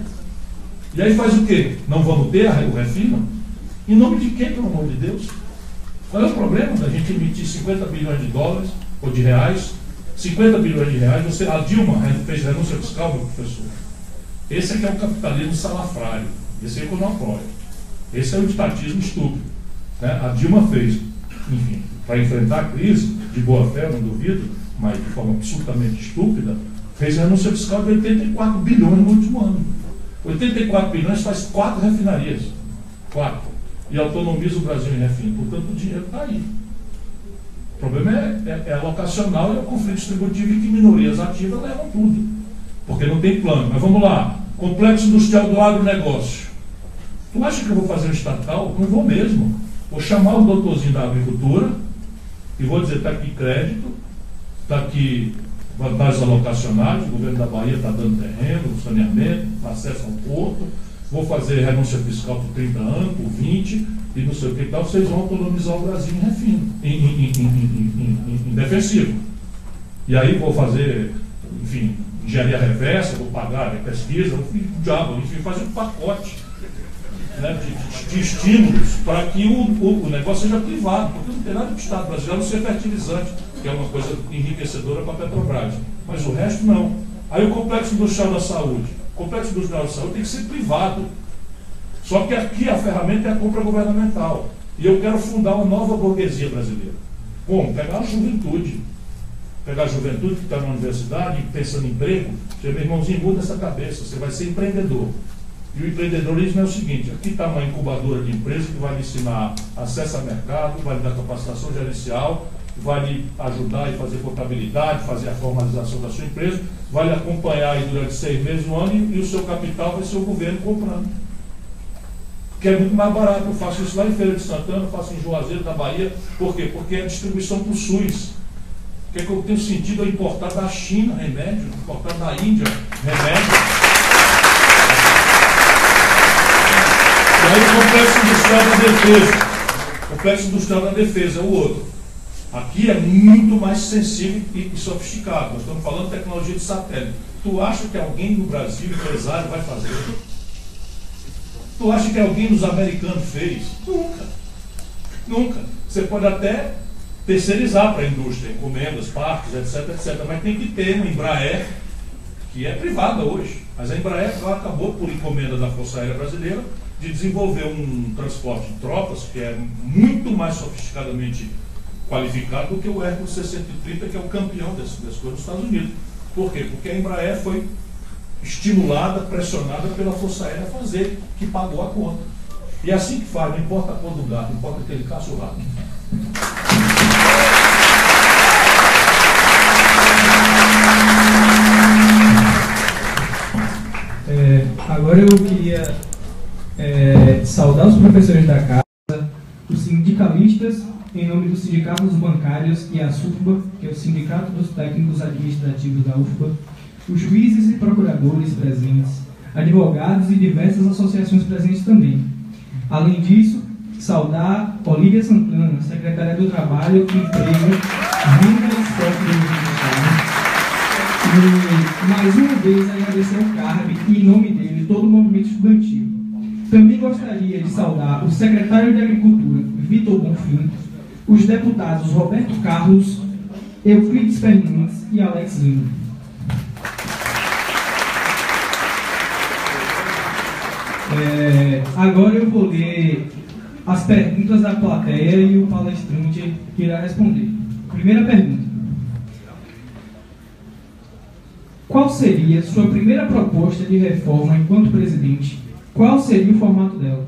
E aí faz o quê? Não vamos ter o refino? Em nome de quem, pelo amor de Deus? Qual é o problema da gente emitir cinquenta bilhões de dólares ou de reais? cinquenta bilhões de reais, você, a Dilma fez renúncia fiscal, meu professor. Esse é que é o capitalismo salafrário. Esse é que eu não apoio. Esse é o estatismo estúpido. Né? A Dilma fez, enfim, para enfrentar a crise, de boa fé, não duvido, mas de forma absolutamente estúpida, fez renúncia fiscal de oitenta e quatro bilhões no último ano. oitenta e quatro bilhões faz quatro refinarias. Quatro. E autonomiza o Brasil em refino. Portanto, o dinheiro está aí. O problema é, é, é alocacional e é o conflito distributivo, em que minorias ativas levam tudo. Porque não tem plano. Mas vamos lá. Complexo industrial do agronegócio. Tu acha que eu vou fazer um estatal? Não vou mesmo. Vou chamar o doutorzinho da agricultura e vou dizer: está aqui crédito, está aqui vantagens alocacionais, o governo da Bahia está dando terreno, saneamento, acesso ao porto, vou fazer renúncia fiscal por trinta anos, por vinte, e não sei o que tal, vocês vão autonomizar o Brasil em refino, em, em, em, em, em, em defensivo. E aí vou fazer, enfim, engenharia reversa, vou pagar pesquisa, o diabo, enfim, fazer um pacote, né, de, de estímulos para que o, o, o negócio seja privado, porque não tem nada do Estado brasileiro ser fertilizante, que é uma coisa enriquecedora para a Petrobras. Mas o resto não. Aí o complexo industrial da saúde. O complexo industrial da saúde tem que ser privado. Só que aqui a ferramenta é a compra governamental. E eu quero fundar uma nova burguesia brasileira. Como? Pegar a juventude. Pegar a juventude que está na universidade, pensando em emprego, dizer: meu irmãozinho, muda essa cabeça, você vai ser empreendedor. E o empreendedorismo é o seguinte: aqui está uma incubadora de empresas que vai lhe ensinar acesso a mercado, vai lhe dar capacitação gerencial, vai lhe ajudar a fazer contabilidade, fazer a formalização da sua empresa, vai lhe acompanhar aí durante seis meses, um ano, e, e o seu capital vai ser o governo comprando. Que é muito mais barato. Eu faço isso lá em Feira de Santana, faço em Juazeiro da Bahia. Por quê? Porque é a distribuição para o SUS. O que é que eu tenho sentido é importar da China remédio, importar da Índia remédio. E aí o complexo industrial da defesa. O complexo industrial da defesa é o outro. Aqui é muito mais sensível e, e sofisticado. Nós estamos falando de tecnologia de satélite. Tu acha que alguém no Brasil, empresário, vai fazer? Tu acha que alguém dos americanos fez? Nunca. Nunca. Você pode até terceirizar para a indústria, encomendas, parques, etc, etcétera. Mas tem que ter uma Embraer, que é privada hoje. Mas a Embraer acabou, por encomenda da Força Aérea Brasileira, de desenvolver um transporte de tropas que é muito mais sofisticadamente qualificado do que o Hércules seiscentos e trinta, que é o campeão desse, desse coisa nos Estados Unidos. Por quê? Porque a Embraer foi estimulada, pressionada pela Força Aérea a fazer, que pagou a conta. E é assim que faz, não importa a cor do gato, não importa que ele caça o rato. É, agora eu queria é, saudar os professores da casa, os sindicalistas, em nome dos sindicatos bancários e a SUFBA, que é o Sindicato dos Técnicos Administrativos da U F B A, os juízes e procuradores presentes, advogados e diversas associações presentes também. Além disso, saudar Olívia Santana, secretária do Trabalho, Emprego, Renda e Esporte do Estado. E, mais uma vez, agradecer ao C A R B e, em nome dele, todo o movimento estudantil. Também gostaria de saudar o secretário de Agricultura, Vitor Bonfim, os deputados Roberto Carlos, Euclides Fernandes e Alex Lima. É, agora eu vou ler as perguntas da plateia e o palestrante irá responder. Primeira pergunta. Qual seria sua primeira proposta de reforma enquanto presidente? Qual seria o formato dela?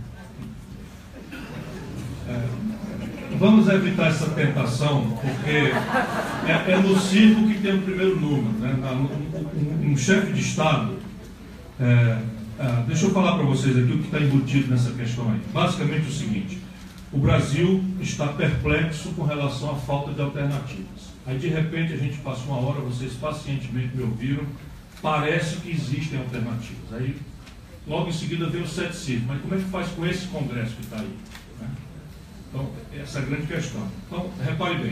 É, vamos evitar essa tentação, porque é, é no circo que tem o primeiro número, né? Um, um, um chefe de Estado. É, é, deixa eu falar para vocês aqui o que está embutido nessa questão aí. Basicamente o seguinte: o Brasil está perplexo com relação à falta de alternativas. Aí de repente a gente passa uma hora, vocês pacientemente me ouviram, parece que existem alternativas. Aí logo em seguida vem o ceticismo, mas como é que faz com esse Congresso que está aí? Né? Então, essa é a grande questão. Então, repare bem,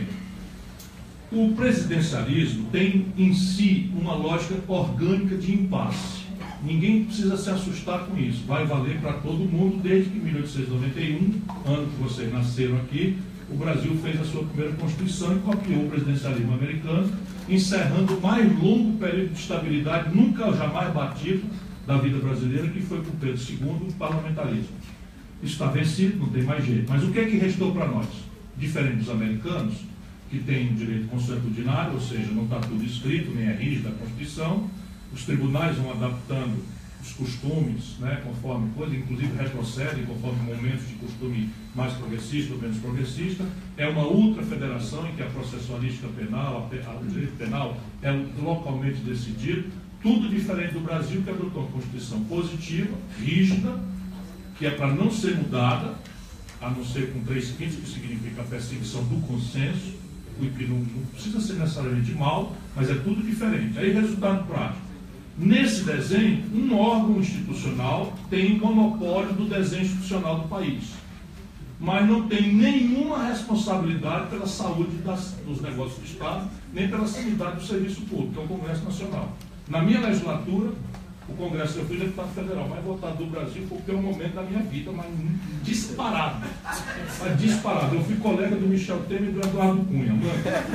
o presidencialismo tem em si uma lógica orgânica de impasse. Ninguém precisa se assustar com isso, vai valer para todo mundo desde que em mil oitocentos e noventa e um, ano que vocês nasceram aqui, o Brasil fez a sua primeira Constituição e copiou o presidencialismo americano, encerrando o mais longo período de estabilidade, nunca jamais batido, da vida brasileira, que foi com Pedro segundo, o parlamentarismo. Isso está vencido, não tem mais jeito. Mas o que é que restou para nós? Diferente dos americanos, que têm direito consuetudinário, ou seja, não está tudo escrito, nem é rígida a Constituição, os tribunais vão adaptando os costumes, né, conforme coisa, inclusive retrocedem conforme momentos de costume mais progressista ou menos progressista. É uma ultra-federação em que a processualística penal, a, o direito penal é localmente decidido. Tudo diferente do Brasil, que adotou uma Constituição positiva, rígida, que é para não ser mudada, a não ser com três quintos, que significa a perseguição do consenso, o que não, não precisa ser necessariamente mal, mas é tudo diferente. Aí, resultado prático. Nesse desenho, um órgão institucional tem monopólio do desenho institucional do país, mas não tem nenhuma responsabilidade pela saúde das, dos negócios do Estado, nem pela sanidade do serviço público, que é o Congresso Nacional. Na minha legislatura, o Congresso, eu fui deputado federal mais votado do Brasil, porque é um momento da minha vida, mas disparado. Mas disparado. Eu fui colega do Michel Temer e do Eduardo Cunha. Mano.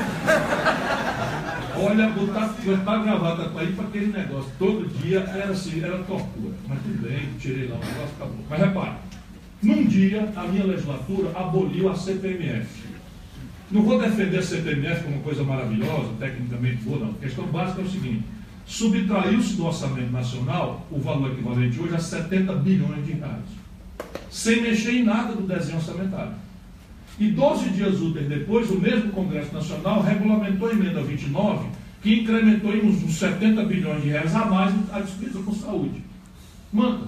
Olha, botar, botar a gravata para ir para aquele negócio todo dia era assim, era tortura. Mas tudo bem, tirei lá o negócio, acabou. Mas repare, num dia a minha legislatura aboliu a C P M F. Não vou defender a C P M F como uma coisa maravilhosa, tecnicamente boa, não. A questão básica é o seguinte: subtraiu-se do orçamento nacional o valor equivalente hoje a setenta bilhões de reais, sem mexer em nada do desenho orçamentário. E doze dias úteis depois, o mesmo Congresso Nacional regulamentou a emenda vinte e nove, que incrementou em uns setenta bilhões de reais a mais a despesa com saúde. Manda,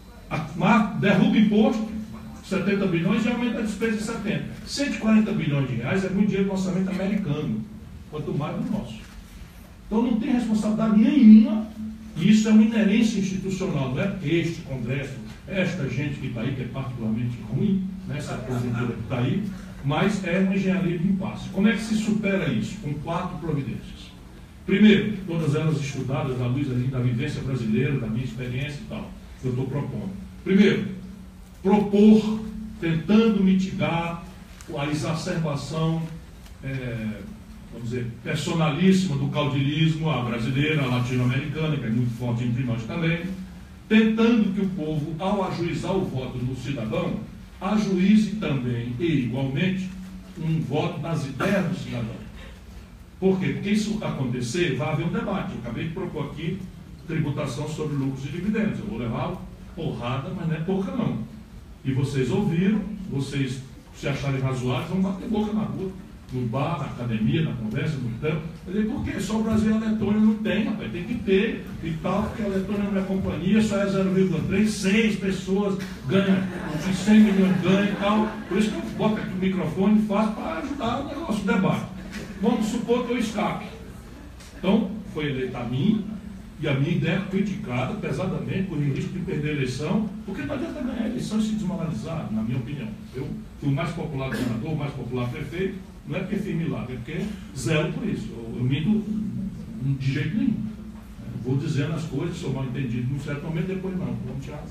a, derruba imposto, setenta bilhões, e aumenta a despesa em setenta. cento e quarenta bilhões de reais é muito dinheiro do orçamento americano, quanto mais do nosso. Então não tem responsabilidade nenhuma, e isso é uma inerência institucional, não é este Congresso, esta gente que está aí, que é particularmente ruim, né, essa conjuntura que está aí, mas é uma engenharia de impasse. Como é que se supera isso? Com quatro providências. Primeiro, todas elas estudadas à luz da vivência brasileira, da minha experiência e tal, que eu estou propondo. Primeiro, propor, tentando mitigar a exacerbação, é, vamos dizer, personalíssima do caudilismo, a brasileira, a latino-americana, que é muito forte entre nós também, tentando que o povo, ao ajuizar o voto do cidadão, ajuize também e igualmente um voto nas ideias do cidadão. Por quê? Porque isso acontecer, vai haver um debate. Eu acabei de propor aqui tributação sobre lucros e dividendos. Eu vou levar porrada, mas não é pouca não. E vocês ouviram, vocês se acharem razoáveis, vão bater boca na rua, no bar, na academia, na conversa, no campo. Eu digo, por quê? Só o Brasil e a Letônia não tem, rapaz, tem que ter e tal, porque a Letônia não é companhia, só é zero vírgula três, seis pessoas ganham, cem milhões ganham e tal. Por isso que eu boto aqui o microfone e faço para ajudar o negócio, o debate. Vamos supor que eu escape. Então, foi eleita a mim, e a minha ideia é criticada pesadamente por risco de perder a eleição, porque não adianta ganhar a eleição e se desmoralizar, na minha opinião. Eu fui o mais popular governador, o mais popular prefeito, não é porque fiz milagre, é porque zero por isso. Eu, eu minto de jeito nenhum. Eu vou dizendo as coisas, sou mal entendido num certo momento, depois não, vamos tirar razão.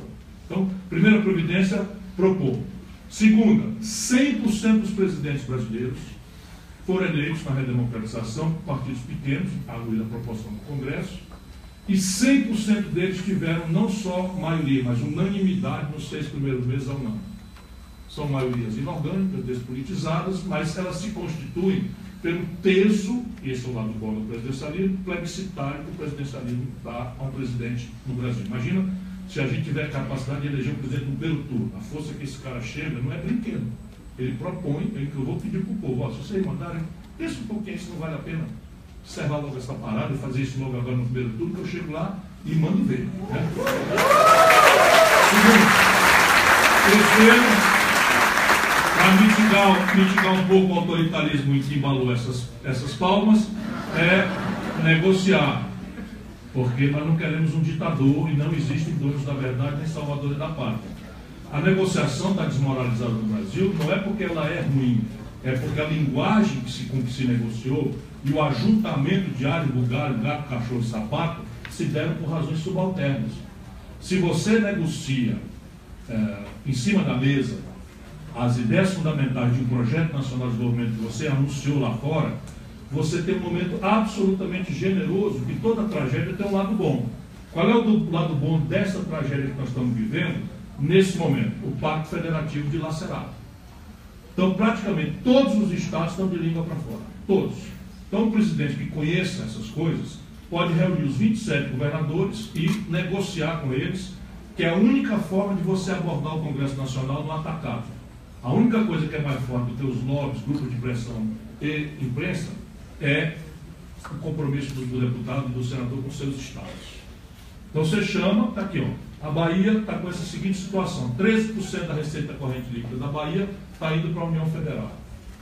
Então, primeira providência, propor. Segunda, cem por cento dos presidentes brasileiros foram eleitos na redemocratização por partidos pequenos, à luz da proposta do Congresso, e cem por cento deles tiveram não só maioria, mas unanimidade nos seis primeiros meses ao ano. São maiorias inorgânicas, despolitizadas, mas elas se constituem pelo peso, esse é o lado bom do presidencialismo, plebiscitário que o presidencialismo dá a um presidente no Brasil. Imagina se a gente tiver capacidade de eleger um presidente no primeiro turno. A força que esse cara chega não é brinquedo. Ele propõe, é que eu vou pedir para o povo, ó, se vocês mandarem, pensa um pouquinho se não vale a pena observar logo essa parada e fazer isso logo agora no primeiro turno, que eu chego lá e mando ver. Né? Segundo, terceiro, para mitigar, mitigar um pouco o autoritarismo em que embalou essas, essas palmas, é negociar. Porque nós não queremos um ditador e não existem donos da verdade nem salvadores da pátria. A negociação está desmoralizada no Brasil, não é porque ela é ruim, é porque a linguagem que se, com que se negociou e o ajuntamento de alho, bugalho, gato, cachorro e sapato se deram por razões subalternas. Se você negocia é, em cima da mesa as ideias fundamentais de um projeto nacional de desenvolvimento que você anunciou lá fora, você tem um momento absolutamente generoso, que toda tragédia tem um lado bom. Qual é o lado bom dessa tragédia que nós estamos vivendo? Nesse momento, o Pacto Federativo dilacerado. Então, praticamente todos os estados estão de língua para fora. Todos. Então, o presidente que conheça essas coisas pode reunir os vinte e sete governadores e negociar com eles, que é a única forma de você abordar o Congresso Nacional no atacado. A única coisa que é mais forte do que os lobbies, grupos de pressão e imprensa é o compromisso do, do deputado e do senador com seus estados. Então você chama, está aqui, ó, a Bahia está com essa seguinte situação: treze por cento da receita corrente líquida da Bahia está indo para a União Federal.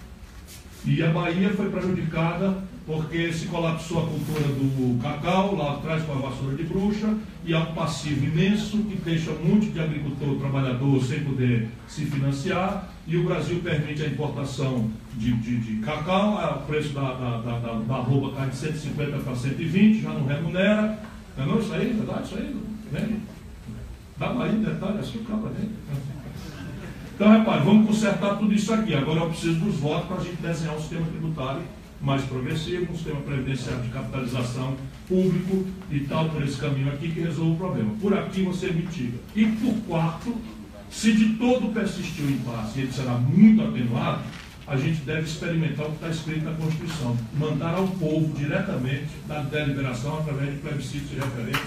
E a Bahia foi prejudicada porque se colapsou a cultura do cacau lá atrás com a vassoura de bruxa, e há um passivo imenso que deixa um monte de agricultor, trabalhador sem poder se financiar, e o Brasil permite a importação de, de, de cacau, o preço da, da, da, da, da arroba cai de cento e cinquenta para cento e vinte, já não remunera. Não é não, isso aí, verdade, isso aí, né? Dá Bahia, detalhe, assim o cara vem. Então, repare, vamos consertar tudo isso aqui. Agora eu preciso dos votos para a gente desenhar um sistema tributário mais progressivo, um sistema previdenciário de capitalização público e tal, por esse caminho aqui, que resolve o problema. Por aqui você mitiga. E por quarto, se de todo persistir o impasse e ele será muito atenuado, a gente deve experimentar o que está escrito na Constituição, mandar ao povo diretamente da deliberação através de plebiscitos e referendos.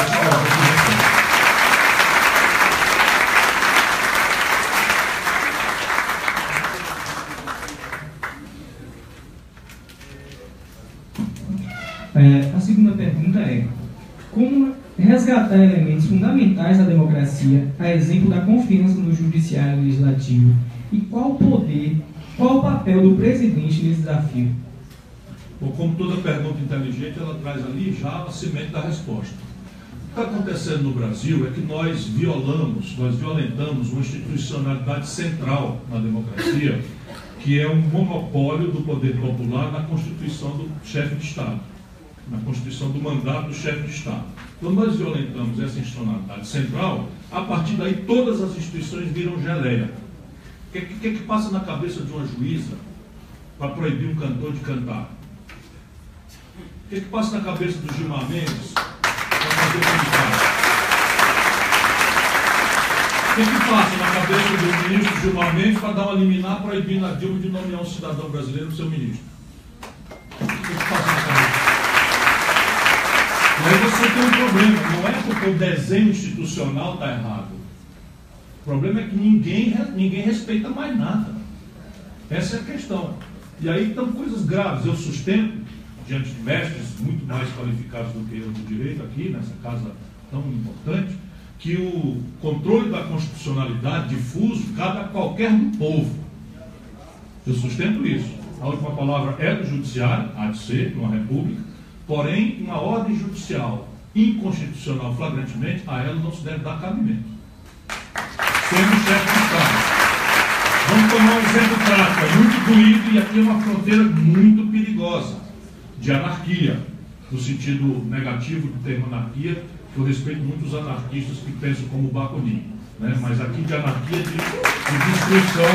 É, a segunda pergunta é: como resgatar elementos fundamentais da democracia, a exemplo da confiança no judiciário e legislativo, e qual o poder, qual o papel do presidente nesse desafio? Bom, como toda pergunta inteligente, ela traz ali já a semente da resposta. O que está acontecendo no Brasil é que nós violamos, nós violentamos uma institucionalidade central na democracia, que é um monopólio do poder popular na constituição do chefe de Estado, na constituição do mandato do chefe de Estado. Quando nós violentamos essa institucionalidade central, a partir daí todas as instituições viram geleia. O que, que, que passa na cabeça de uma juíza para proibir um cantor de cantar? O que, que passa na cabeça do Gilmar Mendes para fazer cantar? O que, que passa na cabeça do ministro Gilmar Mendes para dar uma liminar proibindo a Dilma de nomear um cidadão brasileiro no seu ministro? O que, que passa na cabeça? E aí você tem um problema, não é porque o desenho institucional está errado. O problema é que ninguém, ninguém respeita mais nada. Essa é a questão. E aí estão coisas graves. Eu sustento, diante de mestres muito mais qualificados do que eu do direito aqui, nessa casa tão importante, que o controle da constitucionalidade difuso cabe a qualquer do povo. Eu sustento isso. A última palavra é do judiciário, há de ser, numa república. Porém, uma ordem judicial inconstitucional flagrantemente, a ela não se deve dar cabimento. Sendo chefe de Estado. Vamos tomar um exemplo prático, é muito doído, e aqui é uma fronteira muito perigosa de anarquia, no sentido negativo do termo anarquia, que eu respeito muito os anarquistas que pensam como Bakunin. né? Mas aqui de anarquia, de, de destruição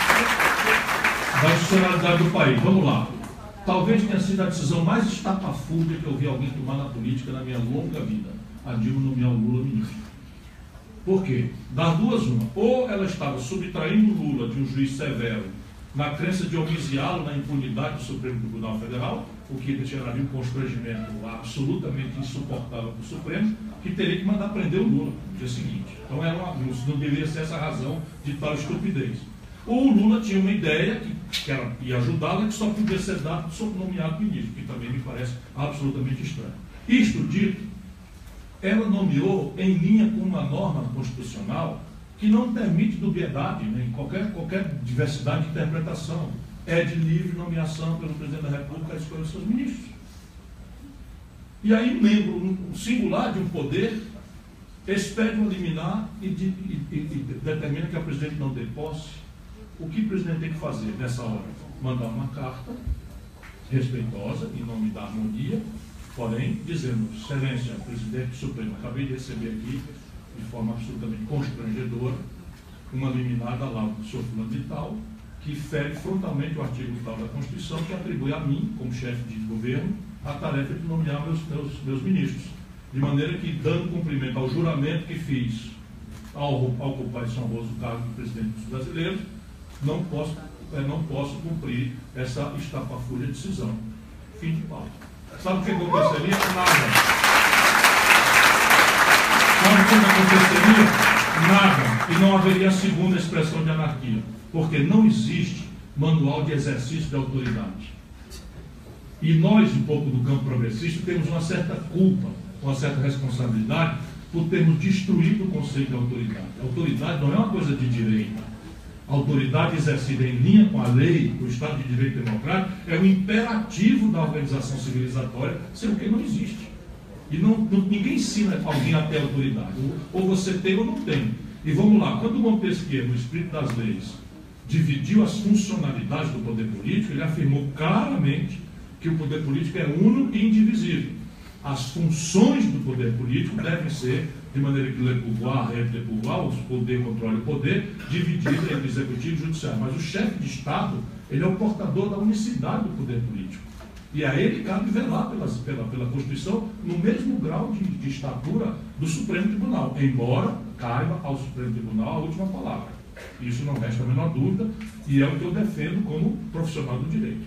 da institucionalidade do país. Vamos lá. Talvez tenha sido a decisão mais estapafúrdia que eu vi alguém tomar na política na minha longa vida. A Dilma nomear o Lula ministro. Por quê? Das duas, uma. Ou ela estava subtraindo o Lula de um juiz severo na crença de homiciá-lo na impunidade do Supremo Tribunal Federal, o que geraria um constrangimento absolutamente insuportável para o Supremo, que teria que mandar prender o Lula no dia seguinte. Então era uma, não deveria ser essa a razão de tal estupidez. Ou o Lula tinha uma ideia que, que era, ia ajudá-la, que só podia ser dado sob nomeado ministro, que também me parece absolutamente estranho. Isto dito, ela nomeou em linha com uma norma constitucional que não permite dubiedade, né, em qualquer, qualquer diversidade de interpretação. É de livre nomeação pelo presidente da República a escolha dos seus ministros. E aí, um membro um singular de um poder expede um liminar e, de, e, e, e determina que a presidente não dê posse. O que o presidente tem que fazer nessa hora? Mandar uma carta respeitosa, em nome da harmonia, porém, dizendo: Excelência, presidente Supremo, acabei de receber aqui, de forma absolutamente constrangedora, uma liminar da lauda do senhor fulano de tal, que fere frontalmente o artigo tal da Constituição, que atribui a mim, como chefe de governo, a tarefa de nomear meus, meus, meus ministros. De maneira que, dando cumprimento ao juramento que fiz ao, ao ocupar esse honroso cargo de presidente dos brasileiros, não posso, é, não posso cumprir essa estapafúrdia decisão. Fim de pauta. Sabe o que aconteceria? Nada. Sabe o que aconteceria? Nada. E não haveria a segunda expressão de anarquia. Porque não existe manual de exercício de autoridade. E nós, um pouco do campo progressista, temos uma certa culpa, uma certa responsabilidade por termos destruído o conceito de autoridade. A autoridade não é uma coisa de direita. A autoridade exercida em linha com a lei, o Estado de Direito Democrático, é o imperativo da organização civilizatória, sem o que não existe. E não, não, ninguém ensina alguém a ter autoridade. Ou, ou você tem ou não tem. E vamos lá, quando Montesquieu, no Espírito das Leis, dividiu as funcionalidades do poder político, ele afirmou claramente que o poder político é uno e indivisível. As funções do poder político devem ser, de maneira que le pouvoir, ré de pouvoir, o poder controla o poder, dividido entre executivo e judiciário. Mas o chefe de Estado, ele é o portador da unicidade do poder político. E a ele cabe velar pela, pela, pela Constituição no mesmo grau de, de estatura do Supremo Tribunal, embora caiba ao Supremo Tribunal a última palavra. Isso não resta a menor dúvida, e é o que eu defendo como profissional do direito.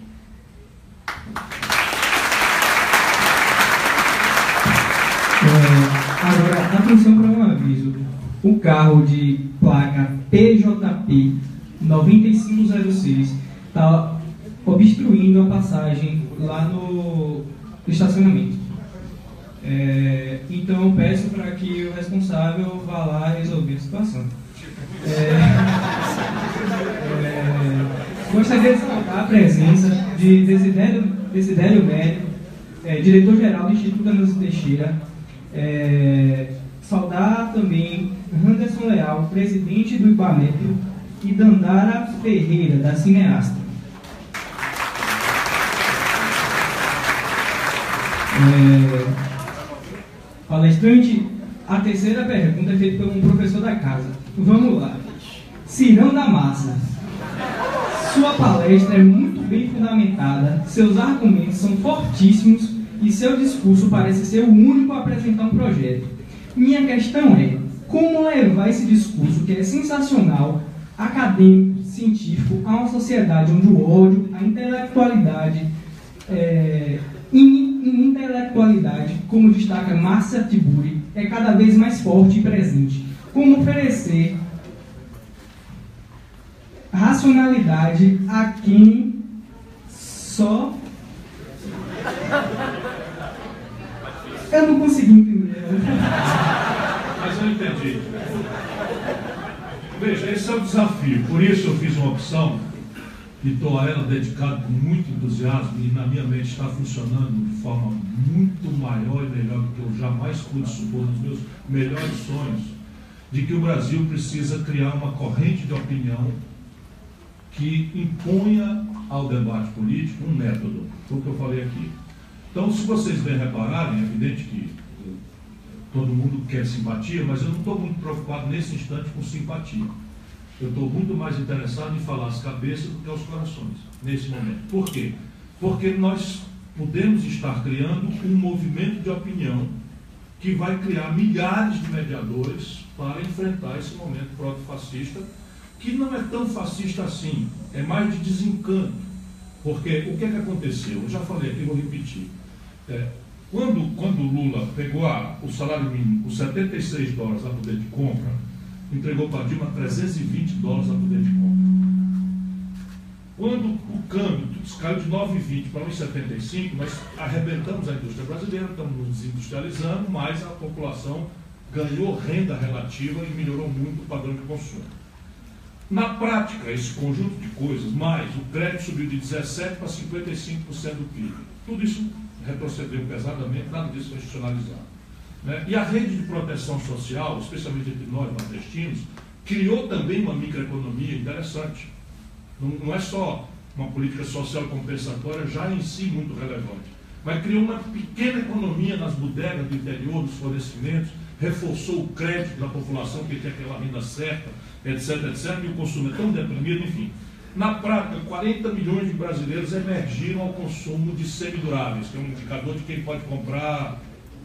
É, agora, atenção para um aviso. O carro de placa P J P nove cinco zero seis está obstruindo a passagem lá no estacionamento. É, então eu peço para que o responsável vá lá resolver a situação. É, é, gostaria de saudar a presença de Desidério, Desidério Médio, é, diretor-geral do Instituto Anderson Teixeira, é, saudar também Anderson Leal, presidente do IBAMETRO, e Dandara Ferreira, da Cineasta. É, palestrante, a terceira pergunta é feita por um professor da casa. Vamos lá. Cirão da Massa. Sua palestra é muito bem fundamentada, seus argumentos são fortíssimos e seu discurso parece ser o único a apresentar um projeto. Minha questão é, como levar esse discurso, que é sensacional, acadêmico, científico, a uma sociedade onde o ódio, a intelectualidade, é, in, in intelectualidade, como destaca Márcia Tiburi, é cada vez mais forte e presente. Como oferecer racionalidade a quem só... Eu não consegui entender. Mas eu entendi. Veja, esse é o desafio. Por isso eu fiz uma opção e estou a ela dedicado com muito entusiasmo e na minha mente está funcionando de forma muito maior e melhor do que eu jamais pude supor nos meus melhores sonhos, de que o Brasil precisa criar uma corrente de opinião que imponha ao debate político um método, foi o que eu falei aqui. Então, se vocês bem repararem, é evidente que todo mundo quer simpatia, mas eu não estou muito preocupado nesse instante com simpatia. Eu estou muito mais interessado em falar as cabeças do que aos corações, nesse momento. Por quê? Porque nós podemos estar criando um movimento de opinião que vai criar milhares de mediadores para enfrentar esse momento proto-fascista, que não é tão fascista assim, é mais de desencanto. Porque o que é que aconteceu? Eu já falei aqui, vou repetir. É, quando, quando o Lula pegou a, o salário mínimo, os setenta e seis dólares a poder de compra, entregou para a Dilma trezentos e vinte dólares a poder de compra. Quando o câmbio caiu de nove vírgula vinte para um vírgula setenta e cinco, nós arrebentamos a indústria brasileira, estamos nos desindustrializando, mas a população ganhou renda relativa e melhorou muito o padrão de consumo. Na prática, esse conjunto de coisas, mais o crédito subiu de dezessete por cento para cinquenta e cinco por cento do P I B. Tudo isso retrocedeu pesadamente, nada disso foi institucionalizado. Né? E a rede de proteção social, especialmente entre nós nordestinos, criou também uma microeconomia interessante. Não, não é só uma política social compensatória, já em si muito relevante, mas criou uma pequena economia nas bodegas do interior, nos fornecimentos, reforçou o crédito da população que tem aquela renda certa, etc, etcétera, e o consumo é tão deprimido, enfim. Na prática, quarenta milhões de brasileiros emergiram ao consumo de semiduráveis, que é um indicador de quem pode comprar,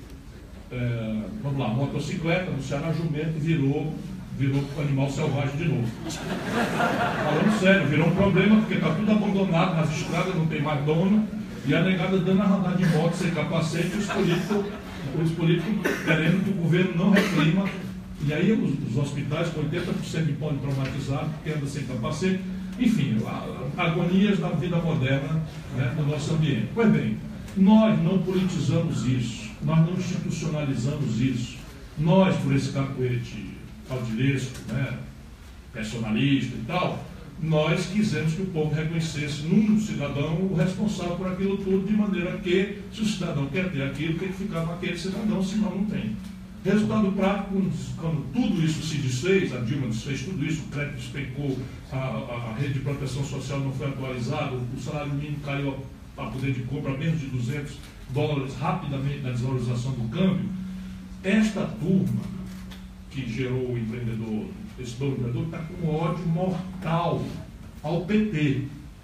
é, vamos lá, motocicleta, no Ceará, jumento virou, virou animal selvagem de novo. Falando sério, virou um problema, porque está tudo abandonado nas estradas, não tem mais dono, e a negada dando a rodar de moto sem capacete, e os políticos, os políticos querendo que o governo não reclima. E aí os, os hospitais com oitenta por cento de politraumatizados, porque anda sem capacete, enfim, agonias da vida moderna, né, no nosso ambiente. Pois bem, nós não politizamos isso, nós não institucionalizamos isso. Nós, por esse capoete caudilesco, né, personalista e tal, nós quisemos que o povo reconhecesse num cidadão o responsável por aquilo tudo, de maneira que, se o cidadão quer ter aquilo, tem que ficar com aquele cidadão, senão não tem. Resultado prático, quando tudo isso se desfez, a Dilma desfez tudo isso, o crédito despencou, a, a, a rede de proteção social não foi atualizada, o salário mínimo caiu a, a poder de compra a menos de duzentos dólares rapidamente na desvalorização do câmbio. Esta turma que gerou o empreendedor, esse novo empreendedor, está com ódio mortal ao P T.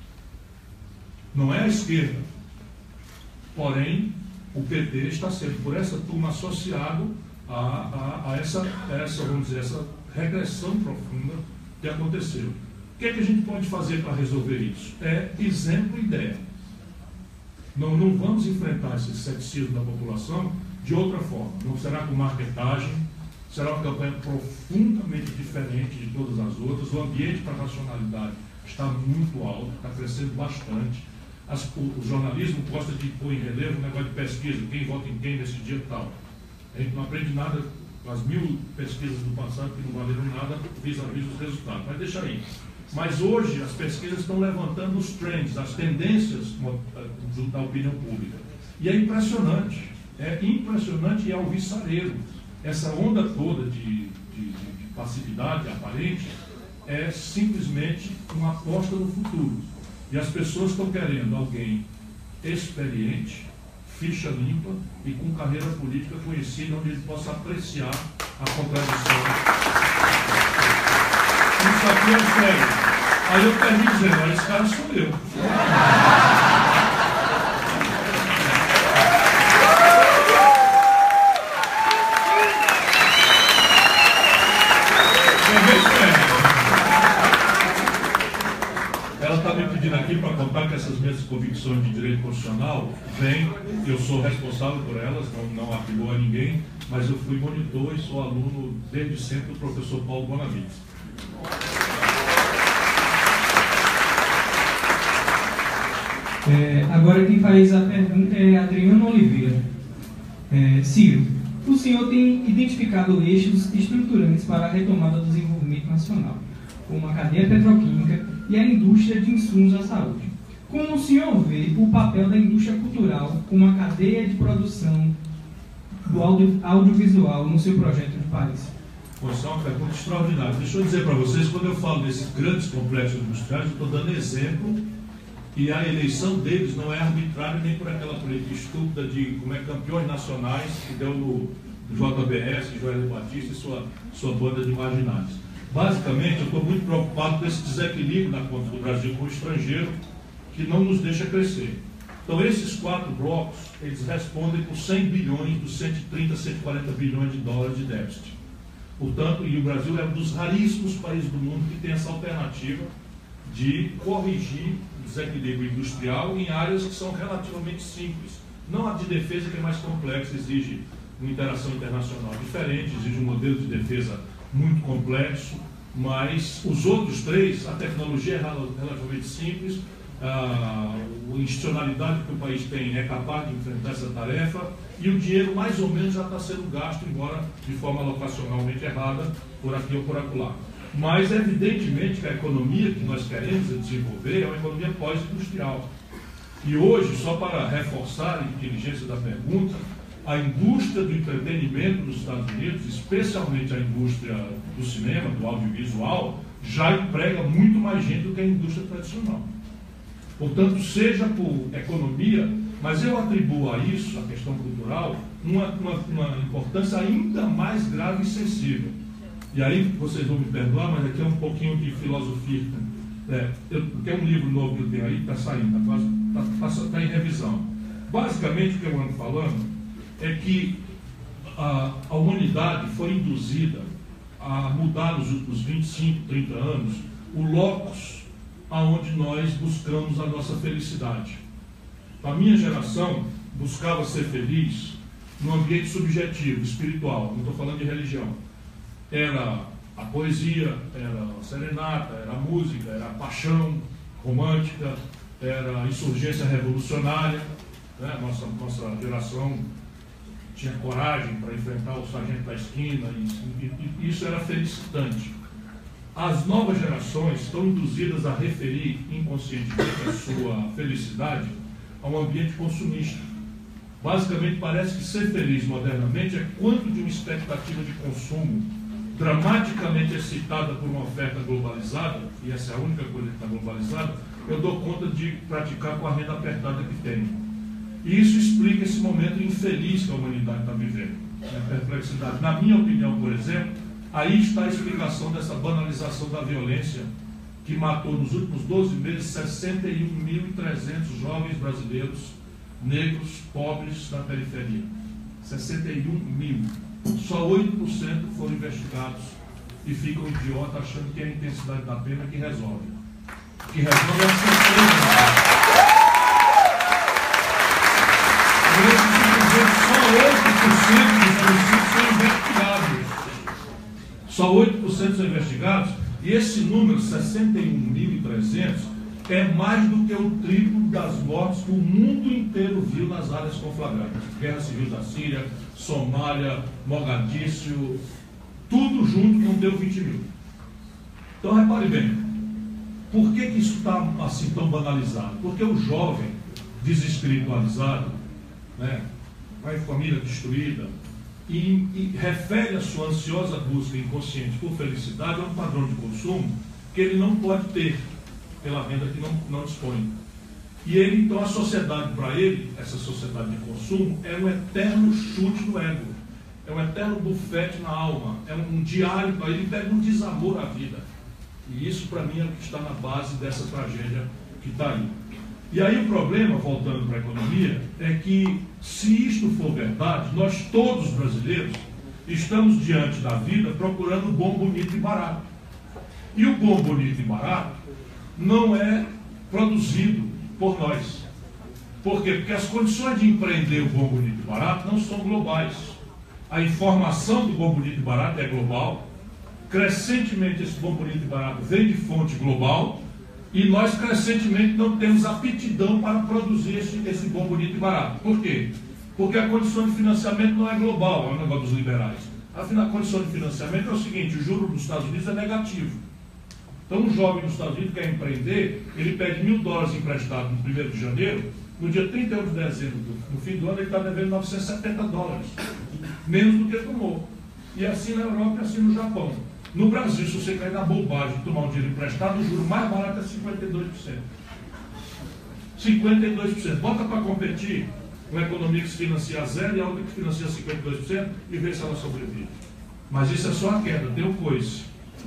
Não é a esquerda. Porém, o P T está sendo, por essa turma, associado A, a, a, essa, a essa, vamos dizer, essa regressão profunda que aconteceu. O que é que a gente pode fazer para resolver isso? É exemplo e ideia. Não, não vamos enfrentar esse ceticismo da população de outra forma. Não será com marketagem, será uma campanha profundamente diferente de todas as outras. O ambiente para a racionalidade está muito alto, está crescendo bastante. As, o, o jornalismo gosta de pôr em relevo o negócio de pesquisa, quem vota em quem nesse dia e tal. A gente não aprende nada com as mil pesquisas do passado que não valeram nada vis-à-vis dos resultados, mas deixa aí. Mas hoje as pesquisas estão levantando os trends, as tendências da opinião pública. E é impressionante, é impressionante e alvissareiro. Essa onda toda de, de, de passividade aparente é simplesmente uma aposta no futuro. E as pessoas estão querendo alguém experiente, ficha limpa e com carreira política conhecida, onde ele possa apreciar a contradição. Isso aqui é sério. Aí eu termino dizendo, olha, esse cara sou eu. Ela está me pedindo aqui para contar que essas minhas convicções de direito constitucional vêm, eu sou responsável por elas, não, não atribua a ninguém, mas eu fui monitor e sou aluno desde sempre do professor Paulo Bonavides. É, agora quem faz a pergunta é Adriano Oliveira. É, Ciro, o senhor tem identificado eixos estruturantes para a retomada do desenvolvimento nacional, como a cadeia petroquímica e a indústria de insumos à saúde. Como o senhor vê o papel da indústria cultural como a cadeia de produção do audio, audiovisual no seu projeto de país? Pois é uma pergunta extraordinária. Deixa eu dizer para vocês, quando eu falo desses grandes complexos industriais, eu estou dando exemplo, e a eleição deles não é arbitrária nem por aquela política estúpida de como é campeões nacionais que deu no, J B S, Joel Batista e sua, sua banda de marginais. Basicamente, eu estou muito preocupado com esse desequilíbrio na conta do Brasil com o estrangeiro, que não nos deixa crescer. Então, esses quatro blocos, eles respondem por cem bilhões dos cento e trinta, cento e quarenta bilhões de dólares de déficit. Portanto, e o Brasil é um dos raríssimos países do mundo que tem essa alternativa de corrigir o desequilíbrio industrial em áreas que são relativamente simples. Não a de defesa, que é mais complexa, exige uma interação internacional diferente, exige um modelo de defesa muito complexo, mas os outros três, a tecnologia é relativamente simples, a institucionalidade que o país tem é capaz de enfrentar essa tarefa e o dinheiro mais ou menos já está sendo gasto, embora de forma locacionalmente errada, por aqui ou por acolá. Mas evidentemente que a economia que nós queremos desenvolver é uma economia pós-industrial. E hoje, só para reforçar a inteligência da pergunta, a indústria do entretenimento nos Estados Unidos, especialmente a indústria do cinema, do audiovisual, já emprega muito mais gente do que a indústria tradicional. Portanto, seja por economia, mas eu atribuo a isso, a questão cultural, uma, uma, uma importância ainda mais grave e sensível. E aí, vocês vão me perdoar, mas aqui é um pouquinho de filosofia. É, eu, porque é um livro novo que eu tenho aí, está saindo, está tá, tá, tá em revisão. Basicamente, o que eu ando falando é que a, a humanidade foi induzida a mudar nos últimos vinte e cinco, trinta anos o locus aonde nós buscamos a nossa felicidade. A minha geração buscava ser feliz num ambiente subjetivo, espiritual, não estou falando de religião. Era a poesia, era a serenata, era a música, era a paixão romântica, era a insurgência revolucionária, né? Nossa, nossa geração tinha coragem para enfrentar o sargento da esquina, e, e, e isso era felicitante. As novas gerações estão induzidas a referir inconscientemente a sua felicidade a um ambiente consumista. Basicamente, parece que ser feliz modernamente é quanto de uma expectativa de consumo dramaticamente excitada por uma oferta globalizada, e essa é a única coisa que está globalizada, eu dou conta de praticar com a renda apertada que tenho. E isso explica esse momento infeliz que a humanidade está vivendo, a perplexidade. Na minha opinião, por exemplo, aí está a explicação dessa banalização da violência que matou nos últimos doze meses sessenta e um mil e trezentos jovens brasileiros, negros, pobres da periferia. sessenta e um mil. Só oito por cento foram investigados e ficam idiotas achando que é a intensidade da pena que resolve. O que resolve é a sentença. Só oito por cento são investigados, e esse número, sessenta e um mil e trezentos, é mais do que o triplo das mortes que o mundo inteiro viu nas áreas conflagrantes. Guerra Civil da Síria, Somália, Mogadíscio, tudo junto não deu vinte mil. Então, repare bem, por que, que isso está assim tão banalizado? Porque o jovem desespiritualizado, né, vai família destruída, e, e refere a sua ansiosa busca inconsciente por felicidade a um padrão de consumo que ele não pode ter pela renda que não, não dispõe. E ele, então, a sociedade para ele, essa sociedade de consumo, é um eterno chute no ego, é um eterno bufete na alma, é um diário para ele, pega um desamor à vida. E isso, para mim, é o que está na base dessa tragédia que está aí. E aí o problema, voltando para a economia, é que, se isto for verdade, nós todos brasileiros estamos diante da vida procurando bom, bonito e barato. E o bom, bonito e barato não é produzido por nós. Por quê? Porque as condições de empreender o bom, bonito e barato não são globais. A informação do bom, bonito e barato é global. Crescentemente, esse bom, bonito e barato vem de fonte global. E nós, crescentemente, não temos aptidão para produzir esse, esse bom, bonito e barato. Por quê? Porque a condição de financiamento não é global, é um negócio dos liberais. Afinal, a condição de financiamento é o seguinte: o juro dos Estados Unidos é negativo. Então, um jovem nos Estados Unidos quer empreender, ele pede mil dólares emprestado no primeiro de janeiro, no dia trinta e um de dezembro, no fim do ano, ele está devendo novecentos e setenta dólares, menos do que tomou. E assim na Europa e assim no Japão. No Brasil, se você cair na bobagem de tomar um dinheiro emprestado, o juro mais barato é cinquenta e dois por cento. cinquenta e dois por cento. Bota para competir Uma economia que se financia a zero e a outra que financia cinquenta e dois por cento e vê se ela sobrevive. Mas isso é só a queda, tem o coice.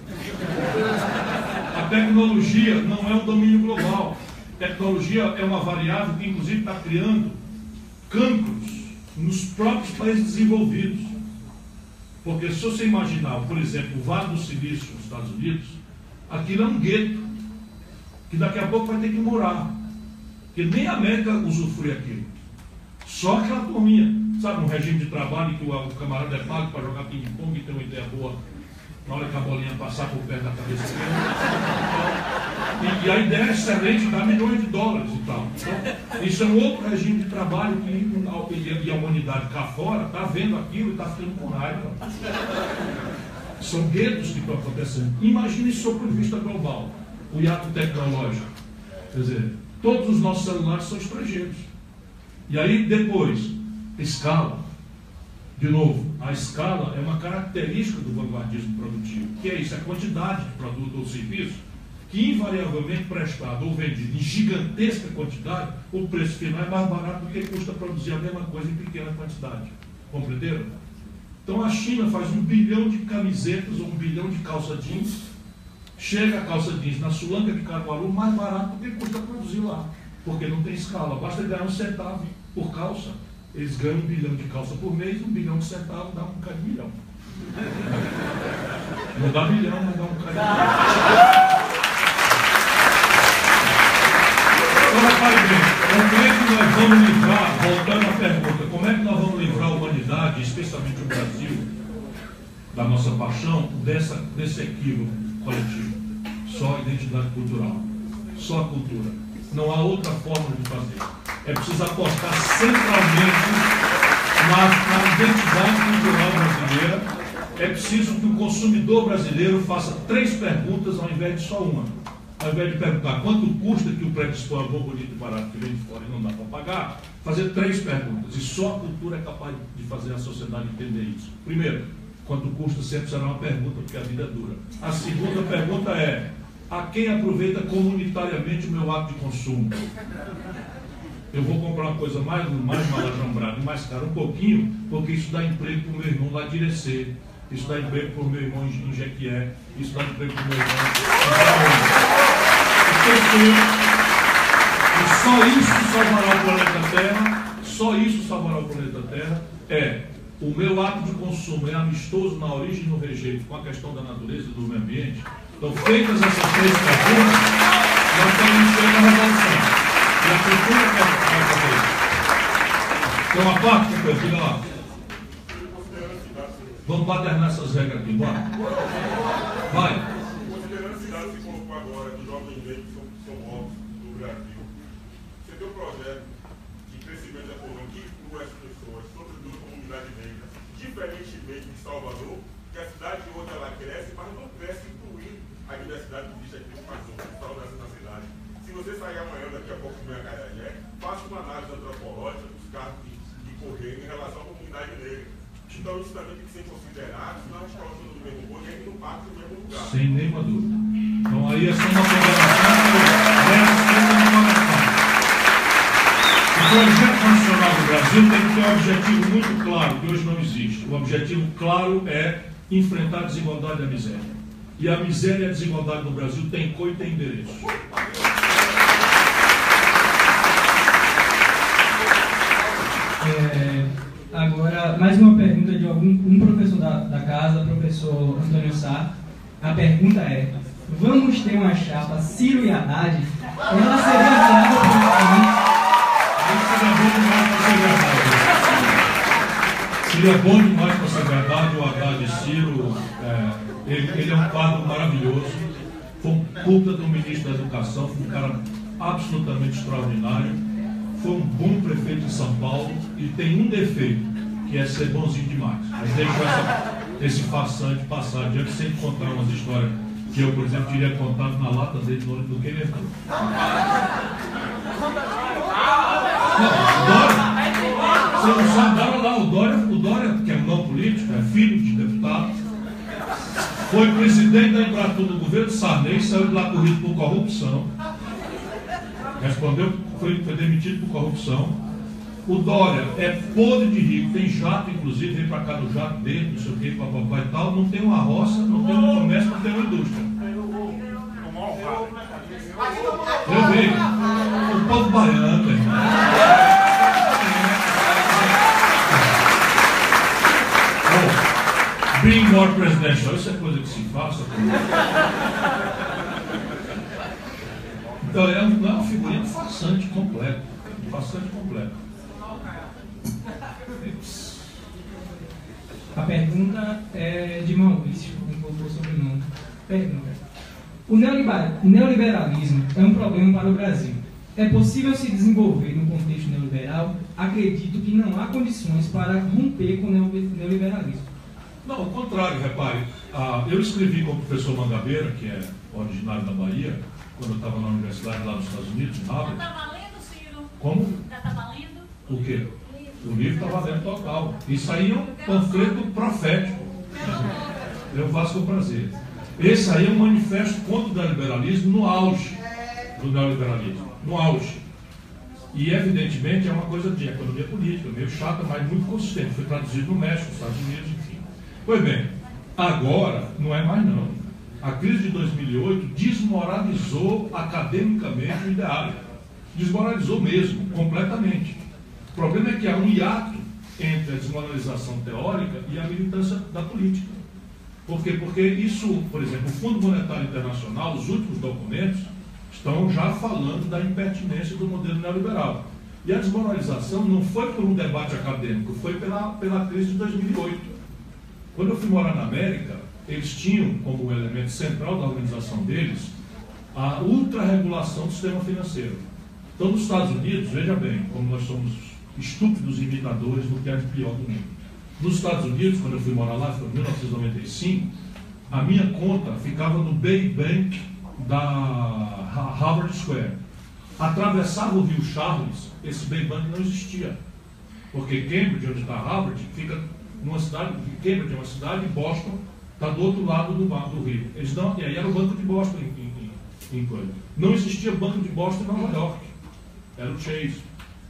A tecnologia não é um domínio global. Tecnologia é uma variável que, inclusive, está criando cancros nos próprios países desenvolvidos. Porque se você imaginar, por exemplo, o Vale do Silício nos Estados Unidos, aquilo é um gueto, que daqui a pouco vai ter que morar. Porque nem a América usufrui aquilo. Só aquela turminha, sabe, um regime de trabalho que o, o camarada é pago para jogar ping-pong e ter uma ideia boa na hora que a bolinha passar por perto da cabeça dele. E, e a ideia é excelente, dá milhões de dólares e tal. Então, isso é um outro regime de trabalho que e, e a humanidade cá fora está vendo aquilo e está ficando com raiva. São guetos que estão acontecendo. Imagine isso sob o ponto de vista global, o hiato tecnológico. Quer dizer, todos os nossos celulares são estrangeiros. E aí depois, escala. De novo, a escala é uma característica do vanguardismo produtivo. Que é isso? É a quantidade de produto ou serviço que invariavelmente prestado ou vendido em gigantesca quantidade, o preço final é mais barato do que custa produzir a mesma coisa em pequena quantidade. Compreenderam? Então a China faz um bilhão de camisetas ou um bilhão de calça jeans, chega a calça jeans na Sulanca de Caruaru mais barato do que custa produzir lá, porque não tem escala, basta ganhar um centavo por calça. Eles ganham um bilhão de calça por mês, um bilhão de centavos dá um bocado de milhão. Não dá milhão, mas dá um bocado de milhão. Então, repare bem, como é que nós vamos livrar, voltando à pergunta, como é que nós vamos livrar a humanidade, especialmente o Brasil, da nossa paixão, dessa, desse equívoco coletivo? Só a identidade cultural, só a cultura. Não há outra forma de fazer. É preciso apostar centralmente na, na identidade cultural brasileira. É preciso que o consumidor brasileiro faça três perguntas ao invés de só uma. Ao invés de perguntar quanto custa que o pré-dispõe é bom, bonito e barato que vem de fora e não dá para pagar, fazer três perguntas. E só a cultura é capaz de fazer a sociedade entender isso. Primeiro, quanto custa sempre será uma pergunta, porque a vida é dura. A segunda pergunta é: a quem aproveita comunitariamente o meu ato de consumo? Eu vou comprar uma coisa mais, mais malajambrada, mais cara um pouquinho, porque isso dá emprego para o meu irmão lá de Irecê, isso dá emprego para o meu irmão em Jequié, isso dá emprego para o meu irmão em E só isso salvará o planeta Terra, só isso salvará o planeta Terra, é o meu ato de consumo é amistoso na origem e no rejeito com a questão da natureza e do meio ambiente. Então, feitas essas três perguntas, nós estamos chegando à revolução. E a cultura quer fazer isso. Tem uma parte, meu filho, lá. Vamos baternar essas regras aqui, bora. Vai. Considerando a cidade que se colocou agora, dos jovens negros que são mortos do Brasil, você tem um projeto de crescimento econômico que inclua as pessoas, sobretudo a comunidade negra, diferentemente de Salvador, que a cidade de outra ela cresce, mas não cresce incluindo a diversidade que existe aqui no Brasil, na cidade. Se você sair amanhã, daqui a pouco, no Acarajé, faça uma análise antropológica dos casos de, de correio em relação à comunidade negra. Então isso também tem que ser considerado, senão a gente está usando o mesmo boi e a gente não parte no mesmo lugar. Sem nenhuma dúvida. Então aí essa é uma programação que o projeto nacional do Brasil tem que ter um objetivo muito claro, que hoje não existe. O objetivo claro é enfrentar a desigualdade e a miséria. E a miséria e a desigualdade no Brasil tem cor e tem endereço. É, agora, mais uma pergunta de algum um professor da, da casa, professor Antônio Sá. A pergunta é: vamos ter uma chapa Ciro e Haddad? Ela seria viável politicamente? Seria bom demais para ser verdade. O Haddad e Ciro, é, ele, ele é um quadro maravilhoso. Foi um puta do ministro da Educação, foi um cara absolutamente extraordinário. Foi um bom prefeito de São Paulo e tem um defeito, que é ser bonzinho demais. Mas deixou essa, esse farsante passar adiante sem contar umas histórias que eu, por exemplo, teria contado na lata dele no do que ele entrou. Não, o Dória, você não sabe, lá, o Dória, o Dória, que é não político, é filho de deputado, foi presidente da Embratur do governo Sarney, saiu de lá corrido por corrupção. Respondeu, foi, foi demitido por corrupção. O Dória é podre de rico, tem jato, inclusive, vem para cá no jato dele, não sei o que, papai e tal, não tem uma roça, não tem um comércio, não tem uma indústria. Eu vi. O povo baiano, irmão. Oh, being more presidential, isso é coisa que se faça. Então, é uma, é uma figurinha farsante completo. Farsante completo. A pergunta é de Maurício, não colocou sobrenome. Pergunta: o neoliberalismo é um problema para o Brasil. É possível se desenvolver no contexto neoliberal? Acredito que não há condições para romper com o neoliberalismo. Não, ao contrário, repare. Ah, eu escrevi com o professor Mangabeira, que é originário da Bahia, quando eu estava na universidade lá nos Estados Unidos, em Harvard. Já está valendo, Ciro? Como? Já está valendo? O quê? O livro está valendo total. Isso aí é um panfleto profético. Eu faço com prazer. Esse aí é um manifesto contra o neoliberalismo no auge do neoliberalismo. No auge. E, evidentemente, é uma coisa de economia política, meio chata, mas muito consistente. Foi traduzido no México, nos Estados Unidos, enfim. Pois bem, agora não é mais não. A crise de dois mil e oito desmoralizou academicamente o ideário. Desmoralizou mesmo, completamente. O problema é que há um hiato entre a desmoralização teórica e a militância da política. Por quê? Porque isso, por exemplo, o Fundo Monetário Internacional, os últimos documentos, estão já falando da impertinência do modelo neoliberal. E a desmoralização não foi por um debate acadêmico, foi pela, pela crise de dois mil e oito. Quando eu fui morar na América, eles tinham como elemento central da organização deles a ultra-regulação do sistema financeiro. Então, nos Estados Unidos, veja bem, como nós somos estúpidos imitadores do que é de pior do mundo. Nos Estados Unidos, quando eu fui morar lá, foi em mil novecentos e noventa e cinco, a minha conta ficava no Bay Bank da Harvard Square. Atravessava o rio Charles, esse Bay Bank não existia. Porque Cambridge, onde está Harvard, fica numa cidade, Cambridge é uma cidade, e Boston está do outro lado do, do rio. Eles não, e aí era o Banco de Boston em, em, em coisa. Não existia Banco de Boston em Nova York. Era o Chase.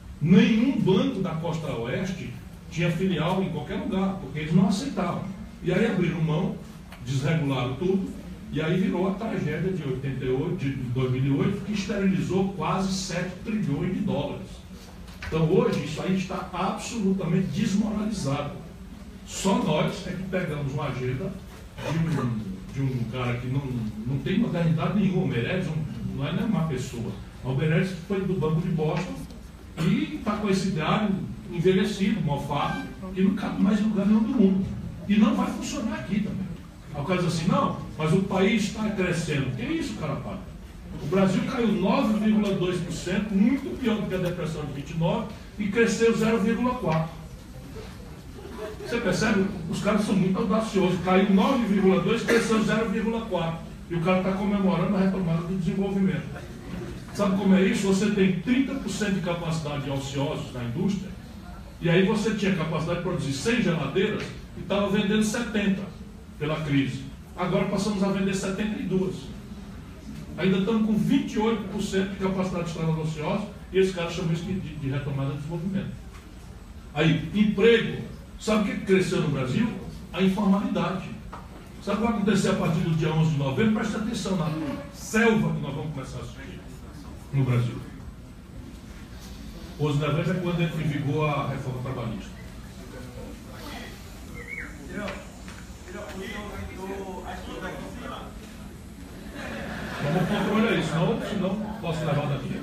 Nenhum banco da costa oeste tinha filial em qualquer lugar, porque eles não aceitavam. E aí abriram mão, desregularam tudo, e aí virou a tragédia de, oitenta e oito, de dois mil e oito, que esterilizou quase sete trilhões de dólares. Então hoje isso aí está absolutamente desmoralizado. Só nós é que pegamos uma agenda de um, de um cara que não, não tem modernidade nenhuma. O Meirelles não é nem uma pessoa. O Meirelles foi do Banco de Boston e está com esse ideário envelhecido, mofado, e não cabe mais em lugar nenhum do mundo. E não vai funcionar aqui também. Aí o cara diz assim, não, mas o país está crescendo. Que isso, cara, pai? O Brasil caiu nove vírgula dois por cento, muito pior do que a depressão de vinte e nove, e cresceu zero vírgula quatro por cento. Você percebe? Os caras são muito audaciosos. Caiu nove vírgula dois por cento, cresceu zero vírgula quatro por cento. E o cara está comemorando a retomada do desenvolvimento. Sabe como é isso? Você tem trinta por cento de capacidade de ociosos na indústria, e aí você tinha capacidade de produzir cem geladeiras e estava vendendo setenta pela crise. Agora passamos a vender setenta e duas. Ainda estamos com vinte e oito por cento de capacidade de trabalho ociosos, e esse cara chama isso de, de, de retomada de desenvolvimento. Aí, emprego. Sabe o que cresceu no Brasil? A informalidade. Sabe o que vai acontecer a partir do dia onze de novembro? Preste atenção na selva que nós vamos começar a assistir no Brasil. onze de novembro é quando entra em vigor a reforma trabalhista. Vamos controlar isso, senão, senão posso levar daqui.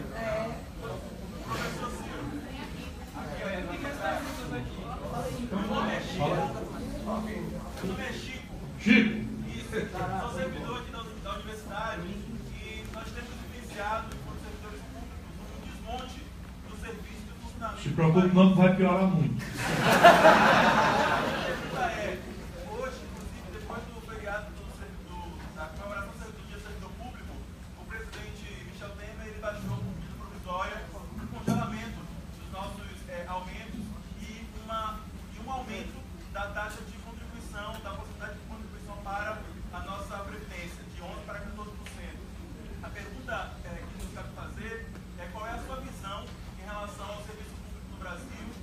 Fala. Meu nome é Chico. Chico. Isso. Sou servidor aqui da, da universidade e nós temos vivenciado, como servidores públicos, um desmonte do serviço de funcionamento. Se preocupe não, que vai piorar muito. A pergunta é, hoje, inclusive, depois do feriado do, do, da comemoração do Dia do Servidor Público, o presidente Michel Temer ele baixou com medida provisória o congelamento dos nossos é, aumentos e, uma, e um aumento da taxa de contribuição, da possibilidade de contribuição para a nossa previdência, de onze por cento para quatorze por cento. A pergunta é, que nos cabe fazer é qual é a sua visão em relação ao serviço público no Brasil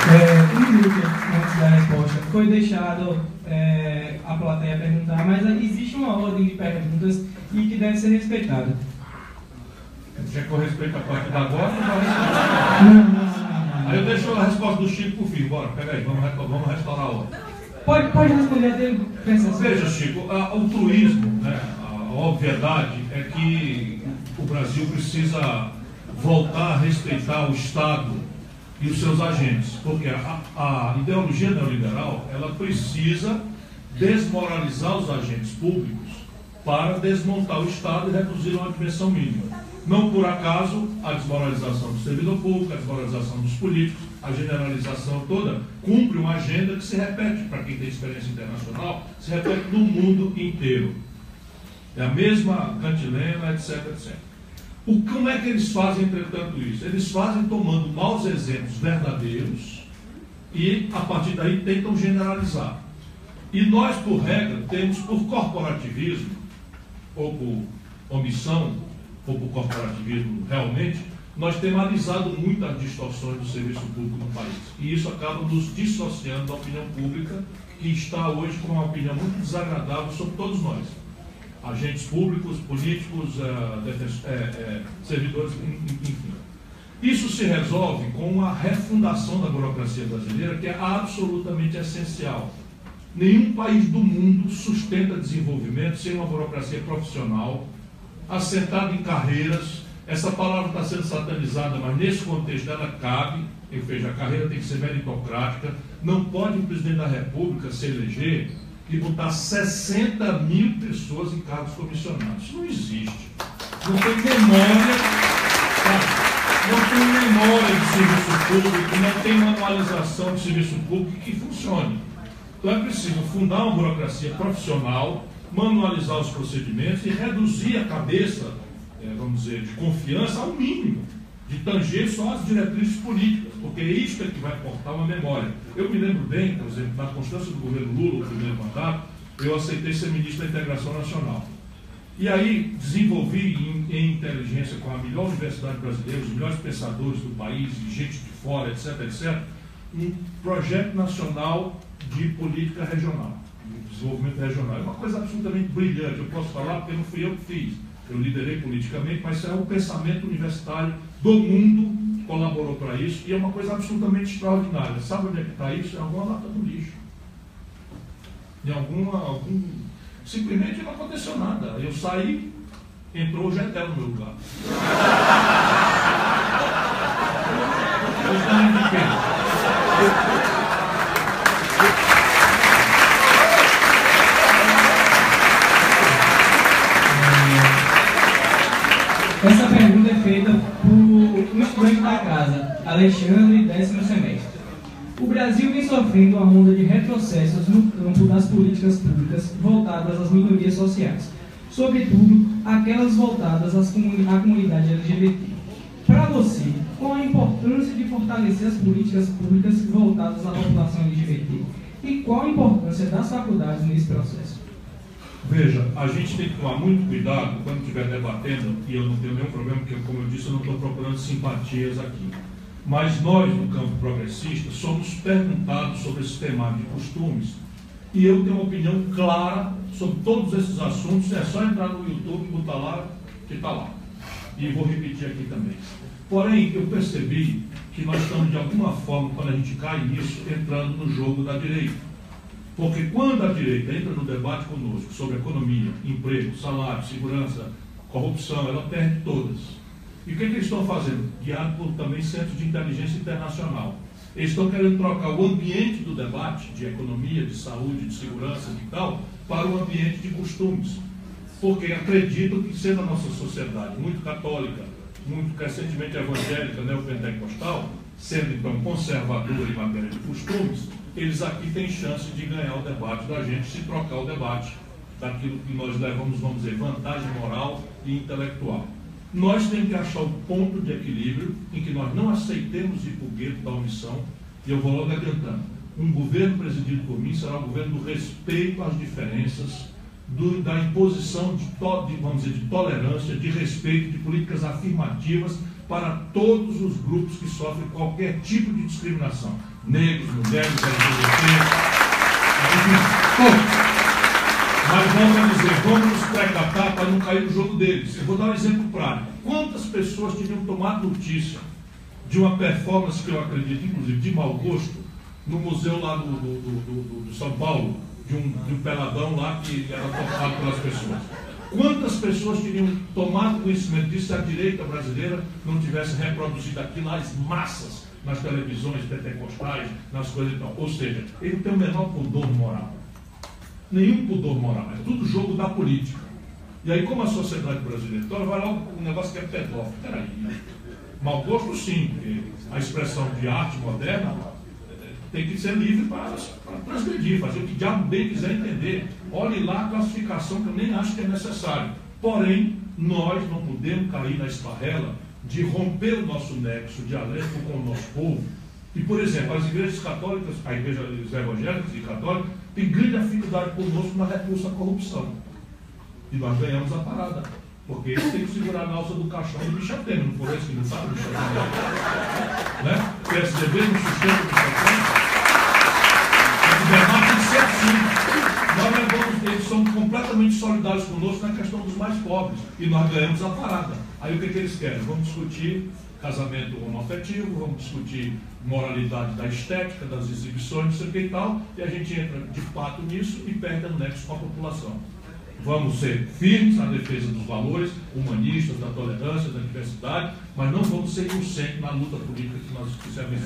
É, um minuto antes da resposta. Foi deixado é, a plateia perguntar, mas existe uma ordem de perguntas e que deve ser respeitada. Quer que eu respeite a parte da agora ou vai respeitar? Não, não, não, não. Aí eu deixo a resposta do Chico pro fim. Bora, pega aí, vamos, vamos restaurar a ordem. Pode, pode responder até pensar. Veja, Chico, a, o truísmo, né, a obviedade é que o Brasil precisa voltar a respeitar o Estado e os seus agentes, porque a, a ideologia neoliberal, ela precisa desmoralizar os agentes públicos para desmontar o Estado e reduzir a uma dimensão mínima. Não por acaso a desmoralização do servidor público, a desmoralização dos políticos, a generalização toda cumpre uma agenda que se repete, para quem tem experiência internacional, se repete no mundo inteiro. É a mesma cantilena, etc, etcétera. O, como é que eles fazem, entretanto, isso? Eles fazem tomando maus exemplos verdadeiros e, a partir daí, tentam generalizar. E nós, por regra, temos, por corporativismo, ou por omissão, ou por corporativismo realmente, nós temos analisado muito as distorções do serviço público no país. E isso acaba nos dissociando da opinião pública, que está hoje com uma opinião muito desagradável sobre todos nós. Agentes públicos, políticos, uh, defens- é, é, servidores, enfim. Isso se resolve com a refundação da burocracia brasileira, que é absolutamente essencial. Nenhum país do mundo sustenta desenvolvimento sem uma burocracia profissional, assentada em carreiras. Essa palavra está sendo satanizada, mas nesse contexto ela cabe, ou seja, a carreira tem que ser meritocrática. Não pode o presidente da República se eleger e botar sessenta mil pessoas em cargos comissionados. Isso não existe. Não tem memória, tá? Não tem memória de serviço público, não tem manualização de serviço público que funcione. Então é preciso fundar uma burocracia profissional, manualizar os procedimentos e reduzir a cabeça, é, vamos dizer, de confiança ao mínimo, de tanger só as diretrizes políticas, porque é isso que vai portar uma memória. Eu me lembro bem, por exemplo, na constância do governo Lula, o primeiro mandato, eu aceitei ser ministro da Integração Nacional. E aí desenvolvi em, em inteligência com a melhor universidade brasileira, os melhores pensadores do país, gente de fora, etc, etcétera, um projeto nacional de política regional, de desenvolvimento regional. É uma coisa absolutamente brilhante, eu posso falar porque não fui eu que fiz. Eu liderei politicamente, mas é o pensamento universitário do mundo que colaborou para isso, e é uma coisa absolutamente extraordinária. Sabe onde é que está isso? Em alguma lata do lixo. Em alguma... Algum... Simplesmente não aconteceu nada. Eu saí, entrou o Getel no meu lugar. Eu também de quem? Essa pergunta é feita por um estudante da casa, Alexandre, décimo semestre. O Brasil vem sofrendo uma onda de retrocessos no campo das políticas públicas voltadas às minorias sociais, sobretudo aquelas voltadas às comuni- à comunidade L G B T. Para você, qual a importância de fortalecer as políticas públicas voltadas à população L G B T? E qual a importância das faculdades nesse processo? Veja, a gente tem que tomar muito cuidado quando estiver debatendo, e eu não tenho nenhum problema, porque, como eu disse, eu não estou procurando simpatias aqui. Mas nós, no campo progressista, somos perguntados sobre esse tema de costumes, e eu tenho uma opinião clara sobre todos esses assuntos. É só entrar no YouTube e botar lá, que está lá. E vou repetir aqui também. Porém, eu percebi que nós estamos, de alguma forma, quando a gente cai nisso, entrando no jogo da direita. Porque quando a direita entra no debate conosco sobre economia, emprego, salário, segurança, corrupção, ela perde todas. E o que, é que eles estão fazendo? Guiado por também centros de inteligência internacional. Eles estão querendo trocar o ambiente do debate de economia, de saúde, de segurança e tal, para o ambiente de costumes. Porque acreditam que, sendo a nossa sociedade muito católica, muito crescentemente evangélica, neopentecostal, sendo então conservadora em matéria de costumes, eles aqui têm chance de ganhar o debate da gente, se trocar o debate daquilo que nós levamos, vamos dizer, vantagem moral e intelectual. Nós temos que achar o ponto de equilíbrio em que nós não aceitemos ir para o gueto da omissão, e eu vou logo adiantando. Um governo presidido por mim será um governo do respeito às diferenças, do, da imposição de, to, de, vamos dizer, de tolerância, de respeito, de políticas afirmativas para todos os grupos que sofrem qualquer tipo de discriminação. Negros, mulheres, L G B T, todos. Mas vamos dizer, vamos nos precatar para não cair no jogo deles. Eu vou dar um exemplo prático. Quantas pessoas teriam tomado notícia de uma performance que eu acredito, inclusive, de mau gosto, no museu lá do, do, do, do, do São Paulo, de um, de um peladão lá que era tocado pelas pessoas? Quantas pessoas teriam tomado conhecimento disso se a direita brasileira não tivesse reproduzido aquilo às massas, nas televisões pentecostais, nas coisas e tal? Ou seja, ele não tem o menor pudor moral. Nenhum pudor moral. É tudo jogo da política. E aí, como a sociedade brasileira, então vai lá um negócio que é pedófilo. Peraí. Mau gosto, sim, porque a expressão de arte moderna tem que ser livre para, para transgredir, fazer o que diabo bem quiser entender. Olhe lá a classificação, que eu nem acho que é necessário. Porém, nós não podemos cair na esparrela de romper o nosso nexo dialético com o nosso povo. E, por exemplo, as igrejas católicas, a igreja dos evangélicos e católicos, tem grande afinidade conosco na repulsa à corrupção. E nós ganhamos a parada. Porque eles têm que segurar a alça do caixão do Michel Temer. Não foi esse que não sabe do Michel Temer? Né? O P S D B não sustenta o Michel Temer. O debate tem que ser assim. Nós levamos, eles são completamente solidários conosco na questão dos mais pobres. E nós ganhamos a parada. Aí o que, que eles querem? Vamos discutir casamento homoafetivo, vamos discutir moralidade da estética, das exibições, não sei o que e tal, e a gente entra de fato nisso e perde o nexo com a população. Vamos ser firmes na defesa dos valores humanistas, da tolerância, da diversidade, mas não vamos ser inocentes na luta política que nós fizemos.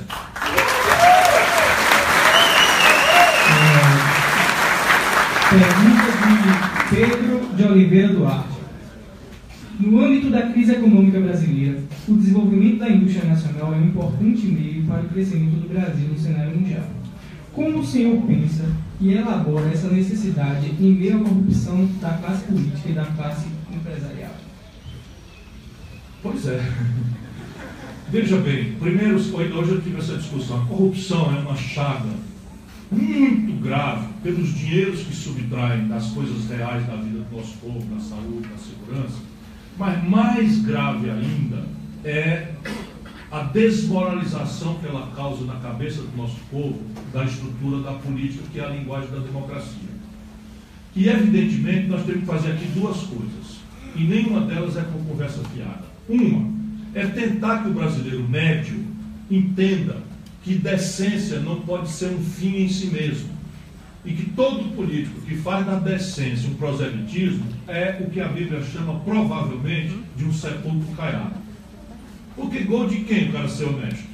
Pergunta de Pedro de Oliveira Duarte. No âmbito da crise econômica brasileira, o desenvolvimento da indústria nacional é um importante meio para o crescimento do Brasil no cenário mundial. Como o senhor pensa e elabora essa necessidade em meio à corrupção da classe política e da classe empresarial? Pois é. Veja bem, primeiro, hoje eu tive essa discussão. A corrupção é uma chaga muito grave pelos dinheiros que subtraem das coisas reais da vida do nosso povo, da saúde, da segurança. Mas mais grave ainda é a desmoralização que ela causa na cabeça do nosso povo da estrutura da política, que é a linguagem da democracia. E, evidentemente, nós temos que fazer aqui duas coisas, e nenhuma delas é com conversa fiada. Uma é tentar que o brasileiro médio entenda que decência não pode ser um fim em si mesmo, e que todo político que faz da decência um proselitismo é o que a Bíblia chama, provavelmente, de um sepulcro caiado. Porque gol de quem o cara ser honesto?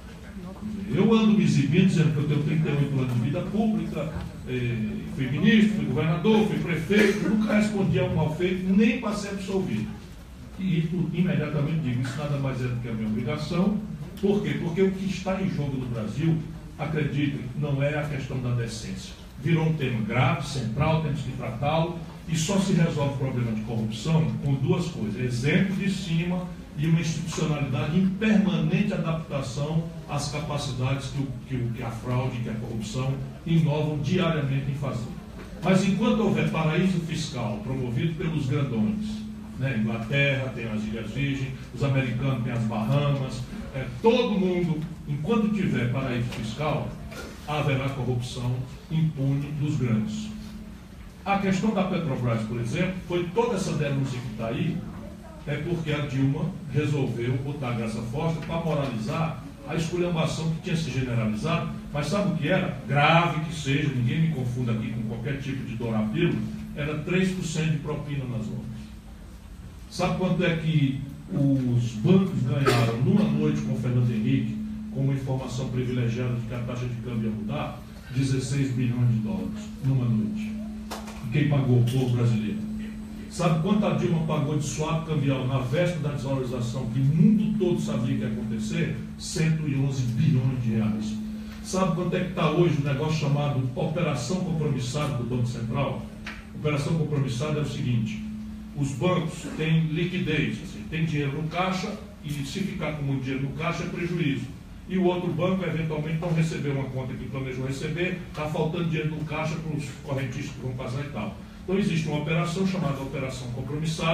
Eu ando me exibindo dizendo que eu tenho trinta e oito anos de vida pública, eh, fui ministro, fui governador, fui prefeito, nunca respondi a um mal feito, nem para ser absolvido. E imediatamente digo, isso nada mais é do que a minha obrigação. Por quê? Porque o que está em jogo no Brasil, acreditem, não é a questão da decência. Virou um tema grave, central, temos que tratá-lo, e só se resolve o problema de corrupção com duas coisas: exemplo de cima e uma institucionalidade em permanente adaptação às capacidades que, o, que, o, que a fraude, que a corrupção inovam diariamente em fazer. Mas enquanto houver paraíso fiscal promovido pelos grandões, né, Inglaterra tem as Ilhas Virgens, os americanos têm as Bahamas, é, todo mundo, enquanto tiver paraíso fiscal, haverá corrupção impune dos grandes. A questão da Petrobras, por exemplo, foi toda essa denúncia que está aí, é porque a Dilma resolveu botar a Graça Foster para moralizar a esculhambação que tinha se generalizado, mas sabe o que era? Grave que seja, ninguém me confunda aqui com qualquer tipo de dorapilo, era três por cento de propina nas obras. Sabe quanto é que os bancos ganharam numa noite com o Fernando Henrique, com uma informação privilegiada de que a taxa de câmbio ia mudar? dezesseis bilhões de dólares numa noite. E quem pagou? O povo brasileiro. Sabe quanto a Dilma pagou de swap cambial na véspera da desvalorização, que o mundo todo sabia que ia acontecer? cento e onze bilhões de reais. Sabe quanto é que está hoje o negócio chamado Operação Compromissada do Banco Central? Operação Compromissada é o seguinte: os bancos têm liquidez, assim, tem dinheiro no caixa, e se ficar com muito dinheiro no caixa é prejuízo. E o outro banco, eventualmente, não recebeu uma conta que planejou receber, está faltando dinheiro no caixa para os correntistas que vão passar e tal. Então existe uma operação chamada Operação Compromissada,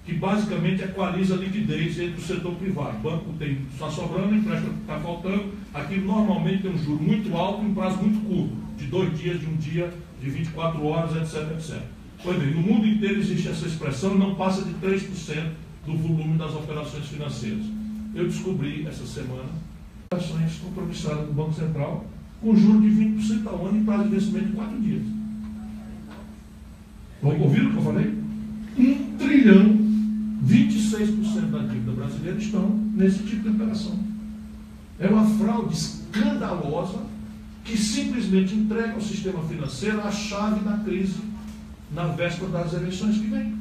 que basicamente equaliza a liquidez entre o setor privado. O banco tem, está sobrando, empréstimo está faltando, aquilo normalmente tem um juro muito alto e um prazo muito curto, de dois dias, de um dia, de vinte e quatro horas, etc, etcétera. Pois bem, no mundo inteiro existe essa expressão, não passa de três por cento do volume das operações financeiras. Eu descobri essa semana operações compromissadas do Banco Central com juro de vinte por cento ao ano e prazo de vencimento de quatro dias. Ouviram o que eu falei? Um trilhão, vinte e seis por cento da dívida brasileira estão nesse tipo de operação. É uma fraude escandalosa que simplesmente entrega ao sistema financeiro a chave da crise na véspera das eleições que vem.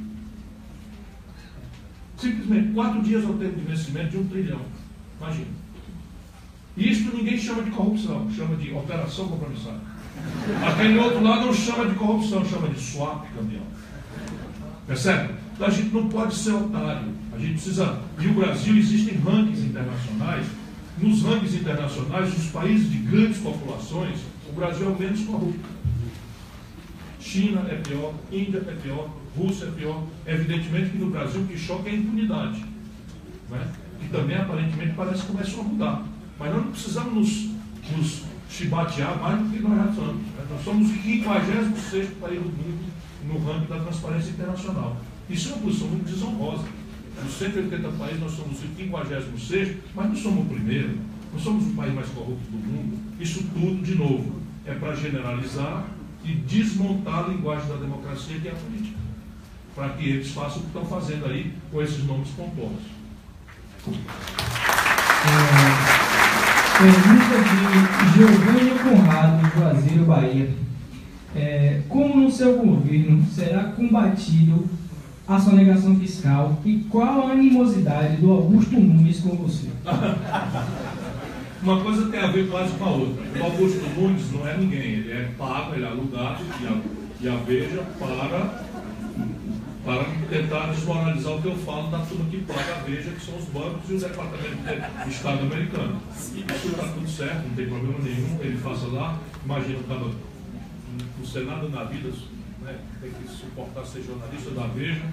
Simplesmente quatro dias ao tempo de vencimento de um trilhão. Imagina. E isso ninguém chama de corrupção, chama de operação compromissada. Aquele outro lado não chama de corrupção, chama de swap cambial. Percebe? Então a gente não pode ser otário. A gente precisa. E o Brasil, existem rankings internacionais. Nos rankings internacionais, os países de grandes populações, o Brasil é o menos corrupto. China é pior, Índia é pior, Rússia é pior. Evidentemente que no Brasil o que choca é a impunidade, né? E também aparentemente parece que começou a mudar. Mas nós não precisamos nos, nos chibatear mais do que nós já somos. Nós somos o quinquagésimo sexto país do mundo no ranking da transparência internacional. Isso é uma posição muito desonrosa. Dos cento e oitenta países nós somos o quinquagésimo sexto, mas não somos o primeiro. Não somos o país mais corrupto do mundo. Isso tudo, de novo, é para generalizar e desmontar a linguagem da democracia, que é a política, para que eles façam o que estão fazendo aí com esses nomes pomposos. É, pergunta de Giovanni Conrado, de Juazeiro, Bahia. É, como no seu governo será combatido a sonegação fiscal e qual a animosidade do Augusto Nunes com você? Uma coisa tem a ver quase com a outra. O Augusto Nunes não é ninguém, ele é pago, ele é alugado e a, e a Veja para, para tentar desmoralizar o que eu falo da turma que paga a Veja, que são os bancos e o Departamento de Estado americano. Isso está tudo certo, não tem problema nenhum, ele faça lá. Imagina o cara no Senado na vida, né, tem que suportar ser jornalista da Veja.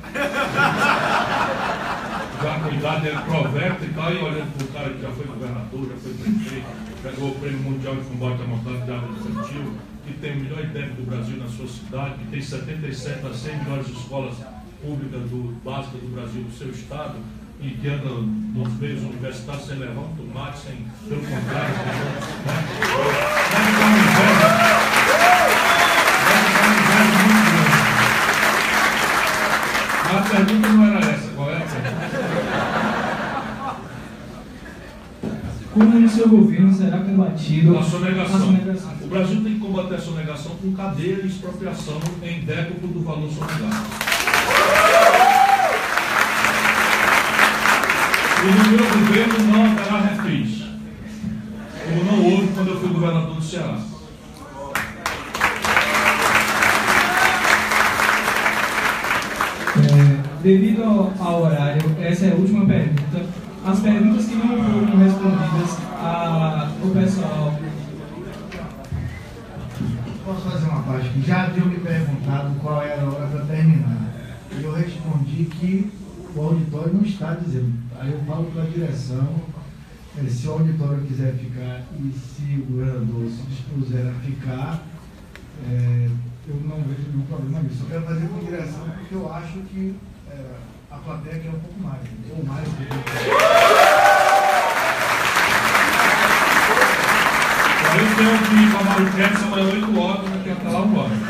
Já com idade ele proverte e tal, e olhando para o cara que já foi governador, já foi prefeito, ganhou o Prêmio Mundial de Combate à Mortalidade Infantil, que tem o melhor I D E B do Brasil na sua cidade, que tem setenta e sete das cem melhores escolas públicas do, básicas do Brasil, do seu estado, e que anda nos meios universitários sem levar um tomate, sem, pelo contrário, né? Deve dar uma inveja, deve dar uma inveja muito grande. A pergunta não era essa, qual era a pergunta? Como no seu governo será combatido a sonegação. a sonegação? O Brasil tem que combater a sonegação com cadeia de expropriação em décuplo do valor sonegado. E no meu governo não haverá refis, como não houve quando eu fui governador do Ceará. É, devido ao, ao horário, essa é a última pergunta. As perguntas que não foram respondidas, a, o pessoal... Posso fazer uma parte que já haviam me perguntado qual era a hora para terminar. E eu respondi que o auditório não está dizendo. Aí eu falo para a direção, se o auditório quiser ficar e se o governador se dispuser a ficar, é, eu não vejo nenhum problema nisso. Eu quero fazer com a direção porque eu acho que é, a plateia quer um pouco mais, ou mais do que eu tenho que ir para Maruquete amanhã oito horas, eu tenho que estar lá uma hora.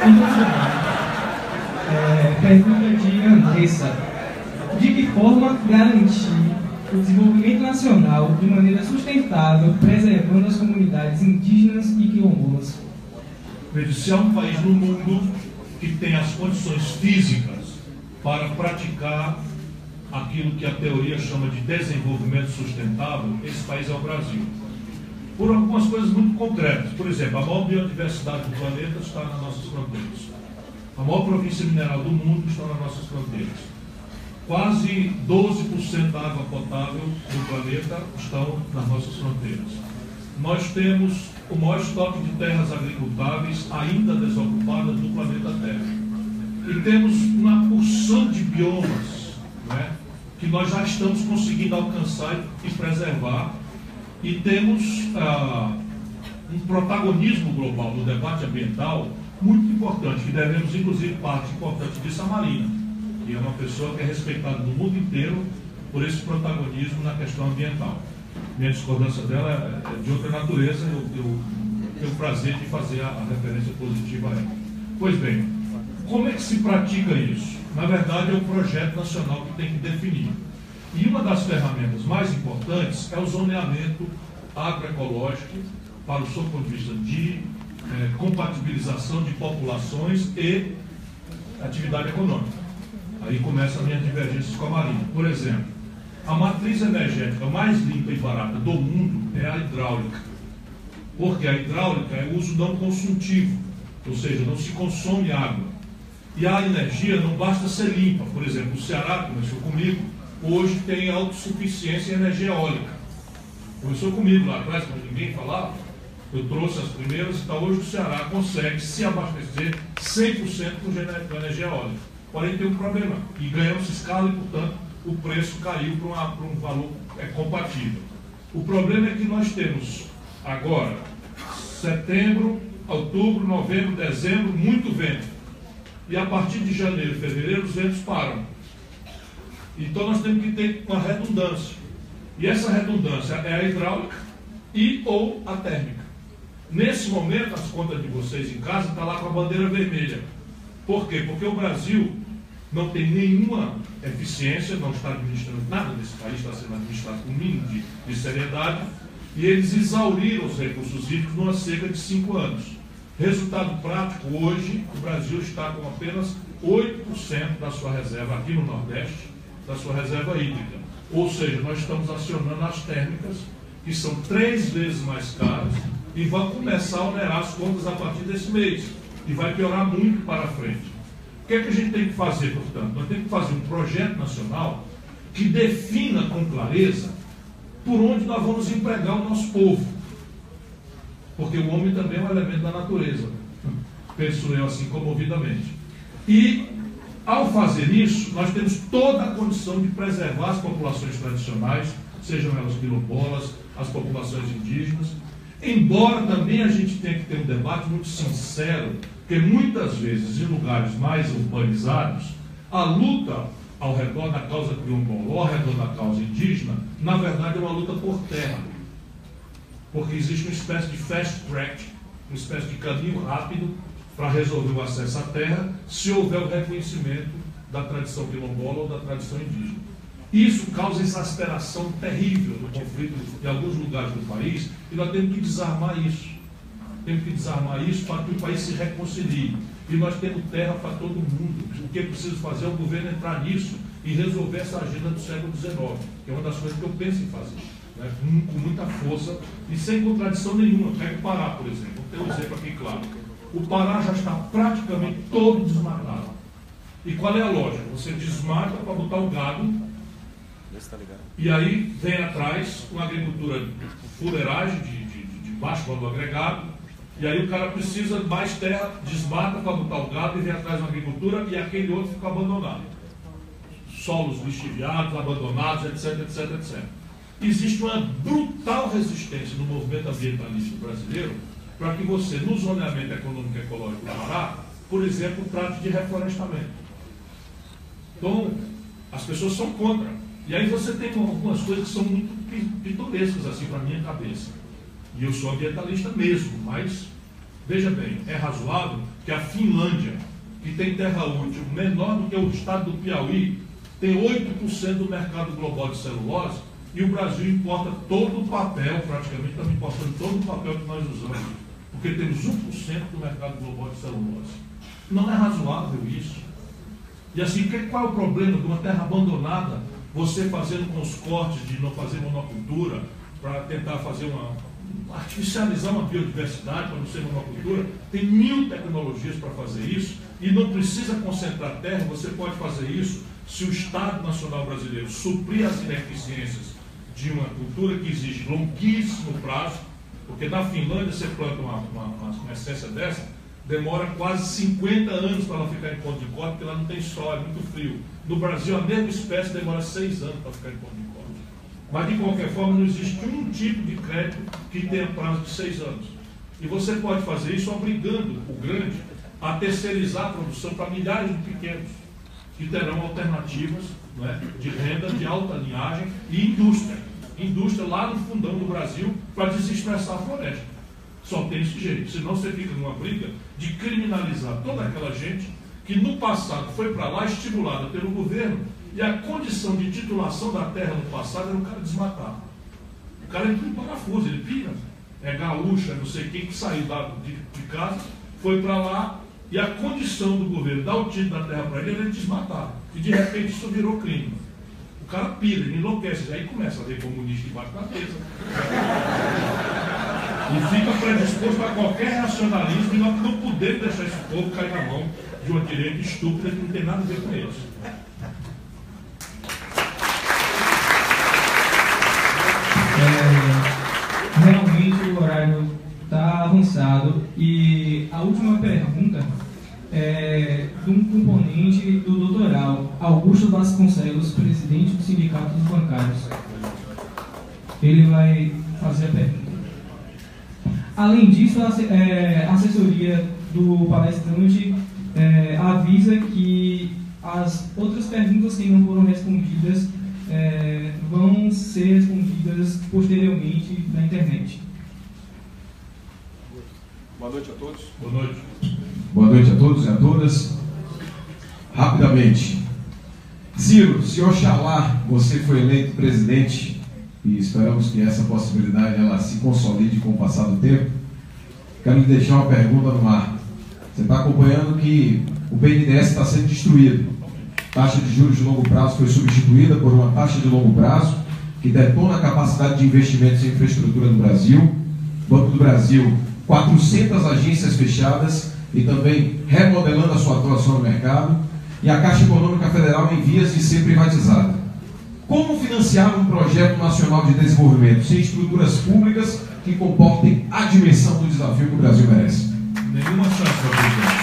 É, pergunta de Andressa. De que forma garantir o desenvolvimento nacional de maneira sustentável, preservando as comunidades indígenas e quilombolas? Veja, se há um país no mundo que tem as condições físicas para praticar aquilo que a teoria chama de desenvolvimento sustentável, esse país é o Brasil. Por algumas coisas muito concretas. Por exemplo, a maior biodiversidade do planeta está nas nossas fronteiras. A maior província mineral do mundo está nas nossas fronteiras. Quase doze por cento da água potável do planeta estão nas nossas fronteiras. Nós temos o maior estoque de terras agricultáveis ainda desocupadas do planeta Terra. E temos uma porção de biomas né, que nós já estamos conseguindo alcançar e preservar, e temos ah, um protagonismo global no debate ambiental muito importante, que devemos, inclusive, parte importante disso, a Marina, que é uma pessoa que é respeitada no mundo inteiro por esse protagonismo na questão ambiental. Minha discordância dela é de outra natureza, eu, eu tenho o prazer de fazer a, a referência positiva a ela. Pois bem, como é que se pratica isso? Na verdade, é o projeto nacional que tem que definir. E uma das ferramentas mais importantes é o zoneamento agroecológico, para o seu ponto de vista de eh, compatibilização de populações e atividade econômica. Aí começam as minhas divergências com a Marina. Por exemplo, a matriz energética mais limpa e barata do mundo é a hidráulica. Porque a hidráulica é o uso não consultivo, ou seja, não se consome água. E a energia não basta ser limpa. Por exemplo, o Ceará, começou comigo, hoje tem autossuficiência em energia eólica. Começou comigo lá atrás, quando ninguém falava, eu trouxe as primeiras, então hoje o Ceará consegue se abastecer cem por cento com energia eólica. Porém tem um problema, e ganhamos escala e, portanto, o preço caiu para um valor é, compatível. O problema é que nós temos agora, setembro, outubro, novembro, dezembro, muito vento. E a partir de janeiro, fevereiro, os ventos param. Então nós temos que ter uma redundância. E essa redundância é a hidráulica e ou a térmica. Nesse momento, as contas de vocês em casa estão lá com a bandeira vermelha. Por quê? Porque o Brasil não tem nenhuma eficiência, não está administrando nada desse país, está sendo administrado com um mínimo de, de seriedade, e eles exauriram os recursos hídricos numa cerca de cinco anos. Resultado prático, hoje, o Brasil está com apenas oito por cento da sua reserva aqui no Nordeste, da sua reserva hídrica. Ou seja, nós estamos acionando as térmicas, que são três vezes mais caras, e vão começar a onerar as contas a partir desse mês. E vai piorar muito para frente. O que é que a gente tem que fazer, portanto? Nós temos que fazer um projeto nacional que defina com clareza por onde nós vamos empregar o nosso povo. Porque o homem também é um elemento da natureza. Penso eu assim, comovidamente. E, ao fazer isso, nós temos toda a condição de preservar as populações tradicionais, sejam elas quilombolas, as populações indígenas, embora também a gente tenha que ter um debate muito sincero, porque muitas vezes, em lugares mais urbanizados, a luta ao redor da causa quilombola ou ao redor da causa indígena, na verdade é uma luta por terra. Porque existe uma espécie de fast track, uma espécie de caminho rápido para resolver o acesso à terra, se houver o reconhecimento da tradição quilombola ou da tradição indígena. Isso causa exasperação terrível do conflito em alguns lugares do país, e nós temos que desarmar isso. Temos que desarmar isso para que o país se reconcilie. E nós temos terra para todo mundo. O que é preciso fazer é o governo entrar nisso e resolver essa agenda do século dezenove, que é uma das coisas que eu penso em fazer, né? com, com muita força e sem contradição nenhuma. Pega o Pará, por exemplo. Vou ter um exemplo aqui claro. O Pará já está praticamente todo desmatado. E qual é a lógica? Você desmata para botar o gado, e aí vem atrás uma agricultura fuleiragem de, de, de baixo valor agregado, e aí o cara precisa de mais terra, desmata para botar o gado e vem atrás uma agricultura, e aquele outro fica abandonado. Solos lixiviados, abandonados, etc, etc, etcétera. Existe uma brutal resistência no movimento ambientalista brasileiro para que você, no zoneamento econômico e ecológico do Pará, por exemplo, trate de reflorestamento. Então, as pessoas são contra. E aí você tem algumas coisas que são muito pitorescas assim para a minha cabeça. E eu sou ambientalista mesmo, mas, veja bem, é razoável que a Finlândia, que tem terra útil menor do que o estado do Piauí, tem oito por cento do mercado global de celulose, e o Brasil importa todo o papel, praticamente estamos importando todo o papel que nós usamos, porque temos um por cento do mercado global de celulose. Não é razoável isso. E assim, qual é o problema de uma terra abandonada, você fazendo com os cortes de não fazer monocultura, para tentar fazer uma, artificializar uma biodiversidade, para não ser monocultura? Tem mil tecnologias para fazer isso, e não precisa concentrar terra. Você pode fazer isso se o Estado Nacional Brasileiro suprir as ineficiências de uma cultura que exige longuíssimo prazo, porque na Finlândia você planta uma, uma, uma essência dessa, demora quase cinquenta anos para ela ficar em ponto de corte, porque ela não tem sol, é muito frio. No Brasil, a mesma espécie demora seis anos para ficar em ponto de corte. Mas, de qualquer forma, não existe um tipo de crédito que tenha prazo de seis anos. E você pode fazer isso obrigando o grande a terceirizar a produção para milhares de pequenos, que terão alternativas, não é, de renda de alta linhagem e indústria. Indústria lá no fundão do Brasil para desestressar a floresta. Só tem esse jeito. Senão você fica numa briga de criminalizar toda aquela gente que no passado foi para lá estimulada pelo governo, e a condição de titulação da terra no passado era o cara desmatar. O cara entra em parafuso, ele pira. É gaúcho, é não sei quem que saiu da, de, de casa, foi para lá, e a condição do governo dar o título da terra para ele era ele desmatar. E de repente isso virou crime. O cara pira, ele enlouquece, aí começa a ver comunista embaixo da mesa. E fica predisposto a qualquer racionalismo, e nós não podemos deixar esse povo cair na mão de uma direita estúpida que não tem nada a ver com eles. É, realmente o horário está avançado, e a última pergunta é de um componente do doutoral, Augusto Vasconcelos, presidente do Sindicato dos Bancários. Ele vai fazer a pergunta. Além disso, a é, assessoria do palestrante é, avisa que as outras perguntas que não foram respondidas é, vão ser respondidas posteriormente na internet. Boa noite a todos. Boa noite. Boa noite a todos e a todas. Rapidamente. Ciro, se oxalá você foi eleito presidente, e esperamos que essa possibilidade ela se consolide com o passar do tempo, quero lhe deixar uma pergunta no ar. Você está acompanhando que o B N D E S está sendo destruído. A taxa de juros de longo prazo foi substituída por uma taxa de longo prazo que detona a capacidade de investimentos em infraestrutura no Brasil. Banco do Brasil, quatrocentas agências fechadas e também remodelando a sua atuação no mercado. E a Caixa Econômica Federal em vias de ser privatizada. Como financiar um projeto nacional de desenvolvimento sem estruturas públicas que comportem a dimensão do desafio que o Brasil merece? Nenhuma chance, meu presidente.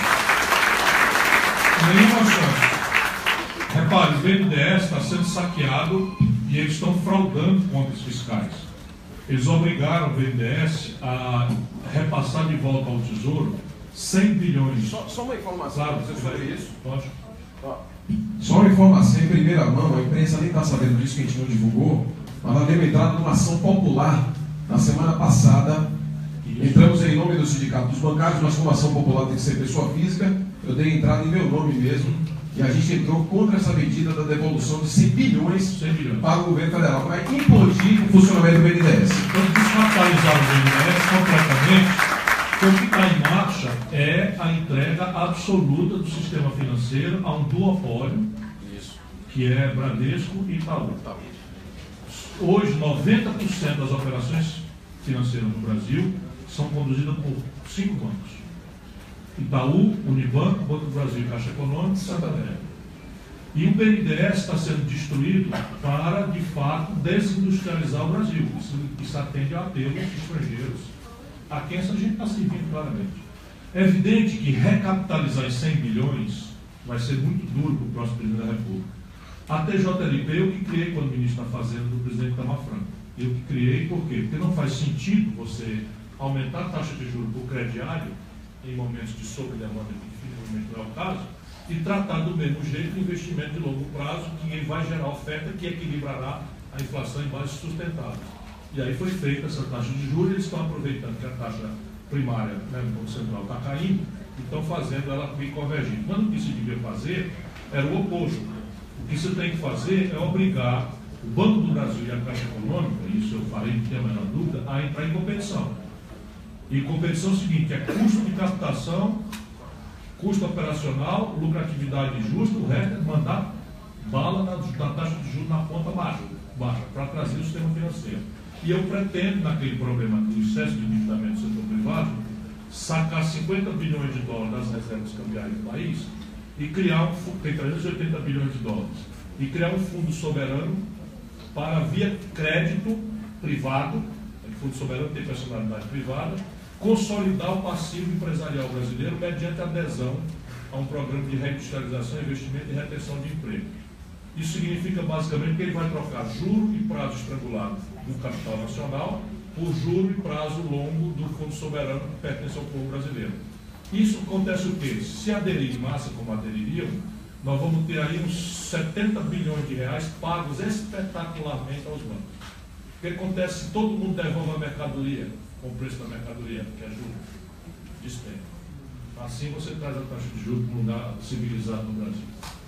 Nenhuma chance. Repare, o B N D E S está sendo saqueado e eles estão fraudando contas fiscais. Eles obrigaram o B N D E S a repassar de volta ao Tesouro cem bilhões. Só, só uma informação Claro, sobre isso. Pode. Só uma informação em primeira mão, a imprensa nem está sabendo disso que a gente não divulgou, mas nós demos entrada numa ação popular na semana passada. Entramos em nome do Sindicato dos Bancários, mas como ação popular tem que ser pessoa física, eu dei entrada em meu nome mesmo, e a gente entrou contra essa medida da devolução de cem bilhões para o governo federal, para implodir o funcionamento do B N D E S. Então, descapitalizar o B N D E S completamente. Então, o que está em marcha é a entrega absoluta do sistema financeiro a um duopólio, Isso. que é Bradesco e Itaú. Hoje, noventa por cento das operações financeiras no Brasil são conduzidas por cinco bancos: Itaú, Unibanco, Banco do Brasil, Caixa Econômica e Santander. E o B N D E S está sendo destruído para, de fato, desindustrializar o Brasil. Isso, isso atende a apelos estrangeiros, a quem essa gente está servindo claramente. É evidente que recapitalizar em cem bilhões vai ser muito duro para o próximo presidente da República. A T J L P eu que criei quando o ministro da Fazenda do presidente Itamar Franco. Eu que criei por quê? Porque não faz sentido você aumentar a taxa de juros por crediário em momentos de sobredemanda, que infelizmente não é o caso, e tratar do mesmo jeito o investimento de longo prazo, que ele vai gerar oferta que equilibrará a inflação em bases sustentáveis. E aí foi feita essa taxa de juros, eles estão aproveitando que a taxa primária, né, no Banco Central está caindo, e estão fazendo ela vir convergindo. Mas o que se devia fazer era o oposto. O que se tem que fazer é obrigar o Banco do Brasil e a Caixa Econômica, isso eu falei, não tem a menor dúvida, a entrar em competição. E competição é o seguinte, é custo de captação, custo operacional, lucratividade justa, o resto é mandar bala na, na taxa de juros na ponta baixa, baixa para trazer o sistema financeiro. E eu pretendo, naquele problema do excesso de endividamento do setor privado, sacar cinquenta bilhões de dólares das reservas cambiais do país e criar um fundo, tem trezentos e oitenta bilhões de dólares, e criar um fundo soberano para, via crédito privado, o fundo soberano tem personalidade privada, consolidar o passivo empresarial brasileiro mediante adesão a um programa de reindustrialização, investimento e retenção de emprego. Isso significa basicamente que ele vai trocar juro e prazo estrangulado do capital nacional por juro e prazo longo do Fundo Soberano que pertence ao povo brasileiro. Isso acontece o quê? Se aderir em massa, como adeririam, nós vamos ter aí uns setenta bilhões de reais pagos espetacularmente aos bancos. O que acontece se todo mundo devolve a mercadoria com o preço da mercadoria, que é juro? Despenca. Assim você traz a taxa de juros para um lugar civilizado no Brasil.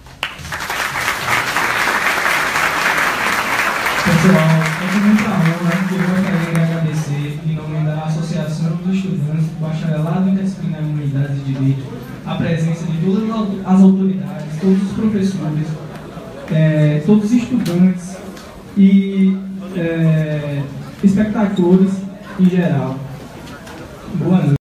Pessoal, é com muita honra que eu gostaria de agradecer em nome da Associação dos Estudantes do Bacharelado Interdisciplinar em Humanidades e Direito a presença de todas as autoridades, todos os professores, é, todos os estudantes e é, espectadores em geral. Boa noite.